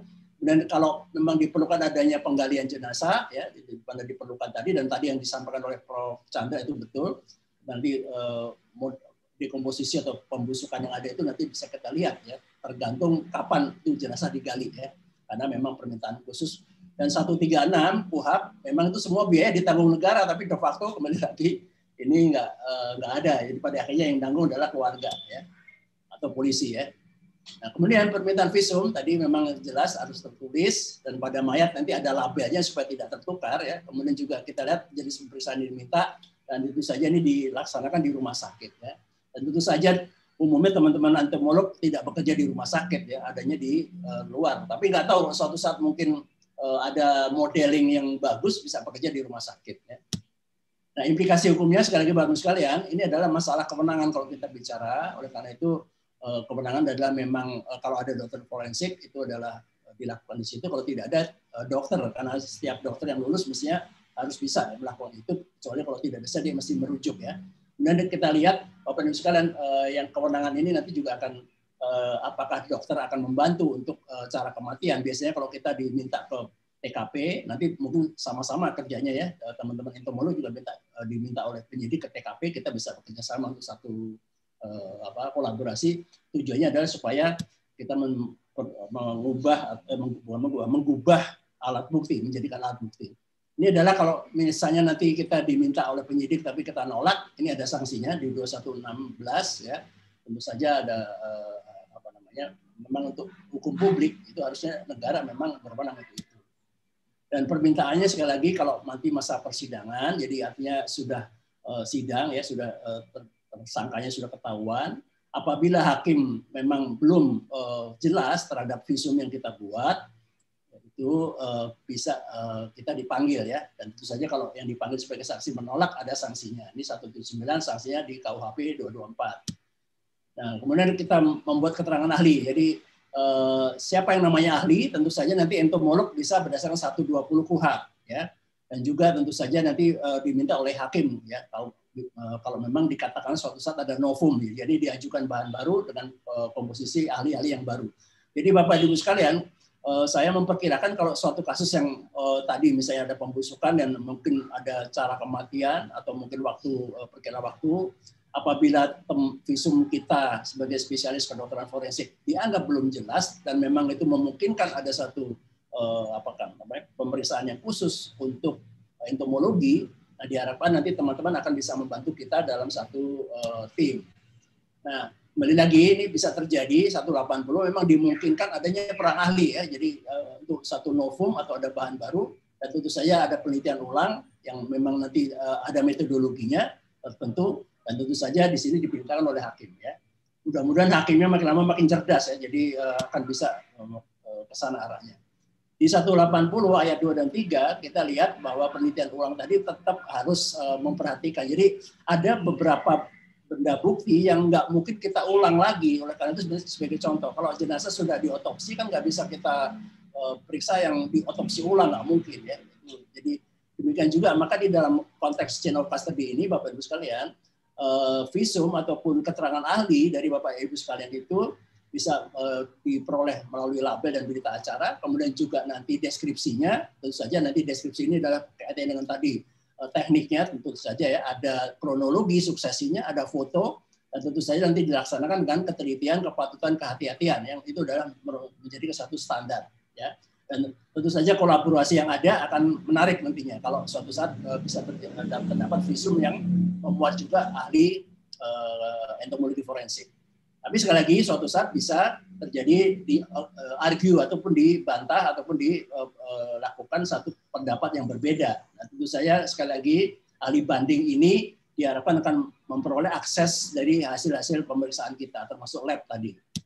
Kemudian kalau memang diperlukan adanya penggalian jenazah, ya, pada diperlukan tadi dan tadi yang disampaikan oleh Profesor Chandra itu betul. Nanti eh, dekomposisi atau pembusukan yang ada itu nanti bisa kita lihat ya, tergantung kapan itu jenazah digali ya, karena memang permintaan khusus. Dan seratus tiga puluh enam K U H P memang itu semua biaya ditanggung negara, tapi de facto kembali lagi ini nggak nggak ada. Jadi pada akhirnya yang tanggung adalah keluarga ya, atau polisi ya. Nah, kemudian permintaan visum tadi memang jelas harus tertulis dan pada mayat nanti ada labelnya supaya tidak tertukar ya. Kemudian juga kita lihat jenis pemeriksaan yang diminta dan tentu saja ini dilaksanakan di rumah sakit ya. Dan tentu saja umumnya teman-teman entomolog tidak bekerja di rumah sakit ya, adanya di uh, luar. Tapi nggak tahu suatu saat mungkin uh, ada modeling yang bagus bisa bekerja di rumah sakit ya. Nah, implikasi hukumnya sekali lagi Bapak sekalian, ini adalah masalah kewenangan kalau kita bicara. Oleh karena itu kewenangan adalah memang kalau ada dokter forensik itu adalah dilakukan di situ, kalau tidak ada dokter, karena setiap dokter yang lulus mestinya harus bisa melakukan itu, kecuali kalau tidak bisa dia mesti merujuk ya. Kemudian kita lihat Bapak Ibu sekalian yang kewenangan ini nanti juga akan apakah dokter akan membantu untuk cara kematian. Biasanya kalau kita diminta ke T K P nanti mungkin sama-sama kerjanya ya, teman-teman entomolog juga minta, diminta oleh penyidik ke T K P, kita bisa bekerja sama untuk satu Uh, apa kolaborasi. Tujuannya adalah supaya kita men, mengubah, eh, mengubah mengubah alat bukti menjadikan alat bukti. Ini adalah kalau misalnya nanti kita diminta oleh penyidik tapi kita nolak, ini ada sanksinya di dua puluh satu enam belas ya. Tentu saja ada uh, apa namanya, memang untuk hukum publik itu harusnya negara memang berwenang untuk itu. Dan permintaannya sekali lagi kalau nanti masa persidangan, jadi artinya sudah uh, sidang ya, sudah uh, ter, tersangkanya sudah ketahuan, apabila hakim memang belum uh, jelas terhadap visum yang kita buat, itu uh, bisa uh, kita dipanggil ya, dan tentu saja kalau yang dipanggil sebagai saksi menolak ada sanksinya. Ini seratus tujuh puluh sembilan sanksinya di K U H P dua ratus dua puluh empat. Nah, kemudian kita membuat keterangan ahli. Jadi uh, siapa yang namanya ahli? Tentu saja nanti entomolog bisa berdasarkan seratus dua puluh K U H ya, dan juga tentu saja nanti uh, diminta oleh hakim ya, tahu kalau memang dikatakan suatu saat ada novum, jadi diajukan bahan baru dengan komposisi ahli-ahli yang baru. Jadi Bapak Ibu sekalian, saya memperkirakan kalau suatu kasus yang tadi misalnya ada pembusukan dan mungkin ada cara kematian atau mungkin waktu perkira waktu, apabila visum kita sebagai spesialis kedokteran forensik dianggap belum jelas dan memang itu memungkinkan ada satu apakah namanya pemeriksaan yang khusus untuk entomologi. Nah, diharapkan nanti teman-teman akan bisa membantu kita dalam satu uh, tim. Nah, kembali lagi ini bisa terjadi seratus delapan puluh memang dimungkinkan adanya peran ahli ya. Jadi uh, untuk satu novum atau ada bahan baru, dan tentu saja ada penelitian ulang yang memang nanti uh, ada metodologinya tertentu, dan tentu saja di sini diperintahkan oleh hakim ya. Mudah-mudahan hakimnya makin lama makin cerdas ya, jadi uh, akan bisa uh, ke sana arahnya. Di seratus delapan puluh ayat dua dan tiga kita lihat bahwa penelitian ulang tadi tetap harus memperhatikan. Jadi ada beberapa benda bukti yang nggak mungkin kita ulang lagi. Oleh karena itu sebagai contoh, kalau jenazah sudah diotopsi kan nggak bisa kita periksa yang diotopsi ulang, nggak mungkin ya. Jadi demikian juga maka di dalam konteks chain of custody ini Bapak Ibu sekalian, visum ataupun keterangan ahli dari Bapak Ibu sekalian itu bisa uh, diperoleh melalui label dan berita acara, kemudian juga nanti deskripsinya, tentu saja nanti deskripsi ini adalah kaitan dengan tadi uh, tekniknya, tentu saja ya, ada kronologi suksesinya, ada foto, dan tentu saja nanti dilaksanakan dengan ketelitian, kepatutan, kehati-hatian, yang itu adalah menjadi satu standar ya. Dan tentu saja kolaborasi yang ada akan menarik nantinya kalau suatu saat uh, bisa terdapat visum yang membuat juga ahli uh, entomologi forensik. Tapi sekali lagi suatu saat bisa terjadi di uh, argue ataupun dibantah ataupun dilakukan uh, satu pendapat yang berbeda. Nah, tentu saya sekali lagi ahli banding ini diharapkan akan memperoleh akses dari hasil-hasil pemeriksaan kita termasuk lab tadi.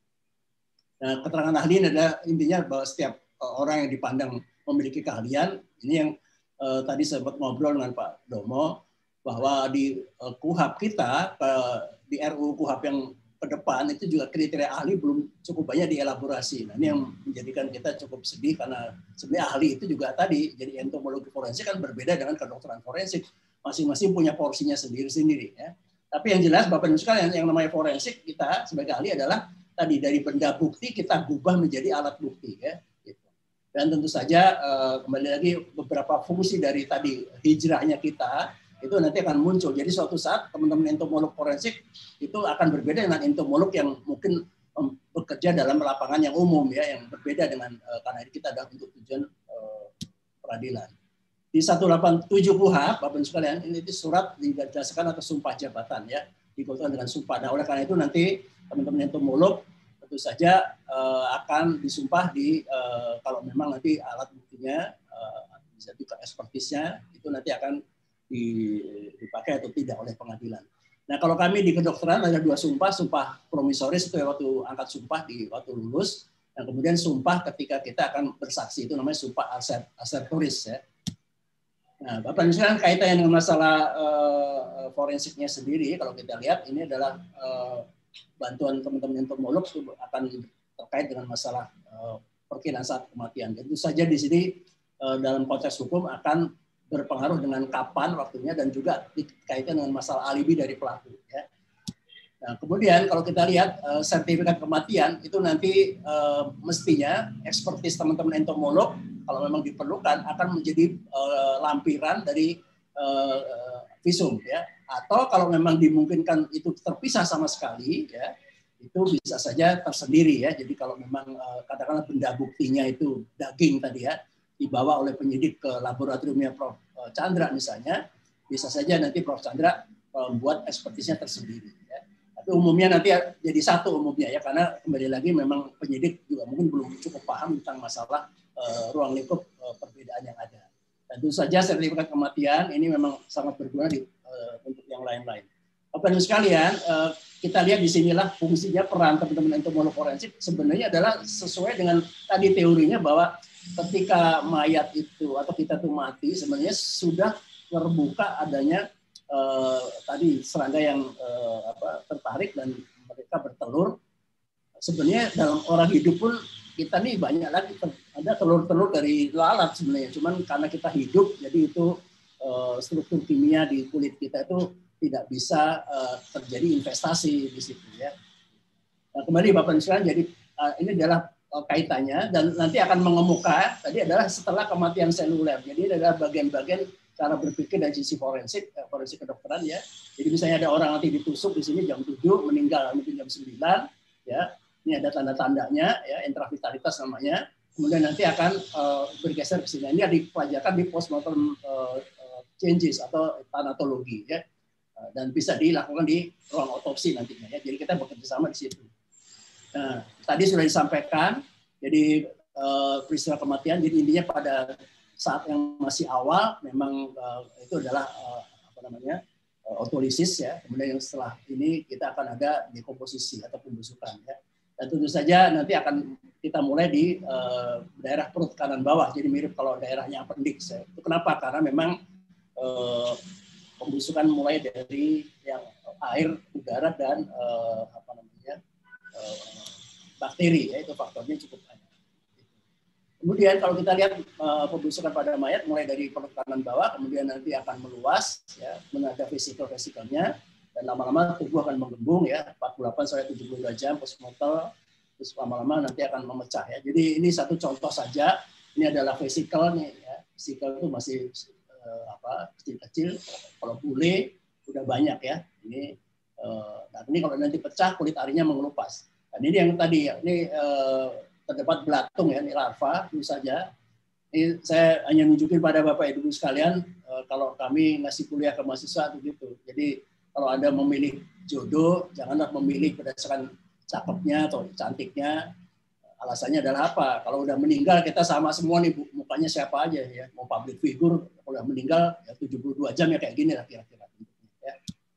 Nah, keterangan ahli ini adalah intinya bahwa setiap uh, orang yang dipandang memiliki keahlian. Ini yang uh, tadi sempat ngobrol dengan Pak Domo bahwa di uh, K U H P kita uh, di R U K U H P yang ke depan itu juga kriteria ahli belum cukup banyak dielaborasi. Nah, ini yang menjadikan kita cukup sedih karena sebenarnya ahli itu juga tadi jadi entomologi forensik kan berbeda dengan kedokteran forensik, masing-masing punya porsinya sendiri-sendiri ya. Tapi yang jelas Bapak Ibu sekalian, yang namanya forensik kita sebagai ahli adalah tadi dari benda bukti kita ubah menjadi alat bukti ya. Gitu. Dan tentu saja uh, kembali lagi beberapa fungsi dari tadi hijrahnya kita itu nanti akan muncul. Jadi suatu saat teman-teman entomolog forensik itu akan berbeda dengan entomolog yang mungkin um, bekerja dalam lapangan yang umum ya, yang berbeda dengan uh, karena kita ada untuk tujuan uh, peradilan. Di seratus delapan puluh tujuh K U H A P, Bapak Ibu sekalian, ini itu surat didasarkan atas sumpah jabatan ya, digolongkan dengan sumpah. Nah, oleh karena itu nanti teman-teman entomolog tentu saja uh, akan disumpah di uh, kalau memang nanti alat buktinya uh, bisa juga ekspertisnya itu nanti akan dipakai atau tidak oleh pengadilan. Nah, kalau kami di kedokteran ada dua sumpah, sumpah promisoris itu waktu angkat sumpah di waktu lulus, dan kemudian sumpah ketika kita akan bersaksi itu namanya sumpah asertoris ya. Nah, Bapak Ibu sekalian, kaitannya dengan masalah uh, forensiknya sendiri, kalau kita lihat ini adalah uh, bantuan teman-teman entomolog itu akan terkait dengan masalah uh, perkiraan saat kematian. Tentu saja di sini uh, dalam konteks hukum akan berpengaruh dengan kapan waktunya dan juga dikaitkan dengan masalah alibi dari pelaku. Ya. Nah, kemudian kalau kita lihat uh, sertifikat kematian itu nanti uh, mestinya ekspertis teman-teman entomolog kalau memang diperlukan akan menjadi uh, lampiran dari uh, uh, visum ya. Atau kalau memang dimungkinkan itu terpisah sama sekali ya, itu bisa saja tersendiri ya. Jadi kalau memang katakanlah benda buktinya itu daging tadi ya, dibawa oleh penyidik ke laboratoriumnya Prof Chandra misalnya, bisa saja nanti Prof Chandra membuat ekspertisnya tersendiri ya. Tapi umumnya nanti jadi satu umumnya ya, karena kembali lagi memang penyidik juga mungkin belum cukup paham tentang masalah uh, ruang lingkup uh, perbedaan yang ada. Dan tentu saja sertifikat kematian ini memang sangat berguna di untuk yang lain-lain. Bapak Ibu sekalian, kita lihat di sinilah fungsinya peran teman-teman entomolog forensik sebenarnya adalah sesuai dengan tadi teorinya bahwa ketika mayat itu atau kita tuh mati sebenarnya sudah terbuka adanya eh, tadi serangga yang eh, apa, tertarik dan mereka bertelur. Sebenarnya dalam orang hidup pun kita nih banyak lagi ada telur-telur dari lalat sebenarnya. Cuman karena kita hidup jadi itu struktur kimia di kulit kita itu tidak bisa uh, terjadi investasi di situ ya. Nah, kembali Bapak Ibu sekalian, jadi uh, ini adalah uh, kaitannya dan nanti akan mengemuka tadi adalah setelah kematian seluler. Jadi ini adalah bagian-bagian cara berpikir dari sisi forensik, uh, forensik kedokteran ya. Jadi misalnya ada orang nanti ditusuk di sini jam tujuh, meninggal mungkin jam sembilan ya. Ini ada tanda-tandanya ya, intravitalitas namanya. Kemudian nanti akan uh, bergeser ke sini. Ini dipelajarkan di postmortem uh, changes atau tanatologi ya, dan bisa dilakukan di ruang otopsi nantinya ya. Jadi kita bekerja sama di situ. Nah, tadi sudah disampaikan, jadi eh, peristiwa kematian, jadi intinya pada saat yang masih awal memang eh, itu adalah eh, apa namanya eh, otolisis ya. Kemudian yang setelah ini kita akan ada dekomposisi atau pembusukan ya. Dan tentu saja nanti akan kita mulai di eh, daerah perut kanan bawah, jadi mirip kalau daerahnya appendix ya. Itu kenapa? Karena memang Uh, pembusukan mulai dari yang air, udara dan uh, apa namanya uh, bakteri ya, itu faktornya cukup banyak. Kemudian kalau kita lihat uh, pembusukan pada mayat mulai dari perut kanan bawah, kemudian nanti akan meluas ya, menada vesikel-vesikelnya dan lama-lama tubuh akan menggembung ya, empat puluh delapan sampai tujuh puluh dua jam postmortem, terus lama-lama nanti akan memecah ya. Jadi ini satu contoh saja, ini adalah vesikel nih ya, vesikel itu masih apa kecil-kecil, kalau bule udah banyak ya ini. Nah ini kalau nanti pecah kulit arinya mengelupas. Dan ini yang tadi ya, ini terdapat belatung ya, ini larva itu saja. Ini saya hanya nunjukin pada Bapak Ibu sekalian kalau kami ngasih kuliah ke mahasiswa begitu. Jadi kalau Anda memilih jodoh, janganlah memilih berdasarkan cakepnya atau cantiknya. Alasannya adalah apa? Kalau udah meninggal kita sama semua nih, mukanya siapa aja ya, mau public figure, kalau udah meninggal ya tujuh puluh dua jam ya kayak gini lah kira-kira. Ya.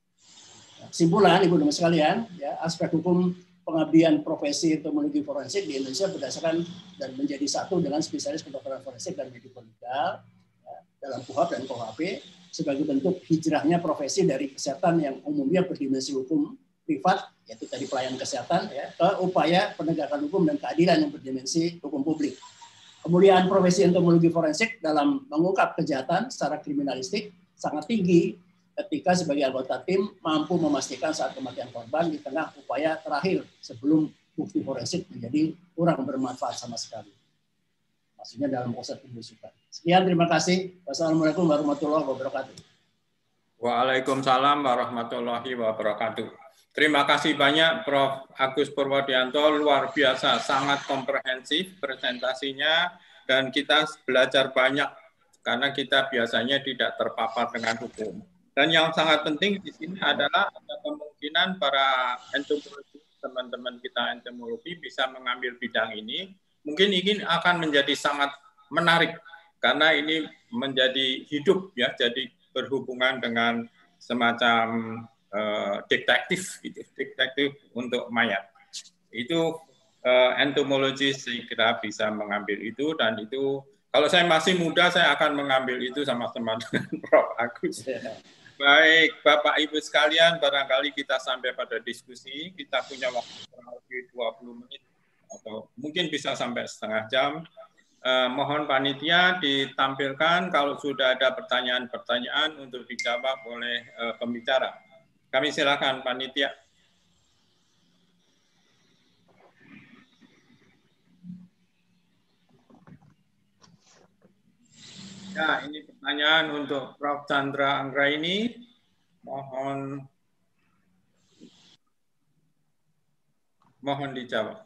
Kesimpulan Ibu dan sekalian, ya aspek hukum pengabdian profesi entomologi forensik di Indonesia berdasarkan dan menjadi satu dengan spesialis kedokteran forensik dan mediko-legal ya, dalam K U H A P dan K U H P sebagai bentuk hijrahnya profesi dari kesehatan yang umumnya berdimensi hukum privat, yaitu tadi pelayanan kesehatan, ya, ke upaya penegakan hukum dan keadilan yang berdimensi hukum publik. Kemudian profesi entomologi forensik dalam mengungkap kejahatan secara kriminalistik sangat tinggi ketika sebagai anggota tim mampu memastikan saat kematian korban di tengah upaya terakhir sebelum bukti forensik menjadi kurang bermanfaat sama sekali. maksudnya dalam proses pembusukan. Sekian, terima kasih. Wassalamualaikum warahmatullahi wabarakatuh. Waalaikumsalam warahmatullahi wabarakatuh. Terima kasih banyak Profesor Agus Purwodianto, luar biasa, sangat komprehensif presentasinya, dan kita belajar banyak karena kita biasanya tidak terpapar dengan hukum. Dan yang sangat penting di sini adalah ada kemungkinan para entomologi, teman-teman kita entomologi bisa mengambil bidang ini. Mungkin ini akan menjadi sangat menarik karena ini menjadi hidup ya, jadi berhubungan dengan semacam uh, detektif gitu, detektif untuk mayat. Itu uh, entomologi saya kira bisa mengambil itu, dan itu kalau saya masih muda saya akan mengambil itu sama teman-teman Prof Agus. Baik, Bapak Ibu sekalian, barangkali kita sampai pada diskusi. Kita punya waktu kurang lebih dua puluh menit atau mungkin bisa sampai setengah jam. Eh, mohon panitia ditampilkan kalau sudah ada pertanyaan-pertanyaan untuk dijawab oleh eh, pembicara. Kami silakan panitia. Ya, ini pertanyaan untuk Profesor Chandra Anggraini. Mohon mohon dijawab.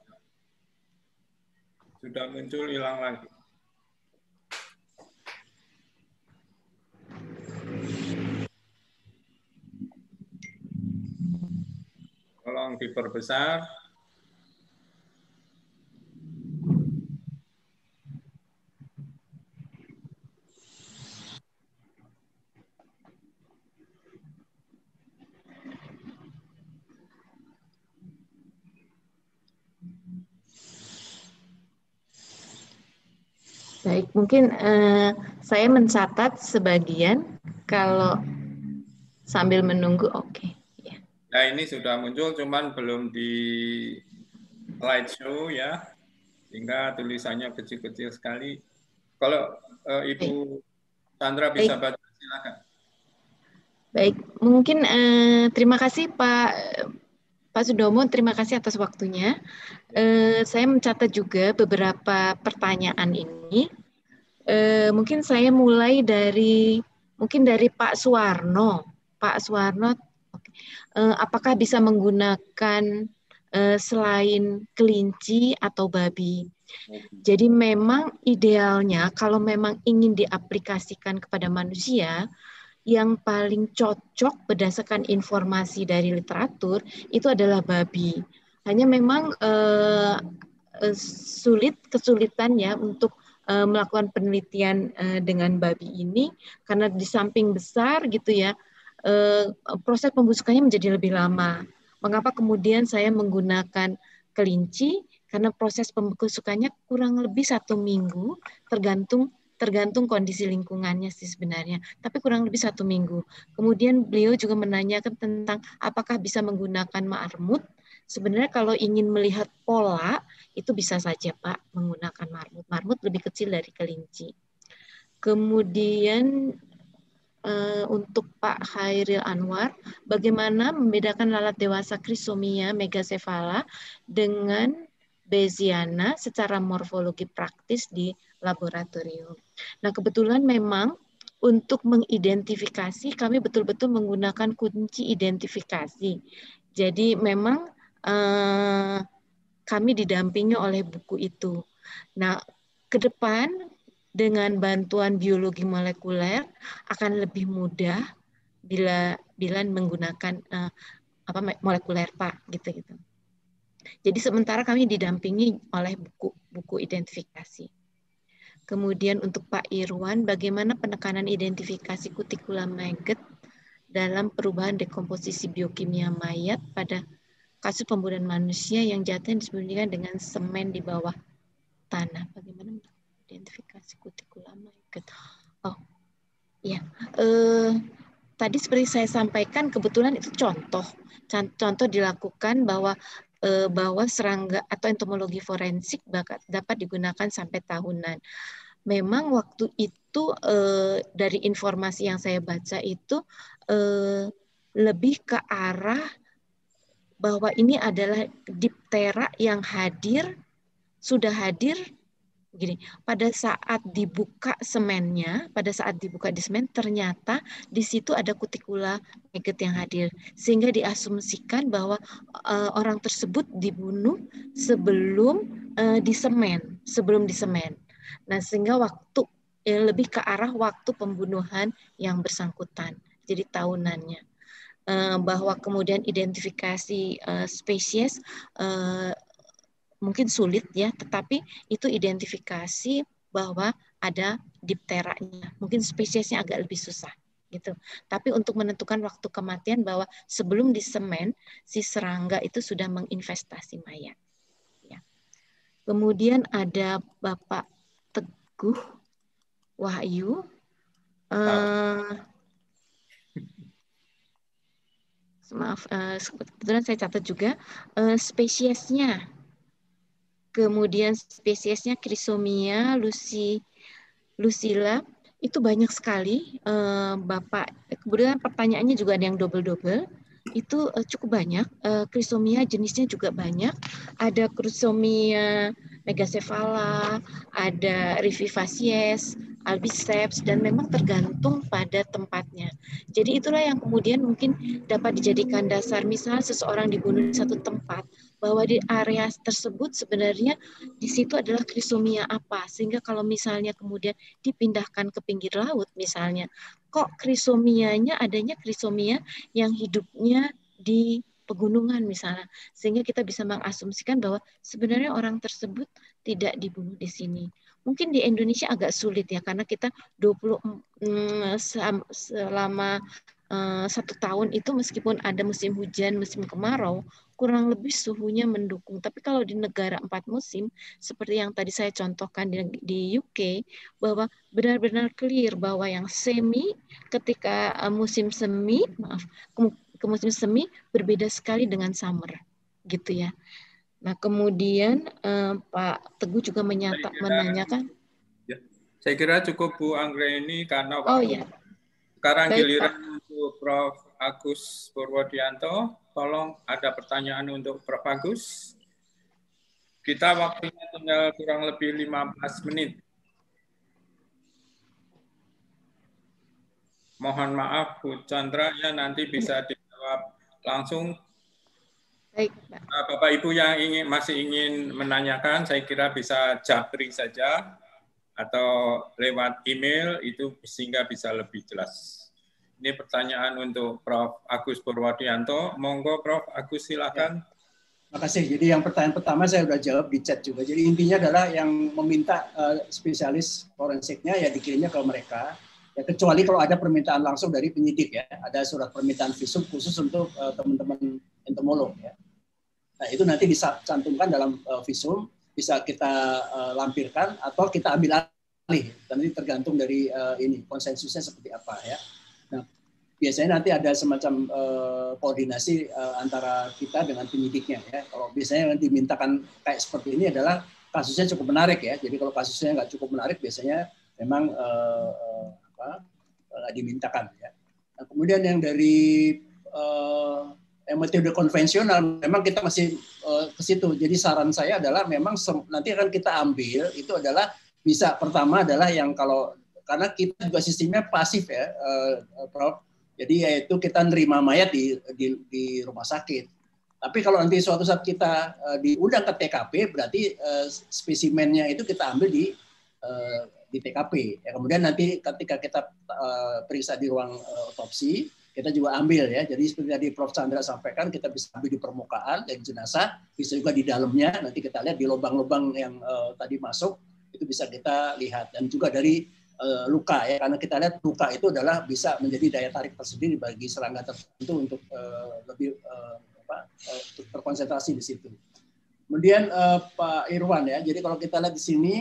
Sudah muncul, hilang lagi. Tolong diperbesar. Baik, mungkin eh, saya mencatat sebagian, kalau sambil menunggu, oke. Okay. Ya. Nah, ini sudah muncul, cuman belum di slideshow ya, sehingga tulisannya kecil-kecil sekali. Kalau eh, Ibu Chandra bisa baca, silakan. Baik, mungkin eh, terima kasih Pak Pak Sudomo, terima kasih atas waktunya. Eh, saya mencatat juga beberapa pertanyaan ini. Eh, mungkin saya mulai dari mungkin dari Pak Suwarno. Pak Suwarno, eh, apakah bisa menggunakan eh, selain kelinci atau babi? Jadi memang idealnya kalau memang ingin diaplikasikan kepada manusia, yang paling cocok berdasarkan informasi dari literatur itu adalah babi. Hanya memang eh, sulit kesulitan ya untuk eh, melakukan penelitian eh, dengan babi ini, karena di samping besar gitu ya, eh, proses pembusukannya menjadi lebih lama. Mengapa kemudian saya menggunakan kelinci? Karena proses pembusukannya kurang lebih satu minggu, tergantung tergantung kondisi lingkungannya sih sebenarnya, tapi kurang lebih satu minggu. Kemudian beliau juga menanyakan tentang apakah bisa menggunakan marmut. Sebenarnya kalau ingin melihat pola, itu bisa saja Pak menggunakan marmut. Marmut lebih kecil dari kelinci. Kemudian uh, untuk Pak Khairil Anwar, bagaimana membedakan lalat dewasa Chrysomia megacephala dengan Beziana secara morfologi praktis di laboratorium. Nah, kebetulan memang untuk mengidentifikasi kami betul-betul menggunakan kunci identifikasi. Jadi memang eh, kami didampingi oleh buku itu. Nah, ke depan dengan bantuan biologi molekuler akan lebih mudah bila bila menggunakan eh, apa molekuler Pak gitu-gitu. Jadi sementara kami didampingi oleh buku-buku identifikasi. Kemudian untuk Pak Irwan, bagaimana penekanan identifikasi kutikula maggot dalam perubahan dekomposisi biokimia mayat pada kasus pembunuhan manusia yang jatuhnya disembunyikan dengan semen di bawah tanah. Bagaimana identifikasi kutikula maggot? Oh, ya. Eh, tadi seperti saya sampaikan, kebetulan itu contoh. Contoh dilakukan bahwa bahwa serangga atau entomologi forensik dapat digunakan sampai tahunan. Memang waktu itu eh, dari informasi yang saya baca itu eh, lebih ke arah bahwa ini adalah diptera yang hadir, sudah hadir Gini, pada saat dibuka semennya, pada saat dibuka di semen, ternyata di situ ada kutikula maggot yang hadir, sehingga diasumsikan bahwa uh, orang tersebut dibunuh sebelum uh, disemen, sebelum disemen. Nah, sehingga waktu ya, lebih ke arah waktu pembunuhan yang bersangkutan, jadi tahunannya. Uh, bahwa kemudian identifikasi uh, spesies uh, mungkin sulit ya, tetapi itu identifikasi bahwa ada dipteranya. Mungkin spesiesnya agak lebih susah gitu. Tapi untuk menentukan waktu kematian bahwa sebelum disemen si serangga itu sudah menginvestasi mayat. Ya. Kemudian ada Bapak Teguh Wahyu. Uh, maaf, uh, kebetulan saya catat juga uh, spesiesnya. Kemudian spesiesnya Chrysomia luci, lucilla, itu banyak sekali, eh, Bapak. Kemudian pertanyaannya juga ada yang double-double, itu eh, cukup banyak. Eh, Chrysomia jenisnya juga banyak. Ada Chrysomia megacephala, ada Rivivacies, Albiceps, dan memang tergantung pada tempatnya. Jadi itulah yang kemudian mungkin dapat dijadikan dasar, misalnya seseorang dibunuh di satu tempat, bahwa di area tersebut sebenarnya di situ adalah Chrysomia apa, sehingga kalau misalnya kemudian dipindahkan ke pinggir laut misalnya, kok Chrysomianya adanya Chrysomia yang hidupnya di pegunungan misalnya, sehingga kita bisa mengasumsikan bahwa sebenarnya orang tersebut tidak dibunuh di sini. Mungkin di Indonesia agak sulit ya, karena kita dua puluh mm, selama uh, satu tahun itu meskipun ada musim hujan, musim kemarau, kurang lebih suhunya mendukung. Tapi kalau di negara empat musim, seperti yang tadi saya contohkan di, di U K, bahwa benar-benar clear bahwa yang semi ketika uh, musim semi, maaf, ke, ke musim semi berbeda sekali dengan summer, gitu ya. Nah, kemudian uh, Pak Teguh juga menyata, saya kira, menanyakan. Ya, saya kira cukup Bu Anggreni karena waktu. Oh ya. Sekarang Baik, giliran Pak. untuk Prof Agus Purwodianto. Tolong ada pertanyaan untuk Prof Agus. Kita waktunya tinggal kurang lebih lima belas menit. Mohon maaf Bu Chandra, ya nanti bisa dijawab langsung. Baik, Pak. Bapak Ibu yang ingin masih ingin menanyakan, saya kira bisa japri saja atau lewat email itu sehingga bisa lebih jelas. Ini pertanyaan untuk Prof Agus Purwodianto. Monggo Prof Agus silakan. Terima kasih. Jadi yang pertanyaan pertama saya sudah jawab di chat juga. Jadi intinya adalah yang meminta uh, spesialis forensiknya ya dikirimnya ke mereka. Ya kecuali kalau ada permintaan langsung dari penyidik ya, ada surat permintaan visum khusus untuk uh, teman-teman entomolog ya. Nah itu nanti dicantumkan dalam uh, visum, bisa kita uh, lampirkan atau kita ambil alih. Nanti tergantung dari uh, ini konsensusnya seperti apa ya. Nah biasanya nanti ada semacam uh, koordinasi uh, antara kita dengan penyidiknya ya. Kalau biasanya yang dimintakan kayak seperti ini adalah kasusnya cukup menarik ya. Jadi kalau kasusnya nggak cukup menarik biasanya memang uh, uh, apa, uh, dimintakan ya. Nah, kemudian yang dari uh, yang metode konvensional memang kita masih uh, ke situ. Jadi saran saya adalah memang nanti akan kita ambil itu adalah bisa pertama adalah yang kalau karena kita juga sistemnya pasif ya, uh, Prof. Jadi yaitu kita nerima mayat di, di, di rumah sakit. Tapi kalau nanti suatu saat kita uh, diundang ke T K P, berarti uh, spesimennya itu kita ambil di uh, di T K P. Ya, kemudian nanti ketika kita uh, periksa di ruang uh, otopsi, kita juga ambil ya. Jadi seperti tadi Prof Chandra sampaikan, kita bisa ambil di permukaan dari jenazah, bisa juga di dalamnya. Nanti kita lihat di lubang-lubang yang uh, tadi masuk, itu bisa kita lihat. Dan juga dari uh, luka ya, karena kita lihat luka itu adalah bisa menjadi daya tarik tersendiri bagi serangga tertentu untuk uh, lebih uh, apa, uh, terkonsentrasi di situ. Kemudian uh, Pak Irwan ya, jadi kalau kita lihat di sini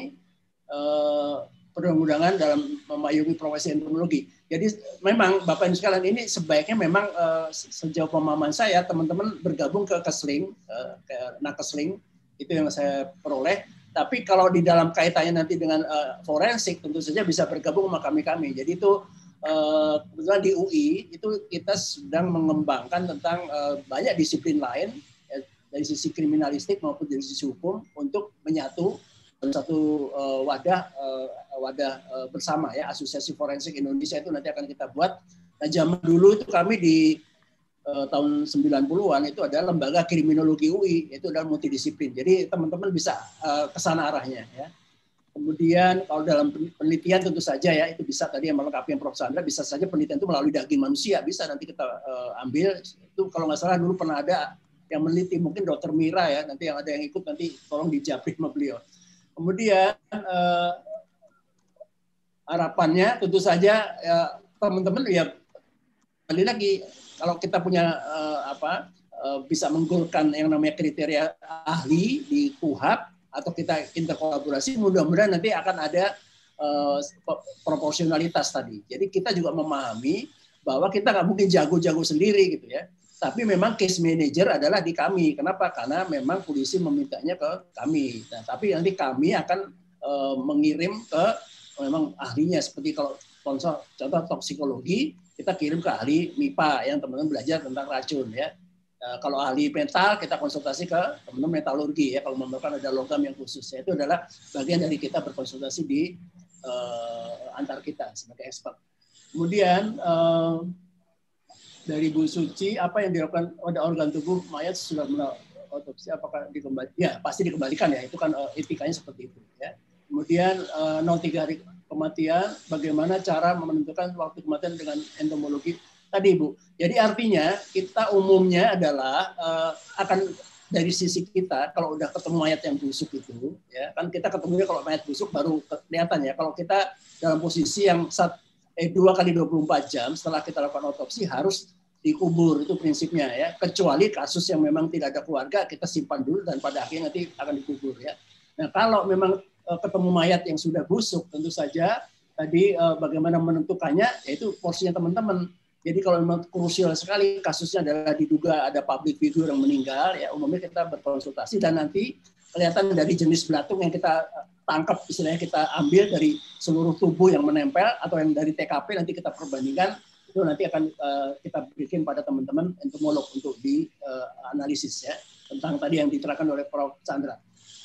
uh, perundang-undangan dalam memayungi profesi entomologi. Jadi memang Bapak Ibu sekalian ini sebaiknya memang uh, sejauh pemahaman saya teman-teman bergabung ke Kesling, uh, ke Nakesling, itu yang saya peroleh. Tapi kalau di dalam kaitannya nanti dengan uh, forensik tentu saja bisa bergabung sama kami-kami. Jadi itu uh, kebetulan di U I itu kita sedang mengembangkan tentang uh, banyak disiplin lain ya, dari sisi kriminalistik maupun dari sisi hukum untuk menyatu satu uh, wadah uh, wadah uh, bersama ya, Asosiasi Forensik Indonesia itu nanti akan kita buat. Nah, zaman dulu itu kami di uh, tahun sembilan puluhan itu ada lembaga kriminologi U I, itu adalah multidisiplin. Jadi teman-teman bisa uh, ke sana arahnya ya. Kemudian kalau dalam penelitian tentu saja ya, itu bisa tadi yang melengkapi yang Prof Chandra, bisa saja penelitian itu melalui daging manusia, bisa nanti kita uh, ambil. Itu kalau nggak salah dulu pernah ada yang meneliti, mungkin Dokter Mira ya, nanti yang ada yang ikut nanti tolong dijawab sama beliau. Kemudian uh, harapannya tentu saja ya, teman-teman ya, kali lagi kalau kita punya uh, apa uh, bisa menggolkan yang namanya kriteria ahli di K U H A P, atau kita interkolaborasi, mudah-mudahan nanti akan ada uh, proporsionalitas tadi. Jadi kita juga memahami bahwa kita nggak mungkin jago-jago sendiri gitu ya. Tapi memang case manager adalah di kami. Kenapa? Karena memang polisi memintanya ke kami. Nah, tapi nanti kami akan uh, mengirim ke memang ahlinya. Seperti kalau contoh, contoh toksikologi, kita kirim ke ahli M I P A yang teman-teman belajar tentang racun ya. Uh, kalau ahli metal, kita konsultasi ke teman-teman metalurgi ya, kalau memerlukan ada logam yang khusus ya. Itu adalah bagian dari kita berkonsultasi di uh, antar kita sebagai expert. Kemudian uh, dari Bu Suci, apa yang dilakukan pada organ tubuh mayat sudah otopsi, apakah dikembalikan? Ya pasti dikembalikan ya, itu kan uh, etikanya seperti itu ya. Kemudian uh, nol tiga hari kematian, bagaimana cara menentukan waktu kematian dengan entomologi tadi Bu. Jadi artinya kita umumnya adalah uh, akan dari sisi kita kalau udah ketemu mayat yang busuk itu ya, kan kita ketemunya kalau mayat busuk baru kelihatan ya. Kalau kita dalam posisi yang sat, eh, dua kali dua puluh empat jam setelah kita lakukan otopsi harus dikubur, itu prinsipnya ya. Kecuali kasus yang memang tidak ada keluarga, kita simpan dulu dan pada akhirnya nanti akan dikubur ya. Nah, kalau memang uh, ketemu mayat yang sudah busuk, tentu saja tadi uh, bagaimana menentukannya yaitu porsinya teman-teman. Jadi kalau memang krusial sekali kasusnya adalah diduga ada public figure yang meninggal, ya umumnya kita berkonsultasi dan nanti kelihatan dari jenis belatung yang kita tangkap, istilahnya kita ambil dari seluruh tubuh yang menempel atau yang dari T K P nanti kita perbandingkan, itu nanti akan uh, kita bikin pada teman-teman entomolog untuk di uh, analisis ya tentang tadi yang diterangkan oleh Prof Chandra.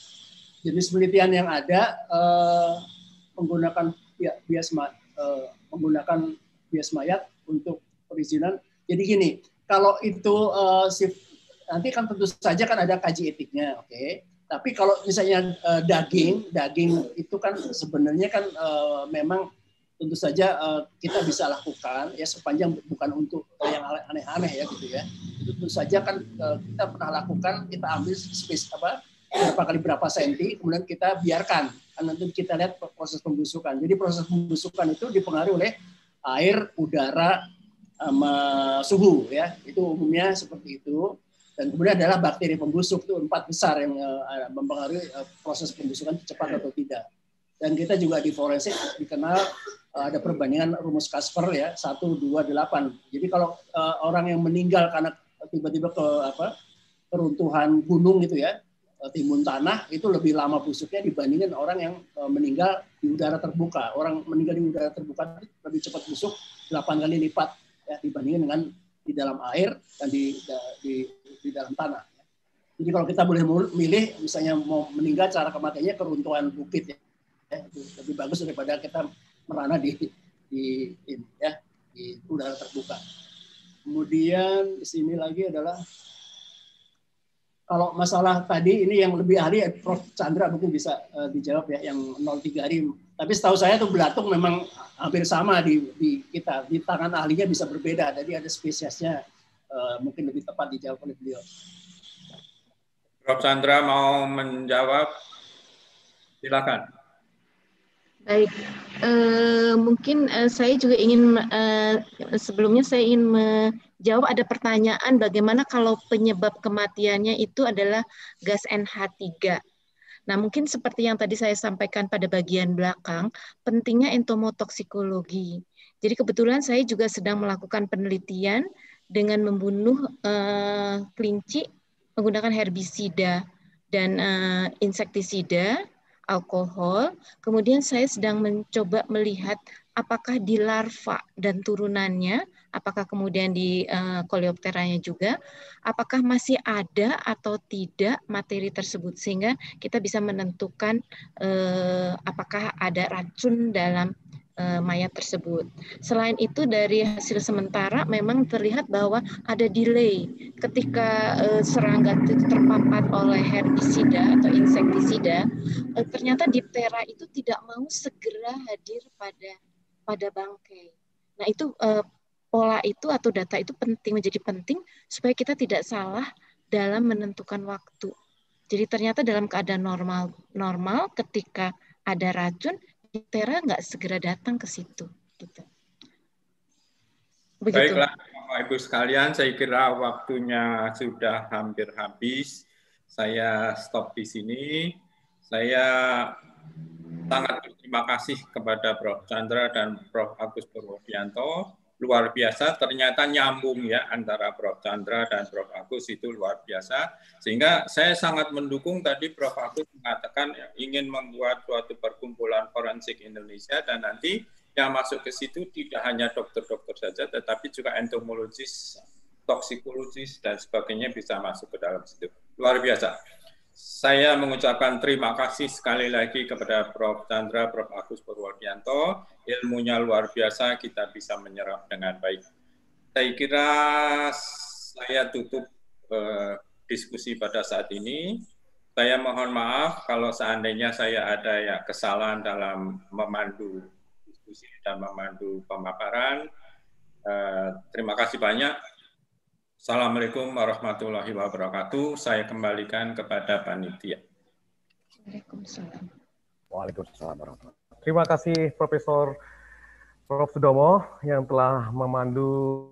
Jenis penelitian yang ada uh, menggunakan ya, bias uh, menggunakan bias mayat untuk perizinan. Jadi gini, kalau itu uh, nanti kan tentu saja kan ada kaji etiknya, oke. Okay? Tapi kalau misalnya uh, daging, daging itu kan sebenarnya kan uh, memang tentu saja uh, kita bisa lakukan ya sepanjang bukan untuk yang aneh-aneh ya gitu ya. Tentu saja kan uh, kita pernah lakukan, kita ambil space apa berapa kali berapa senti, kemudian kita biarkan. Kan nanti kita lihat proses pembusukan. Jadi proses pembusukan itu dipengaruhi oleh air, udara, sama suhu ya, itu umumnya seperti itu. Dan kemudian adalah bakteri pembusuk, itu empat besar yang uh, mempengaruhi uh, proses pembusukan cepat atau tidak. Dan kita juga di forensik dikenal uh, ada perbandingan rumus Kasper ya, satu, dua, delapan. Jadi kalau uh, orang yang meninggal karena tiba-tiba ke apa keruntuhan gunung gitu ya, timbun tanah, itu lebih lama busuknya dibandingkan orang yang uh, meninggal di udara terbuka. Orang meninggal di udara terbuka lebih cepat busuk delapan kali lipat ya, dibandingkan dengan di dalam air dan di, di, di dalam tanah. Jadi kalau kita boleh milih, misalnya mau meninggal cara kematiannya keruntuhan bukit ya, ya itu lebih bagus daripada kita merana di di ini ya di udara terbuka. Kemudian di sini lagi adalah kalau masalah tadi ini yang lebih ahli Prof Chandra mungkin bisa uh, dijawab ya yang nol tiga hari. Tapi setahu saya tuh belatung memang hampir sama di, di kita. Di tangan ahlinya bisa berbeda. Jadi ada spesiesnya uh, mungkin lebih tepat dijawab oleh beliau. Prof Chandra mau menjawab, silakan. Baik, uh, mungkin uh, saya juga ingin uh, sebelumnya saya ingin menjawab ada pertanyaan bagaimana kalau penyebab kematiannya itu adalah gas N H tiga. Nah, mungkin seperti yang tadi saya sampaikan pada bagian belakang, pentingnya entomotoksikologi. Jadi kebetulan saya juga sedang melakukan penelitian dengan membunuh uh, kelinci menggunakan herbisida dan uh, insektisida, alkohol. Kemudian saya sedang mencoba melihat apakah di larva dan turunannya, apakah kemudian di uh, Coleopteranya juga, apakah masih ada atau tidak materi tersebut, sehingga kita bisa menentukan uh, apakah ada racun dalam uh, mayat tersebut. Selain itu, dari hasil sementara memang terlihat bahwa ada delay ketika uh, serangga itu terpapar oleh herbisida atau insektisida, uh, ternyata Diptera itu tidak mau segera hadir pada pada bangkai. Nah, itu uh, pola itu atau data itu penting, menjadi penting supaya kita tidak salah dalam menentukan waktu. Jadi ternyata dalam keadaan normal normal ketika ada racun, Diptera nggak segera datang ke situ. Gitu. Begitu. Baiklah, Bapak Ibu sekalian, saya kira waktunya sudah hampir habis. Saya stop di sini. Saya sangat berterima kasih kepada Prof Chandra dan Prof Agus Purwodianto. Luar biasa, ternyata nyambung ya antara Prof Chandra dan Prof Agus, itu luar biasa. Sehingga saya sangat mendukung tadi Prof Agus mengatakan ingin membuat suatu perkumpulan forensik Indonesia, dan nanti yang masuk ke situ tidak hanya dokter-dokter saja, tetapi juga entomologis, toksikologis, dan sebagainya bisa masuk ke dalam situ. Luar biasa. Saya mengucapkan terima kasih sekali lagi kepada Prof Chandra, Prof Agus Purwodianto. Ilmunya luar biasa, kita bisa menyerap dengan baik. Saya kira saya tutup eh, diskusi pada saat ini. Saya mohon maaf kalau seandainya saya ada ya kesalahan dalam memandu diskusi dan memandu pemaparan. Eh, terima kasih banyak. Assalamualaikum warahmatullahi wabarakatuh. Saya kembalikan kepada panitia. Waalaikumsalam. Waalaikumsalam warahmatullahi wabarakatuh. Terima kasih Profesor Prof Sudomo yang telah memandu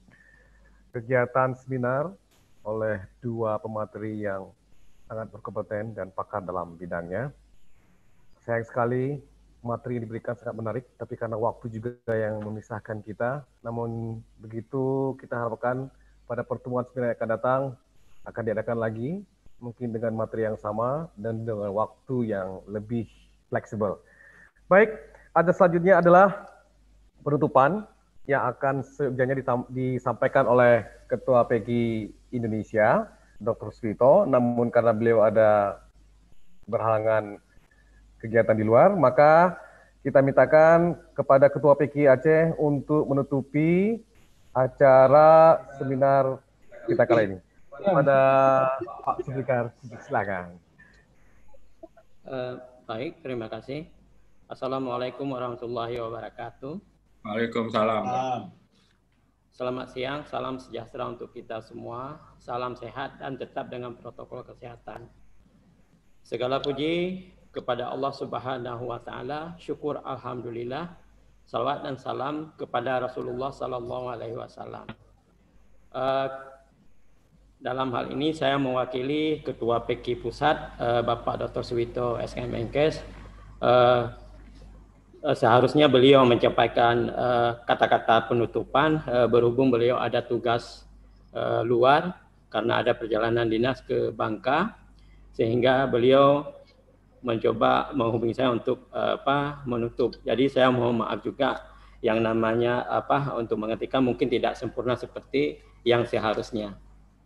kegiatan seminar oleh dua pemateri yang sangat berkompeten dan pakar dalam bidangnya. Sayang sekali materi yang diberikan sangat menarik, tapi karena waktu juga yang memisahkan kita. Namun begitu, kita harapkan pada pertemuan seminar yang akan datang akan diadakan lagi, mungkin dengan materi yang sama dan dengan waktu yang lebih fleksibel. Baik, ada selanjutnya adalah penutupan yang akan sejatinya disampaikan oleh Ketua P G I Indonesia, Doktor Suwito. Namun karena beliau ada berhalangan kegiatan di luar, maka kita mintakan kepada Ketua P G I Aceh untuk menutupi acara seminar kita kali ini. Pada Pak Subikar, silakan. Uh, baik, terima kasih. Assalamualaikum warahmatullahi wabarakatuh. Waalaikumsalam. Selamat siang, salam sejahtera untuk kita semua. Salam sehat dan tetap dengan protokol kesehatan. Segala puji kepada Allah Subhanahu wa taala, syukur alhamdulillah. Salawat dan salam kepada Rasulullah Sallallahu Alaihi Wasallam. Uh, dalam hal ini saya mewakili Ketua P K I Pusat, uh, Bapak Doktor Suwito S M Menkes. Uh, uh, seharusnya beliau menyampaikan kata-kata uh, penutupan, uh, berhubung beliau ada tugas uh, luar karena ada perjalanan dinas ke Bangka, sehingga beliau mencoba menghubungi saya untuk uh, apa menutup. Jadi saya mohon maaf juga yang namanya apa untuk mengetikkan mungkin tidak sempurna seperti yang seharusnya.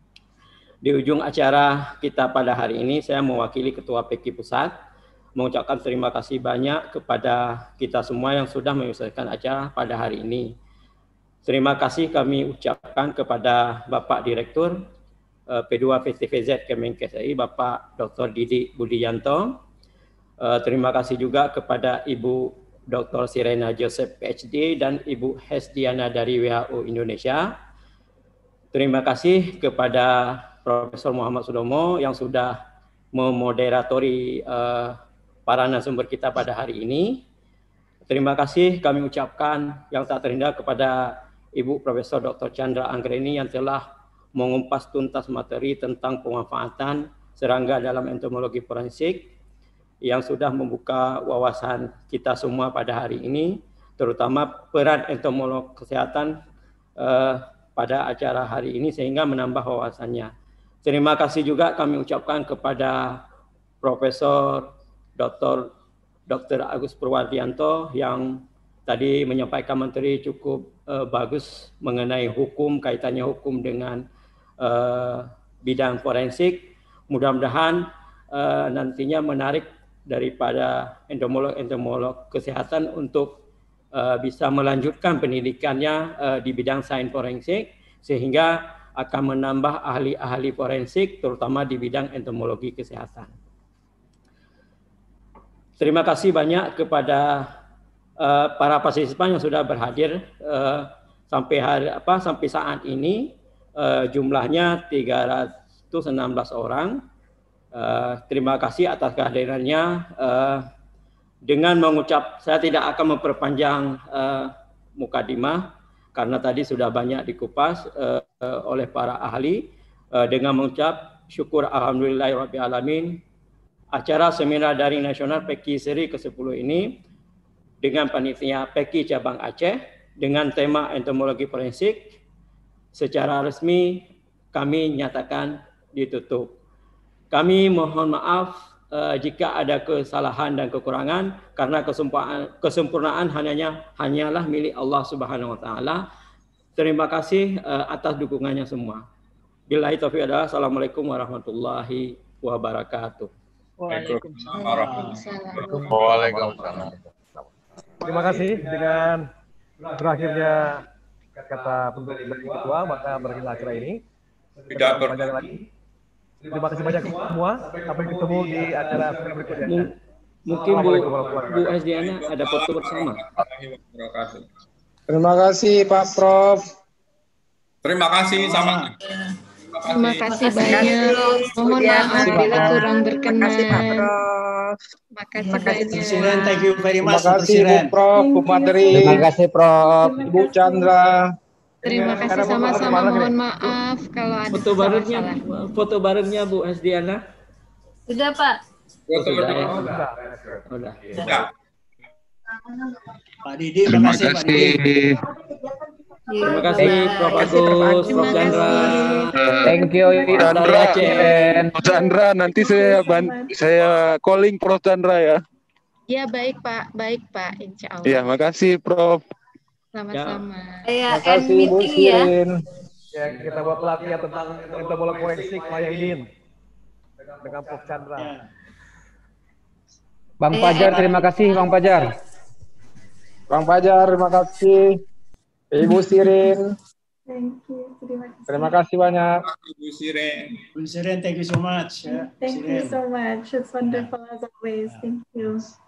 Di ujung acara kita pada hari ini saya mewakili Ketua P K I Pusat mengucapkan terima kasih banyak kepada kita semua yang sudah menyelesaikan acara pada hari ini. Terima kasih kami ucapkan kepada Bapak Direktur uh, P dua V T V Z Kemenkes R I, Bapak Doktor Didi Budianto. Uh, terima kasih juga kepada Ibu Doktor Sirena Joseph P H D dan Ibu Hesdiana dari W H O Indonesia. Terima kasih kepada Profesor Muhammad Sudomo yang sudah memoderatori uh, para narasumber kita pada hari ini. Terima kasih kami ucapkan yang tak terindah kepada Ibu Profesor Doktor Chandra Anggreni yang telah mengumpas tuntas materi tentang pemanfaatan serangga dalam entomologi forensik, yang sudah membuka wawasan kita semua pada hari ini, terutama peran entomolog kesehatan eh, pada acara hari ini sehingga menambah wawasannya. Terima kasih juga kami ucapkan kepada Profesor Doktor Doktor Agus Purwodianto yang tadi menyampaikan Menteri cukup uh, bagus mengenai hukum, kaitannya hukum dengan uh, bidang forensik. Mudah-mudahan uh, nantinya menarik daripada entomolog-entomolog kesehatan untuk uh, bisa melanjutkan pendidikannya uh, di bidang sains forensik, sehingga akan menambah ahli-ahli forensik terutama di bidang entomologi kesehatan. Terima kasih banyak kepada uh, para partisipan yang sudah berhadir uh, sampai hari apa sampai saat ini uh, jumlahnya tiga ratus enam belas orang. Uh, terima kasih atas kehadirannya. Uh, dengan mengucap, saya tidak akan memperpanjang uh, mukadimah karena tadi sudah banyak dikupas uh, uh, oleh para ahli. Uh, dengan mengucap syukur alhamdulillahirabbil alamin, acara seminar daring nasional P E K I seri ke sepuluh ini dengan panitia P E K I cabang Aceh dengan tema entomologi forensik secara resmi kami nyatakan ditutup. Kami mohon maaf uh, jika ada kesalahan dan kekurangan karena kesempurnaan, kesempurnaan hanya hanyalah milik Allah Subhanahu wa taala. Terima kasih uh, atas dukungannya semua. Billahi taufiq hidayah. Assalamualaikum warahmatullahi wabarakatuh. Waalaikumsalam. Waalaikumsalam. Terima kasih. Dengan berakhirnya kata penutup dari ketua, maka berakhirlah acara ini. Tidak berpanjang lagi. Terima kasih banyak semua. Sampai ketemu di acara berikutnya. Mungkin Bu, Bu Asdiana ada foto bersama. Terima kasih Pak Prof. Terima kasih sama. Terima kasih banyak. Mohon maaf bila kurang berkenan. Terima kasih Pak Prof. Terima kasih banyak. Thank you very much. Terima kasih Bu Prof, Bu Materi. Terima kasih Prof. Ibu Chandra. Terima kasih sama-sama. Mohon maaf kalau ada foto barengnya, foto barengnya Bu Asdiana. Sudah Pak. Foto sudah. Ya? Sudah. Sudah. Pak Didi, terima kasih. kasih. Terima kasih Prof Agus, Prof Chandra. Thank you Chandra. Prof Chandra, nanti saya saya calling Prof Chandra ya. Ya baik Pak, baik Pak, insya Allah. Iya, makasih Prof. Sama-sama. Ya, terima kasih Bu Sirin. Ya, kita buat pelatihan tentang entomologi forensik Mayahidin dengan Prof Chandra. Ya. Bang Fajar, terima kasih Bang Fajar. Bang Fajar, terima kasih. Ibu Sirin. Thank you. Terima kasih. Terima kasih banyak. Ibu Sirin. Ibu Sirin, thank you so much. Thank you so much. It's wonderful as always. Thank you.